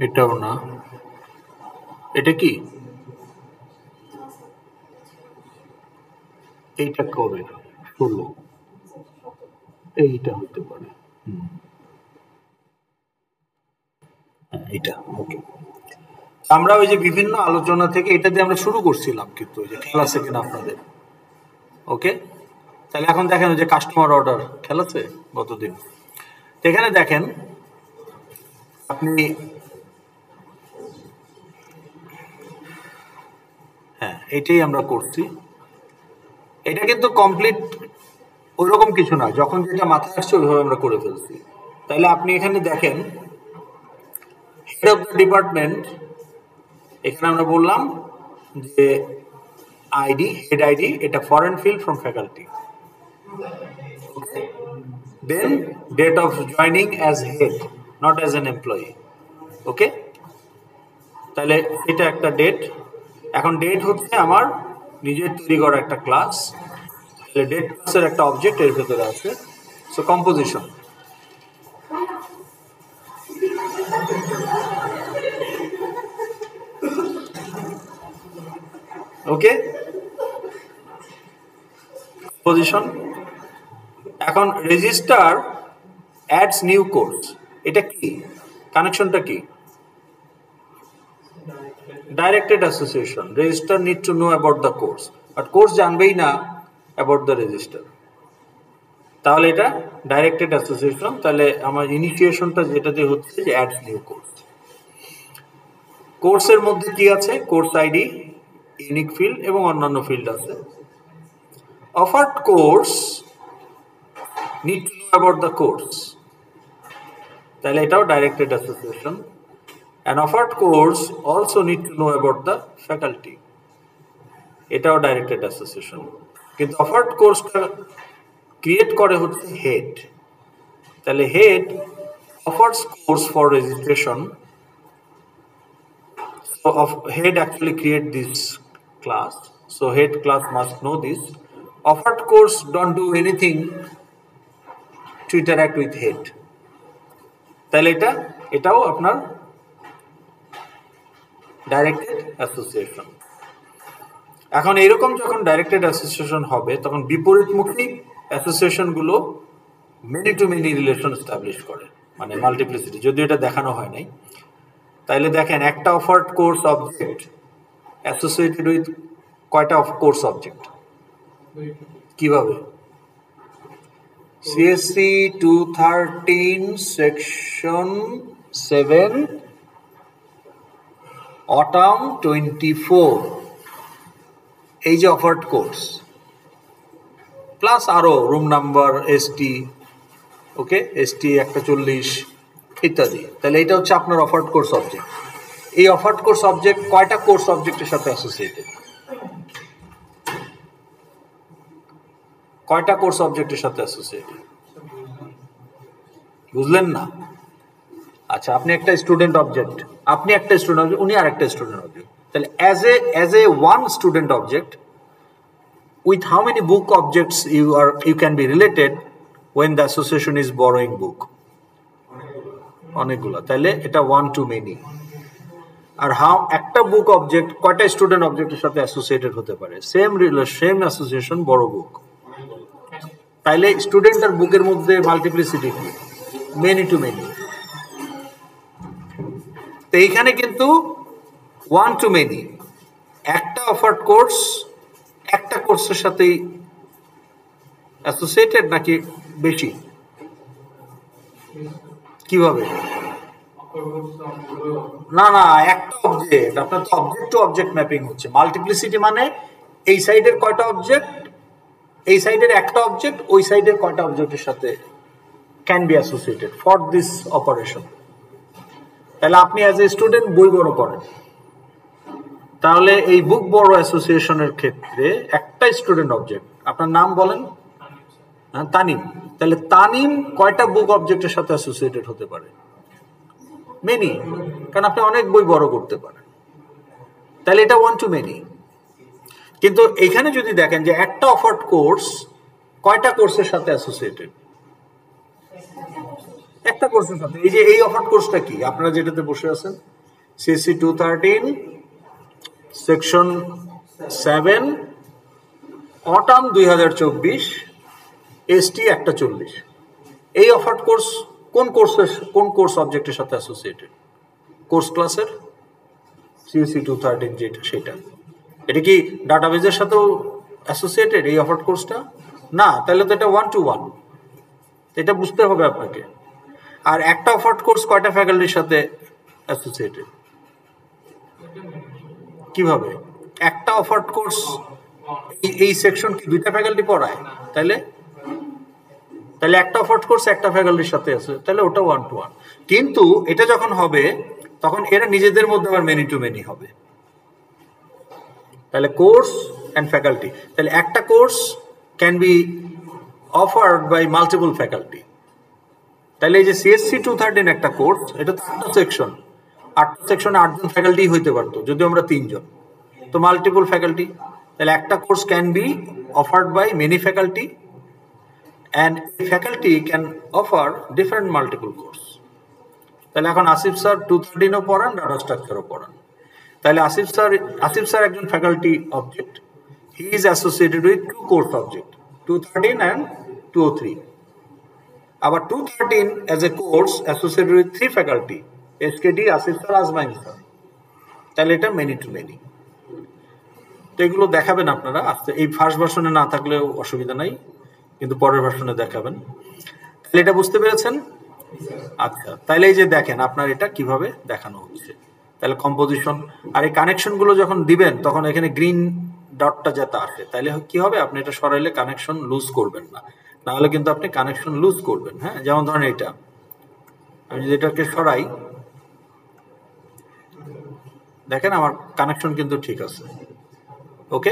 এটাও না, এটা কি, এইটা কবে, ষোলো, এইটা হতে পারে, এটা ওকে। আমরা ওই যে বিভিন্ন আলোচনা থেকে এটা দিয়ে আমরা শুরু করছিলাম, কিন্তু ওই যে খেয়াল আছে কিনা আপনাদের? ওকে, তাহলে এখন দেখেন ওই যে কাস্টমার অর্ডার খেয়াল আছে গতদিন, এখানে দেখেন আপনি, হ্যাঁ এটাই আমরা করছি, এটা কিন্তু কমপ্লিট ওইরকম কিছু না, যখন যেটা মাথায় আসছে ওইভাবে আমরা করে ফেলছি। তাহলে আপনি এখানে দেখেন হেড অফ দ্য ডিপার্টমেন্ট, এখানে আমরা বললাম যে আইডি, হেড আইডি, এটা foreign field from faculty, then date of joining as head, not as an employee, okay. তাহলে এটা একটা ডেট, এখন ডেট হচ্ছে আমার নিজের তৈরি করা একটা ক্লাস, তাহলে ডেট ক্লাসের একটা অবজেক্ট এর ভেতরে আছে, সো কম্পোজিশন, ওকে পজিশন। এখন রেজিস্টার অ্যাডস নিউ কোর্স, এটা কি কানেকশনটা কি? Directed association, register need to know about the course, but course জানবেই না অ্যাবাউট দ্য রেজিস্টার, তাহলে এটা ডাইরেক্টেড অ্যাসোসিয়েশন। তাহলে আমার ইনিশিয়েশনটা যেটা দিয়ে হচ্ছে যে অ্যাডস নিউ কোর্স। কোর্সের মধ্যে কি আছে? কোর্স আইডি, ইউনিক ফিল্ড এবং অন্যান্য ফিল্ড আছে। Offered course need to know about the course, তাহলে এটাও directed association. An offered course also need to know about the faculty, এটাও ডাইরেক্টেড অ্যাসোসিয়েশন। কিন্তু অফার্ড কোর্সটা ক্রিয়েট করে হচ্ছে হেড, তাহলে head offers course for registration, so of head actually create this class, so head class must know this. Offered course don't do anything to interact with head, তাহলে এটা এটাও আপনার directed association. এখন এরকম যখন ডাইরেক্টেড অ্যাসোসিয়েশন হবে তখন বিপরীতমুখী অ্যাসোসিয়েশনগুলো many to many relation establish করে, মানে মাল্টিপ্লিসিটি, যদিও এটা দেখানো হয় নাই। তাইলে দেখেন একটা offered course object associated with কয়টা অফ কোর্স অবজেক্ট, কিভাবে? CSC two thirteen section seven autumn twenty four, এই যে অফার্ড কোর্স প্লাস আরো room number, ST, okay ST একটা চল্লিশ ইত্যাদি, তাহলে এটা হচ্ছে আপনার অফার্ড কোর্স অবজেক্ট। এই অফার্ড কোর্স অবজেক্ট কয়টা কোর্স অবজেক্টের সাথে অ্যাসোসিয়েটেড? কয়টা কোর্স অবজেক্টের সাথে অ্যাসোসিয়েটেড? বুঝলেন না? আচ্ছা, আপনি একটা স্টুডেন্ট অবজেক্ট, আপনি একটা স্টুডেন্ট অবজেক্ট, উনি আর একটা স্টুডেন্ট অবজেক্ট, তাহলে as a as a one student object with how many book objects you are you can be related when the association is borrowing book? অনেকগুলো, তাহলে এটা ওয়ান টু মেনি। আর how একটা book object কয়টা student অবজেক্টের সাথে associated হতে পারে? সেম রিলেশন, সেম অ্যাসোসিয়েশন, বড় বুক, তাইলে স্টুডেন্ট আর বুকের মধ্যে মাল্টিপ্লিসিটি কি? Many to many. তো এইখানে কিন্তু ওয়ান টু মেনি, একটা অফার্ড কোর্স একটা কোর্সের সাথেই অ্যাসোসিয়েটেড নাকি বেশি? কিভাবে? না না, একটা অবজেক্ট, আপনার তো অবজেক্ট টু অবজেক্ট ম্যাপিং হচ্ছে। মাল্টিপ্লিসিটি মানে এই সাইডের কয়টা অবজেক্ট, এই সাইডের একটা অবজেক্ট, ওই সাইডের কয়টা অবজেক্টের সাথে can be associated for this operation. তাহলে আপনি অ্যাজ এ স্টুডেন্ট বই বড় করেন, তাহলে এই বুক বড় অ্যাসোসিয়েশনের ক্ষেত্রে একটা স্টুডেন্ট অবজেক্ট, আপনার নাম বলেন, হ্যাঁ তানিম, তাহলে তানিম কয়টা বুক অবজেক্টের সাথে অ্যাসোসিয়েটেড হতে পারে? মেনি, কারণ আপনি অনেক বই বড় করতে পারেন, তাহলে এটা ওয়ান টু মেনি। কিন্তু এখানে যদি দেখেন যে একটা অফার্ড কোর্স কয়টা কোর্সের সাথে অ্যাসোসিয়েটেড? একটা কোর্সের সাথে। এই যে এই অফার্ড কোর্সটা কি আপনারা যেটাতে বসে আছেন, CSC two thirteen section seven autumn দুই হাজার চব্বিশ এসটি একটা চল্লিশ। এই অফার্ড কোর্স কোন কোর্সের কোন কোর্স অবজেক্টের সাথে অ্যাসোসিয়েটেড? কোর্স ক্লাসের সিএসসি টু থার্টিন যেটা সেটা। এটা কি ডাটাবেজের সাথেও অ্যাসোসিয়েটেড এই অফার্ড কোর্সটা? না, তাহলে তো এটা ওয়ান টু ওয়ান, এটা বুঝতে হবে আপনাকে। আর একটা অফার্ড কোর্স কয়টা ফ্যাকাল্টির সাথে অ্যাসোসিয়েটেড? কিভাবে একটা অফার্ড কোর্স এই সেকশন কি দুইটা ফ্যাকাল্টি পড়ায়? তাহলে তাহলে একটা অফার্ড কোর্স একটা ফ্যাকাল্টির সাথে আছে, তাহলে ওটা ওয়ান টু ওয়ান। কিন্তু এটা যখন হবে তখন এরা নিজেদের মধ্যে আবার মেনি টু মেনি হবে। তাহলে কোর্স অ্যান্ড ফ্যাকাল্টি, তাহলে একটা course can be offered by multiple faculty. তাহলে এই যে সিএসসি টু থার্টিন একটা কোর্স, এটা তো আটটা সেকশন, আটটা সেকশনে আটজন ফ্যাকাল্টি হইতে পারতো, যদিও আমরা তিনজন, তো মাল্টিপল ফ্যাকাল্টি। তাহলে একটা course can be offered by many faculty and faculty can offer different multiple course. তাহলে এখন আসিফ স্যার টু থার্টিনও পড়ান, ডাটা স্ট্রাকচারও পড়ান। তাহলে আসিফ স্যার আসিফ স্যার একজন faculty object, he is associated with two course object, two thirteen and two O three. আবার two thirteen as a course associated with three faculty, SKD, Asif sir, Azmain sir. তাহলে এটা many to many. তো এগুলো দেখাবেন আপনারা আস্তে, এই ফার্স্ট ভার্সনে না থাকলেও অসুবিধা নাই, কিন্তু পরের ভার্সনে দেখাবেন। তাহলে এটা বুঝতে পেরেছেন? আচ্ছা, তাহলে এই যে দেখেন আপনার এটা কিভাবে দেখানো হচ্ছে। তাহলে কম্পোজিশন আর এই কানেকশনগুলো যখন দিবেন তখন এখানে গ্রিন ডটটা যাতে আসে, তাহলে কি হবে, আপনি এটা সরাইলে কানেকশন লুজ করবেন না, না হলে কিন্তু আপনি কানেকশন লুজ করবেন। হ্যাঁ, যেমন ধরেন এটা আমি যদি এটাকে সরাই, দেখেন আমার কানেকশন কিন্তু ঠিক আছে। ওকে,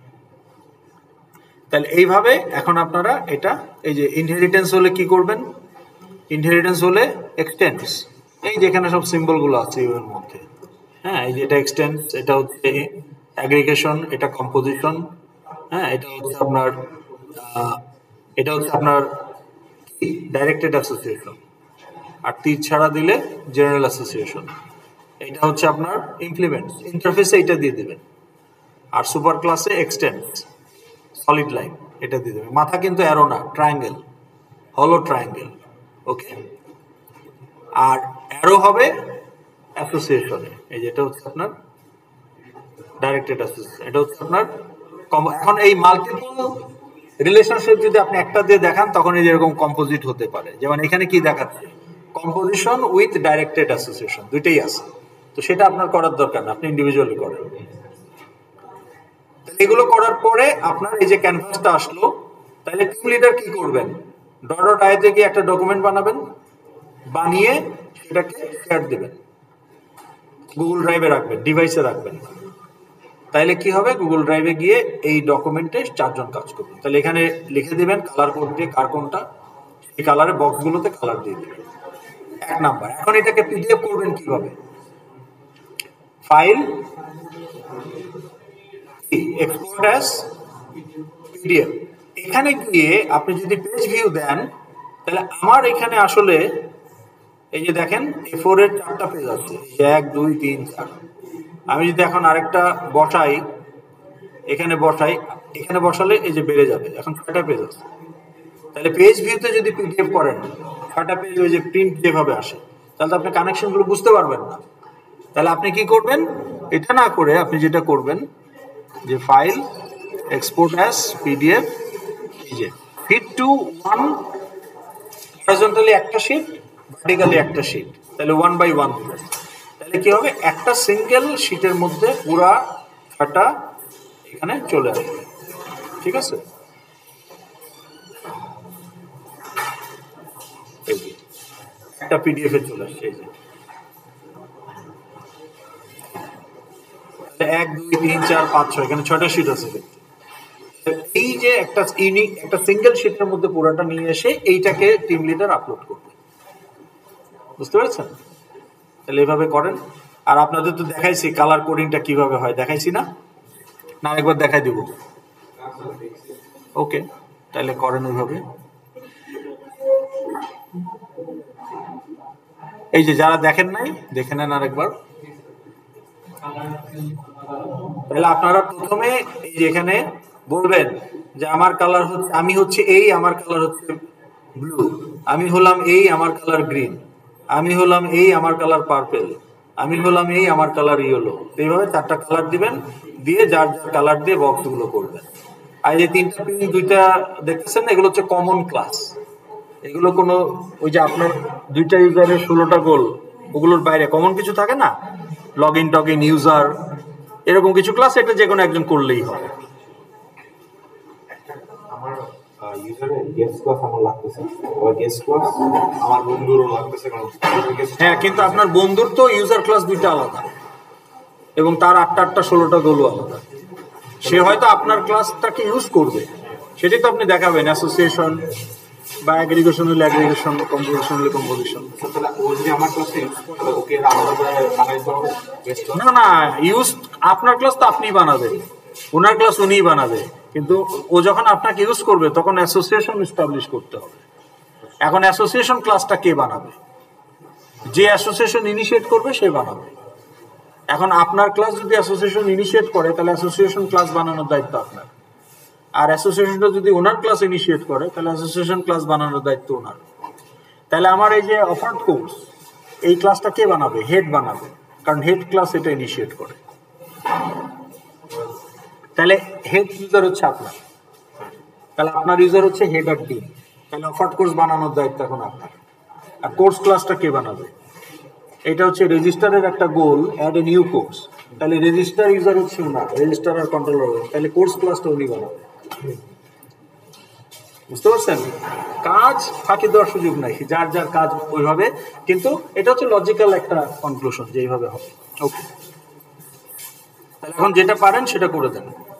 তাহলে এইভাবে এখন আপনারা এটা, এই যে ইনহেরিটেন্স হলে কি করবেন, ইনহেরিটেন্স হলে এক্সটেন্স, এই যেখানে সব সিম্বলগুলো আছে এর মধ্যে, হ্যাঁ, এই যে এটা এক্সটেন্স, এটা হচ্ছে অ্যাগ্রিগেশন, এটা কম্পোজিশন, হ্যাঁ, এটা হচ্ছে আপনার এটা হচ্ছে আপনার ডাইরেক্টেড অ্যাসোসিয়েশন, আর তীর ছাড়া দিলে জেনারেল অ্যাসোসিয়েশন। এটা হচ্ছে আপনার ইমপ্লিমেন্ট, ইন্টারফেসে এটা দিয়ে দেবেন, আর সুপার ক্লাসে এক্সটেন্স, সলিড লাইন এটা দিয়ে দেবেন। মাথা কিন্তু অ্যারো না, ট্রায়াঙ্গেল, হলো ট্রায়াঙ্গেল। ওকে, আর অ্যারো হবে অ্যাসোসিয়েশনে, এই যেটা হচ্ছে আপনার ডাইরেক্টেড অ্যাসোসিয়েশন, এটা হচ্ছে আপনার। এখন এই মাল্টিপল রিলেশনশিপ যদি আপনি একটা দিয়ে দেখান তখন এই যেরকম কম্পোজিট হতে পারে, যেমন এখানে কি দেখাচ্ছে, কম্পোজিশন উইথ ডাইরেক্টেড অ্যাসোসিয়েশন, দুইটাই আছে। তো সেটা আপনার করার দরকার না, আপনি ইন্ডিভিজুয়ালি করেন। এগুলো করার পরে আপনার এই যে ক্যানভাসটা আসলো, তাহলে টিম লিডার কি করবেন, ডট ডট আই থেকে একটা ডকুমেন্ট বানাবেন, বানিয়ে সেটাকে শেয়ার দেবেন, গুগল ড্রাইভে রাখবেন, ডিভাইসে রাখবেন। তাইলে কি হবে, গুগল ড্রাইভে গিয়ে এই ডকুমেন্টে চারজন কাজ করবেন। তাহলে এখানে লিখে দিবেন কালার কোড দিয়ে কার কোনটা, এই কালারে বক্সগুলোতে কালার দিয়ে দিবেন। এক নাম্বার। এখন এটাকে পিডিএফ করবেন কিভাবে, ফাইল এক্সপোর্ট অ্যাজ পিডিএফ, এখানে গিয়ে আপনি যদি পেজ ভিউ দেন, তাহলে আমার এখানে আসলে এই যে দেখেন এ ফোর এর চারটা পেজ আছে, এক দুই তিন চার। আমি যদি এখন আরেকটা বসাই, এখানে বসাই, এখানে বসালে এই যে বেড়ে যাবে, এখন ছয়টা পেজ আছে। তাহলে পেজ ভিউতে যদি পিডিএফ করেন, ছয়টা পেজ ওই যে প্রিন্ট যেভাবে আসে, তাহলে আপনি কানেকশনগুলো বুঝতে পারবেন না। তাহলে আপনি কি করবেন, এটা না করে আপনি যেটা করবেন যে ফাইল এক্সপোর্ট অ্যাজ পিডিএফ, এই যে ফিট টু ওয়ান, হরিজন্টালি একটা শিট, ভার্টিক্যালি একটা শিট, তাহলে ওয়ান বাই ওয়ান দিবেন। তাহলে কি হবে, একটা সিঙ্গেল শিটের মধ্যে পুরা ছয়টা এখানে চলে আসবে। ঠিক আছে, এই যে একটা পিডিএফ এ চলে আসছে, এই যে এক দুই তিন চার পাঁচ ছয়, এখানে ছয়টা শিট আছে। এই যে একটা ইউনিক একটা সিঙ্গেল শিটের মধ্যে পুরোটা নিয়ে এসে এইটাকে টিম লিডার আপলোড করবে। বুঝতে পেরেছেন? তাহলে এইভাবে করেন। আর আপনাদের তো দেখাইছি কালার কোডিংটা কিভাবে হয়, দেখাইছি না? না একবার দেখাই দিব? ওকে, তাহলে করেন ওইভাবে। এই যে যারা দেখেন নাই দেখে নেন আরেকবার। তাহলে আপনারা প্রথমে এই যে এখানে বলবেন যে আমার কালার হচ্ছে, আমি হচ্ছে এই, আমার কালার হচ্ছে ব্লু, আমি হলাম এই, আমার কালার গ্রিন, আমি হলাম এই, আমার কালার পার্পেল, আমি হলাম এই, আমার কালার ইয়েলো। এইভাবে চারটা কালার দিবেন, দিয়ে যার যার কালার দিয়ে বক্সগুলো করবেন। আর এই তিনটা পিন দুইটা দেখতেছেন, এগুলো হচ্ছে কমন ক্লাস। এগুলো কোনো ওই যে আপনার দুইটা ইউজারের ষোলোটা গোল, ওগুলোর বাইরে কমন কিছু থাকে না, লগ ইন টগ ইন ইউজার এরকম কিছু ক্লাস, এটা যে কোনো একজন করলেই হবে। আমার ইউজারের গেস্ট ক্লাস আমার লাগতেছে, আবার গেস্ট ক্লাস আমার বন্ধুরও লাগতেছে, কারণ হ্যাঁ, কিন্তু আপনার বন্ধুর তো ইউজার ক্লাস দুইটা আলাদা এবং তার আটটা আটটা ষোলোটা গোলও আলাদা। সে হয়তো আপনার ক্লাসটাকে ইউজ করবে, সেটাই তো আপনি দেখাবেন। অ্যাসোসিয়েশন বা অ্যাগ্রিগেশন হলে অ্যাগ্রিগেশন, কম্পোজিশন হলে কম্পোজিশন। তাহলে ও যদি আমার ক্লাসে ইউজ করে, ওকে আলাদা করে বানাইতে হবে গেস্ট ক্লাস? না না, ইউজ আপনার ক্লাস তো আপনিই বানাবেন, ওনার ক্লাস উনিই বানাবে, কিন্তু ও যখন আপনাকে ইউজ করবে তখন অ্যাসোসিয়েশন এস্টাবলিশ করতে হবে। এখন অ্যাসোসিয়েশন ক্লাসটা কে বানাবে? যে অ্যাসোসিয়েশন ইনিশিয়েট করবে সে বানাবে। এখন আপনার ক্লাস যদি অ্যাসোসিয়েশন ইনিশিয়েট করে, তাহলে অ্যাসোসিয়েশন ক্লাস বানানোর দায়িত্ব আপনার। আর অ্যাসোসিয়েশনটা যদি ওনার ক্লাস ইনিশিয়েট করে, তাহলে অ্যাসোসিয়েশন ক্লাস বানানোর দায়িত্ব ওনার। তাহলে আমার এই যে অফার্ড কোর্স, এই ক্লাসটা কে বানাবে? হেড বানাবে, কারণ হেড ক্লাস এটা ইনিশিয়েট করে। তাহলে হেড ইউজার হচ্ছে আপনার, তাহলে আপনার ইউজার হচ্ছে হেড আর টিম। তাহলে অফার্ড কোর্স বানানোর দায়িত্ব এখন আপনার। আর কোর্স ক্লাসটা কে বানাবে? এটা হচ্ছে রেজিস্টারের একটা goal, add a new course. তাহলে রেজিস্টার ইউজার হচ্ছে ওনার, রেজিস্টার আর কন্ট্রোলার। তাহলে কোর্স ক্লাসটা উনি বানাবে। বুঝতে পারছেন? কাজ ফাঁকি দেওয়ার সুযোগ নাই, যার যার কাজ ওইভাবে। কিন্তু এটা হচ্ছে লজিক্যাল একটা কনক্লুশন যে এইভাবে হবে। ওকে, তাহলে এখন যেটা পারেন সেটা করে দেন।